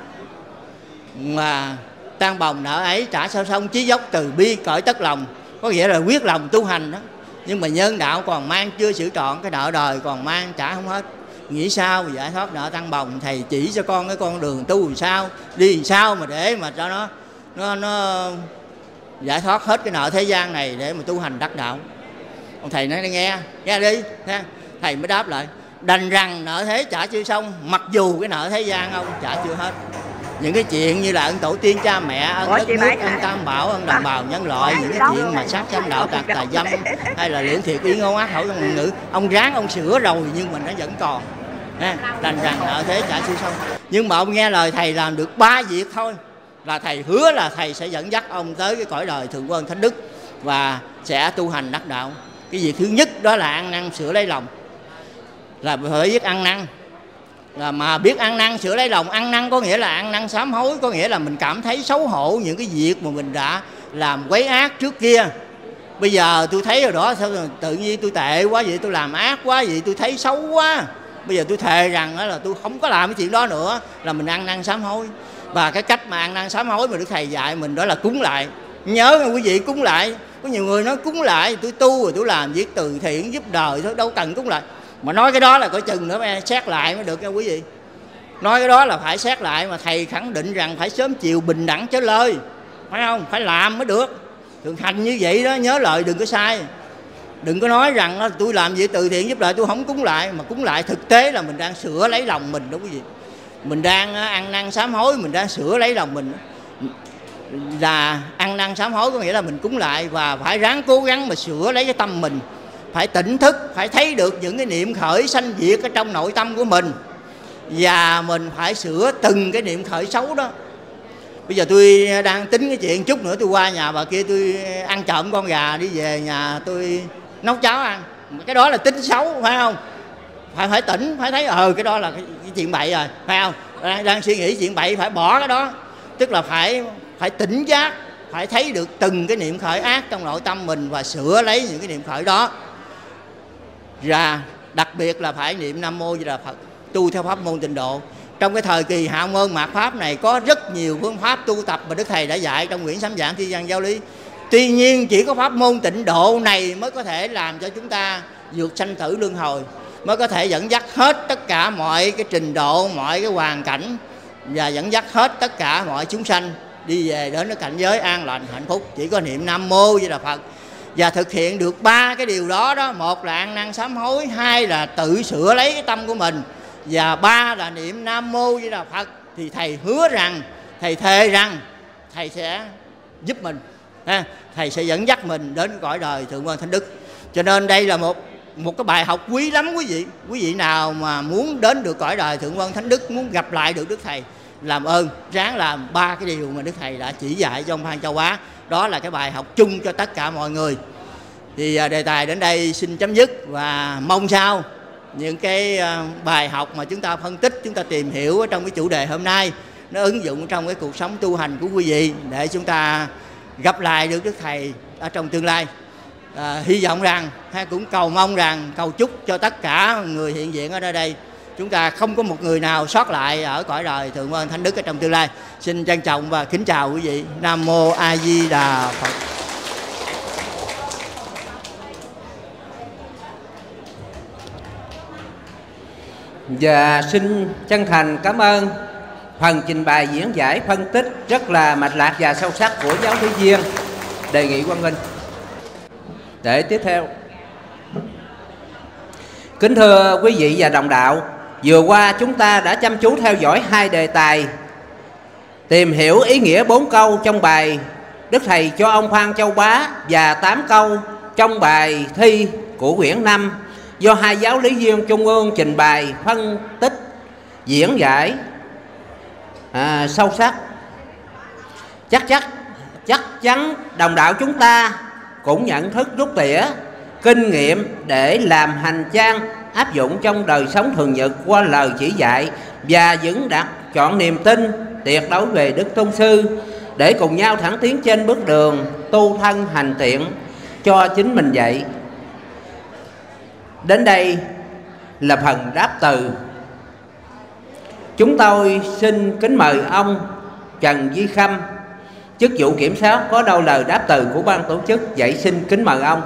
S4: Mà tan bồng nợ ấy trả sao xong, chí dốc từ bi cởi tất lòng, có nghĩa là quyết lòng tu hành đó. Nhưng mà nhân đạo còn mang chưa xử trọn, cái nợ đời còn mang trả không hết. Nghĩ sao mà giải thoát nợ tăng bồng? Thầy chỉ cho con cái con đường tu làm sao, đi làm sao mà để mà cho nó giải thoát hết cái nợ thế gian này để mà tu hành đắc đạo. Ông thầy nói nghe đi. Thầy mới đáp lại, đành rằng nợ thế trả chưa xong, mặc dù cái nợ thế gian ông trả chưa hết. Những cái chuyện như là ân tổ tiên cha mẹ, ân đất nước, ân tam bảo, ân đồng bào nhân loại, những cái chuyện mà sát sanh đạo tặc tà dâm hay là lưỡng thiệt ý ngôn ác khẩu trong ngôn ngữ, ông ráng ông sửa rồi nhưng mà nó vẫn còn. Đành rằng nợ thế trả chưa xong. Nhưng mà ông nghe lời thầy làm được 3 việc thôi là thầy hứa là thầy sẽ dẫn dắt ông tới cái cõi đời thượng nguyên thánh đức và sẽ tu hành đắc đạo. Cái việc thứ nhất đó là ăn năn sửa lấy lòng, là phải biết ăn năn. Là mà biết ăn năn sửa lấy lòng, ăn năn có nghĩa là ăn năn sám hối, có nghĩa là mình cảm thấy xấu hổ những cái việc mà mình đã làm quấy ác trước kia. Bây giờ tôi thấy rồi đó, sao tự nhiên tôi tệ quá vậy, tôi làm ác quá vậy, tôi thấy xấu quá. Bây giờ tôi thề rằng là tôi không có làm cái chuyện đó nữa, là mình ăn năn sám hối. Và cái cách mà ăn năn sám hối mà Đức Thầy dạy mình đó là cúng lại. Nhớ nha quý vị, cúng lại. Có nhiều người nói cúng lại, tôi tu rồi tôi làm việc từ thiện giúp đời thôi, đâu cần cúng lại. Mà nói cái đó là coi chừng nữa mới xét lại mới được nha quý vị. Nói cái đó là phải xét lại, mà thầy khẳng định rằng phải sớm chiều bình đẳng trở lời, phải không? Phải làm mới được. Thường hành như vậy đó, nhớ lời đừng có sai. Đừng có nói rằng tôi làm việc từ thiện giúp đời tôi không cúng lại, mà cúng lại thực tế là mình đang sửa lấy lòng mình đó quý vị. Mình đang ăn năn sám hối, mình đang sửa lấy lòng mình. Là ăn năn sám hối có nghĩa là mình cúng lại và phải ráng cố gắng mà sửa lấy cái tâm mình. Phải tỉnh thức, phải thấy được những cái niệm khởi sanh diệt ở trong nội tâm của mình. Và mình phải sửa từng cái niệm khởi xấu đó. Bây giờ tôi đang tính cái chuyện chút nữa tôi qua nhà bà kia tôi ăn trộm con gà đi về nhà tôi nấu cháo ăn. Cái đó là tính xấu phải không? Phải tỉnh, phải thấy cái đó là cái chuyện bậy rồi, phải không? Đang suy nghĩ chuyện bậy phải bỏ cái đó. Tức là phải tỉnh giác, phải thấy được từng cái niệm khởi ác trong nội tâm mình và sửa lấy những cái niệm khởi đó. Và đặc biệt là phải niệm Nam Mô Di Đà Phật, tu theo pháp môn tịnh độ. trong cái thời kỳ Hạ Môn mạt Pháp này có rất nhiều phương pháp tu tập mà Đức Thầy đã dạy trong quyển Sám Giảng Thi Văn Giáo Lý. Tuy nhiên chỉ có pháp môn tịnh độ này mới có thể làm cho chúng ta vượt sanh tử luân hồi, mới có thể dẫn dắt hết tất cả mọi cái trình độ, mọi cái hoàn cảnh, và dẫn dắt hết tất cả mọi chúng sanh đi về đến cái cảnh giới an lành hạnh phúc. Chỉ có niệm Nam Mô Di Đà Phật và thực hiện được 3 cái điều đó đó: một là ăn năn sám hối, 2 là tự sửa lấy cái tâm của mình, và 3 là niệm Nam Mô Di Đà Phật, thì Thầy hứa rằng, Thầy thề rằng Thầy sẽ giúp mình, Thầy sẽ dẫn dắt mình đến cõi đời Thượng Quan Thánh Đức. Cho nên đây là một cái bài học quý lắm quý vị. Quý vị nào mà muốn đến được cõi đời Thượng Quan Thánh Đức, muốn gặp lại được Đức Thầy, làm ơn ráng làm 3 cái điều mà Đức Thầy đã chỉ dạy cho ông Phan Châu Bá. Đó là cái bài học chung cho tất cả mọi người. Thì đề tài đến đây xin chấm dứt, và mong sao những cái bài học mà chúng ta phân tích, chúng ta tìm hiểu ở trong cái chủ đề hôm nay nó ứng dụng trong cái cuộc sống tu hành của quý vị, để chúng ta gặp lại được Đức Thầy ở trong tương lai. Hy vọng rằng, hay cũng cầu mong rằng, cầu chúc cho tất cả người hiện diện ở đây, chúng ta không có một người nào sót lại ở cõi đời Thượng Quan Thánh Đức ở trong tương lai. Xin trân trọng và kính chào quý vị. Nam Mô A Di Đà Phật.
S1: Và xin chân thành cảm ơn phần trình bày diễn giải phân tích rất là mạch lạc và sâu sắc của giáo lý viên. Đề nghị Quang Minh. Để tiếp theo, kính thưa quý vị và đồng đạo, vừa qua chúng ta đã chăm chú theo dõi 2 đề tài, tìm hiểu ý nghĩa 4 câu trong bài Đức Thầy cho ông Phan Châu Bá và 8 câu trong bài thi của quyển 5 do 2 giáo lý viên trung ương trình bày, phân tích, diễn giải sâu sắc. Chắc chắn đồng đạo chúng ta cũng nhận thức rút tỉa kinh nghiệm để làm hành trang áp dụng trong đời sống thường nhật qua lời chỉ dạy, và vững đặt chọn niềm tin tuyệt đối về Đức Tôn Sư, để cùng nhau thẳng tiến trên bước đường tu thân hành thiện cho chính mình vậy. Đến đây là phần đáp từ. Chúng tôi xin kính mời ông Trần Duy Khâm, chức vụ kiểm soát, có đôi lời đáp từ của ban tổ chức. Vậy xin kính mời ông.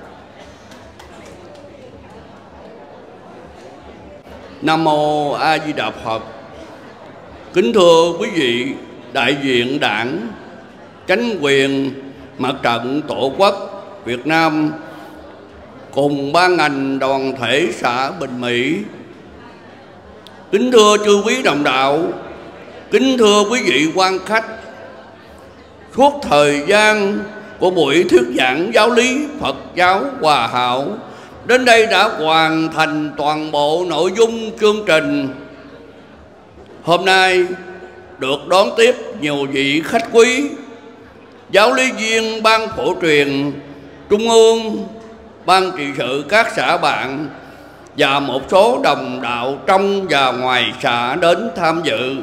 S5: Nam Mô A Di Đà Phật. Kính thưa quý vị đại diện Đảng, Chánh quyền, Mặt trận Tổ quốc Việt Nam cùng ban ngành đoàn thể xã Bình Mỹ, kính thưa chư quý đồng đạo, kính thưa quý vị quan khách, suốt thời gian của buổi thuyết giảng giáo lý Phật giáo Hòa Hảo đến đây đã hoàn thành toàn bộ nội dung chương trình. Hôm nay được đón tiếp nhiều vị khách quý, giáo lý viên ban phổ truyền Trung ương, ban trị sự các xã bạn và một số đồng đạo trong và ngoài xã đến tham dự.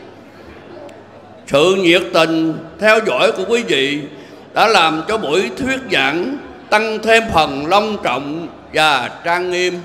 S5: Sự nhiệt tình theo dõi của quý vị đã làm cho buổi thuyết giảng tăng thêm phần long trọng và trang nghiêm.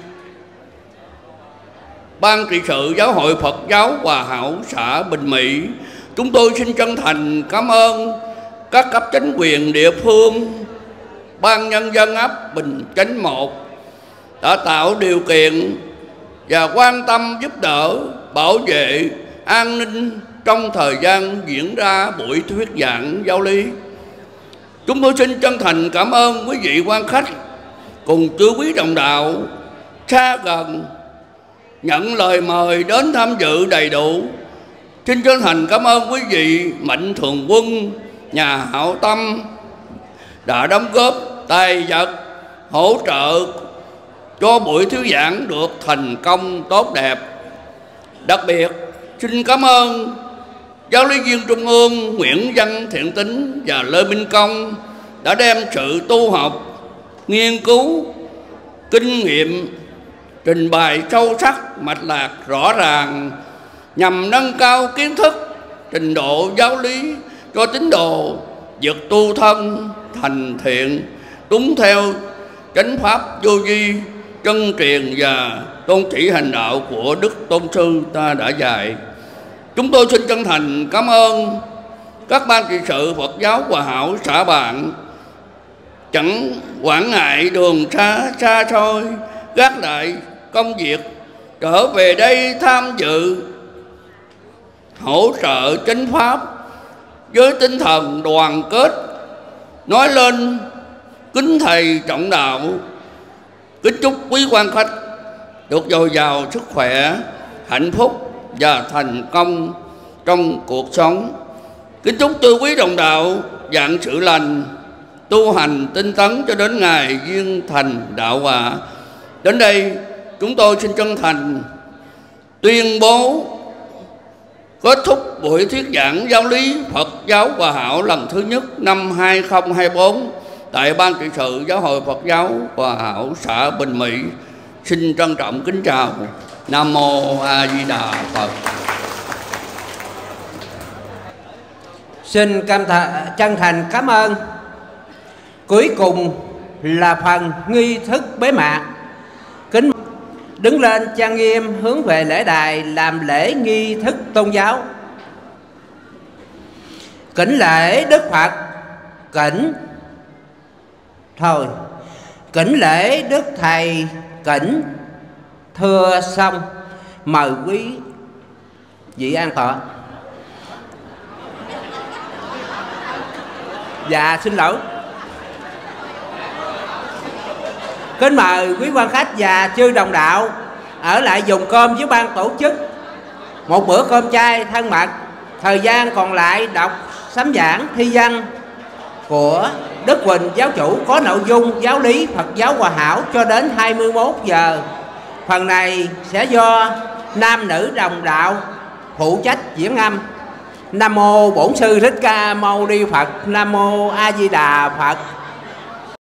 S5: Ban trị sự Giáo hội Phật giáo Hòa Hảo xã Bình Mỹ, chúng tôi xin chân thành cảm ơn các cấp chính quyền địa phương, ban nhân dân ấp Bình Chánh 1 đã tạo điều kiện và quan tâm giúp đỡ bảo vệ an ninh trong thời gian diễn ra buổi thuyết giảng giáo lý. Chúng tôi xin chân thành cảm ơn quý vị quan khách cùng chư quý đồng đạo xa gần nhận lời mời đến tham dự đầy đủ. Xin chân thành cảm ơn quý vị mạnh thường quân, nhà hảo tâm đã đóng góp tài vật hỗ trợ cho buổi thuyết giảng được thành công tốt đẹp. Đặc biệt xin cảm ơn giáo lý viên Trung ương Nguyễn Văn Thiện Tính và Lê Minh Công đã đem sự tu học, nghiên cứu, kinh nghiệm trình bày sâu sắc, mạch lạc, rõ ràng nhằm nâng cao kiến thức, trình độ giáo lý cho tín đồ việc tu thân thành thiện đúng theo chánh pháp vô vi, chân truyền và tôn chỉ hành đạo của Đức Tôn Sư ta đã dạy. Chúng tôi xin chân thành cảm ơn các ban trị sự Phật giáo Hòa Hảo xã bạn chẳng quản ngại đường xa xôi, gác lại công việc trở về đây tham dự hỗ trợ chánh pháp với tinh thần đoàn kết, nói lên kính thầy trọng đạo, kính chúc quý quan khách được dồi dào sức khỏe, hạnh phúc và thành công trong cuộc sống. Kính chúc tư quý đồng đạo vạn sự lành, tu hành tinh tấn cho đến ngày duyên thành đạo quả. Đến đây chúng tôi xin chân thành tuyên bố kết thúc buổi thuyết giảng giáo lý Phật giáo Hòa Hảo lần thứ nhất năm 2024 tại Ban trị sự Giáo hội Phật giáo Hòa Hảo xã Bình Mỹ. Xin trân trọng kính chào. Nam Mô A Di Đà Phật.
S1: Xin chân thành cảm ơn. Cuối cùng là phần nghi thức bế mạc. Kính đứng lên trang nghiêm hướng về lễ đài làm lễ nghi thức tôn giáo. Kính lễ Đức Phật. Kính lễ Đức Thầy. Thưa xong, mời quý vị an tọa. Dạ xin lỗi. Kính mời quý quan khách và chư đồng đạo ở lại dùng cơm với ban tổ chức một bữa cơm chay thân mật. Thời gian còn lại đọc sám giảng thi văn của Đức Quỳnh giáo chủ có nội dung giáo lý Phật giáo Hòa Hảo cho đến 21 giờ. Phần này sẽ do nam nữ đồng đạo phụ trách diễn âm. Nam mô Bổn Sư Thích Ca Mâu Ni Phật. Nam mô A Di Đà Phật.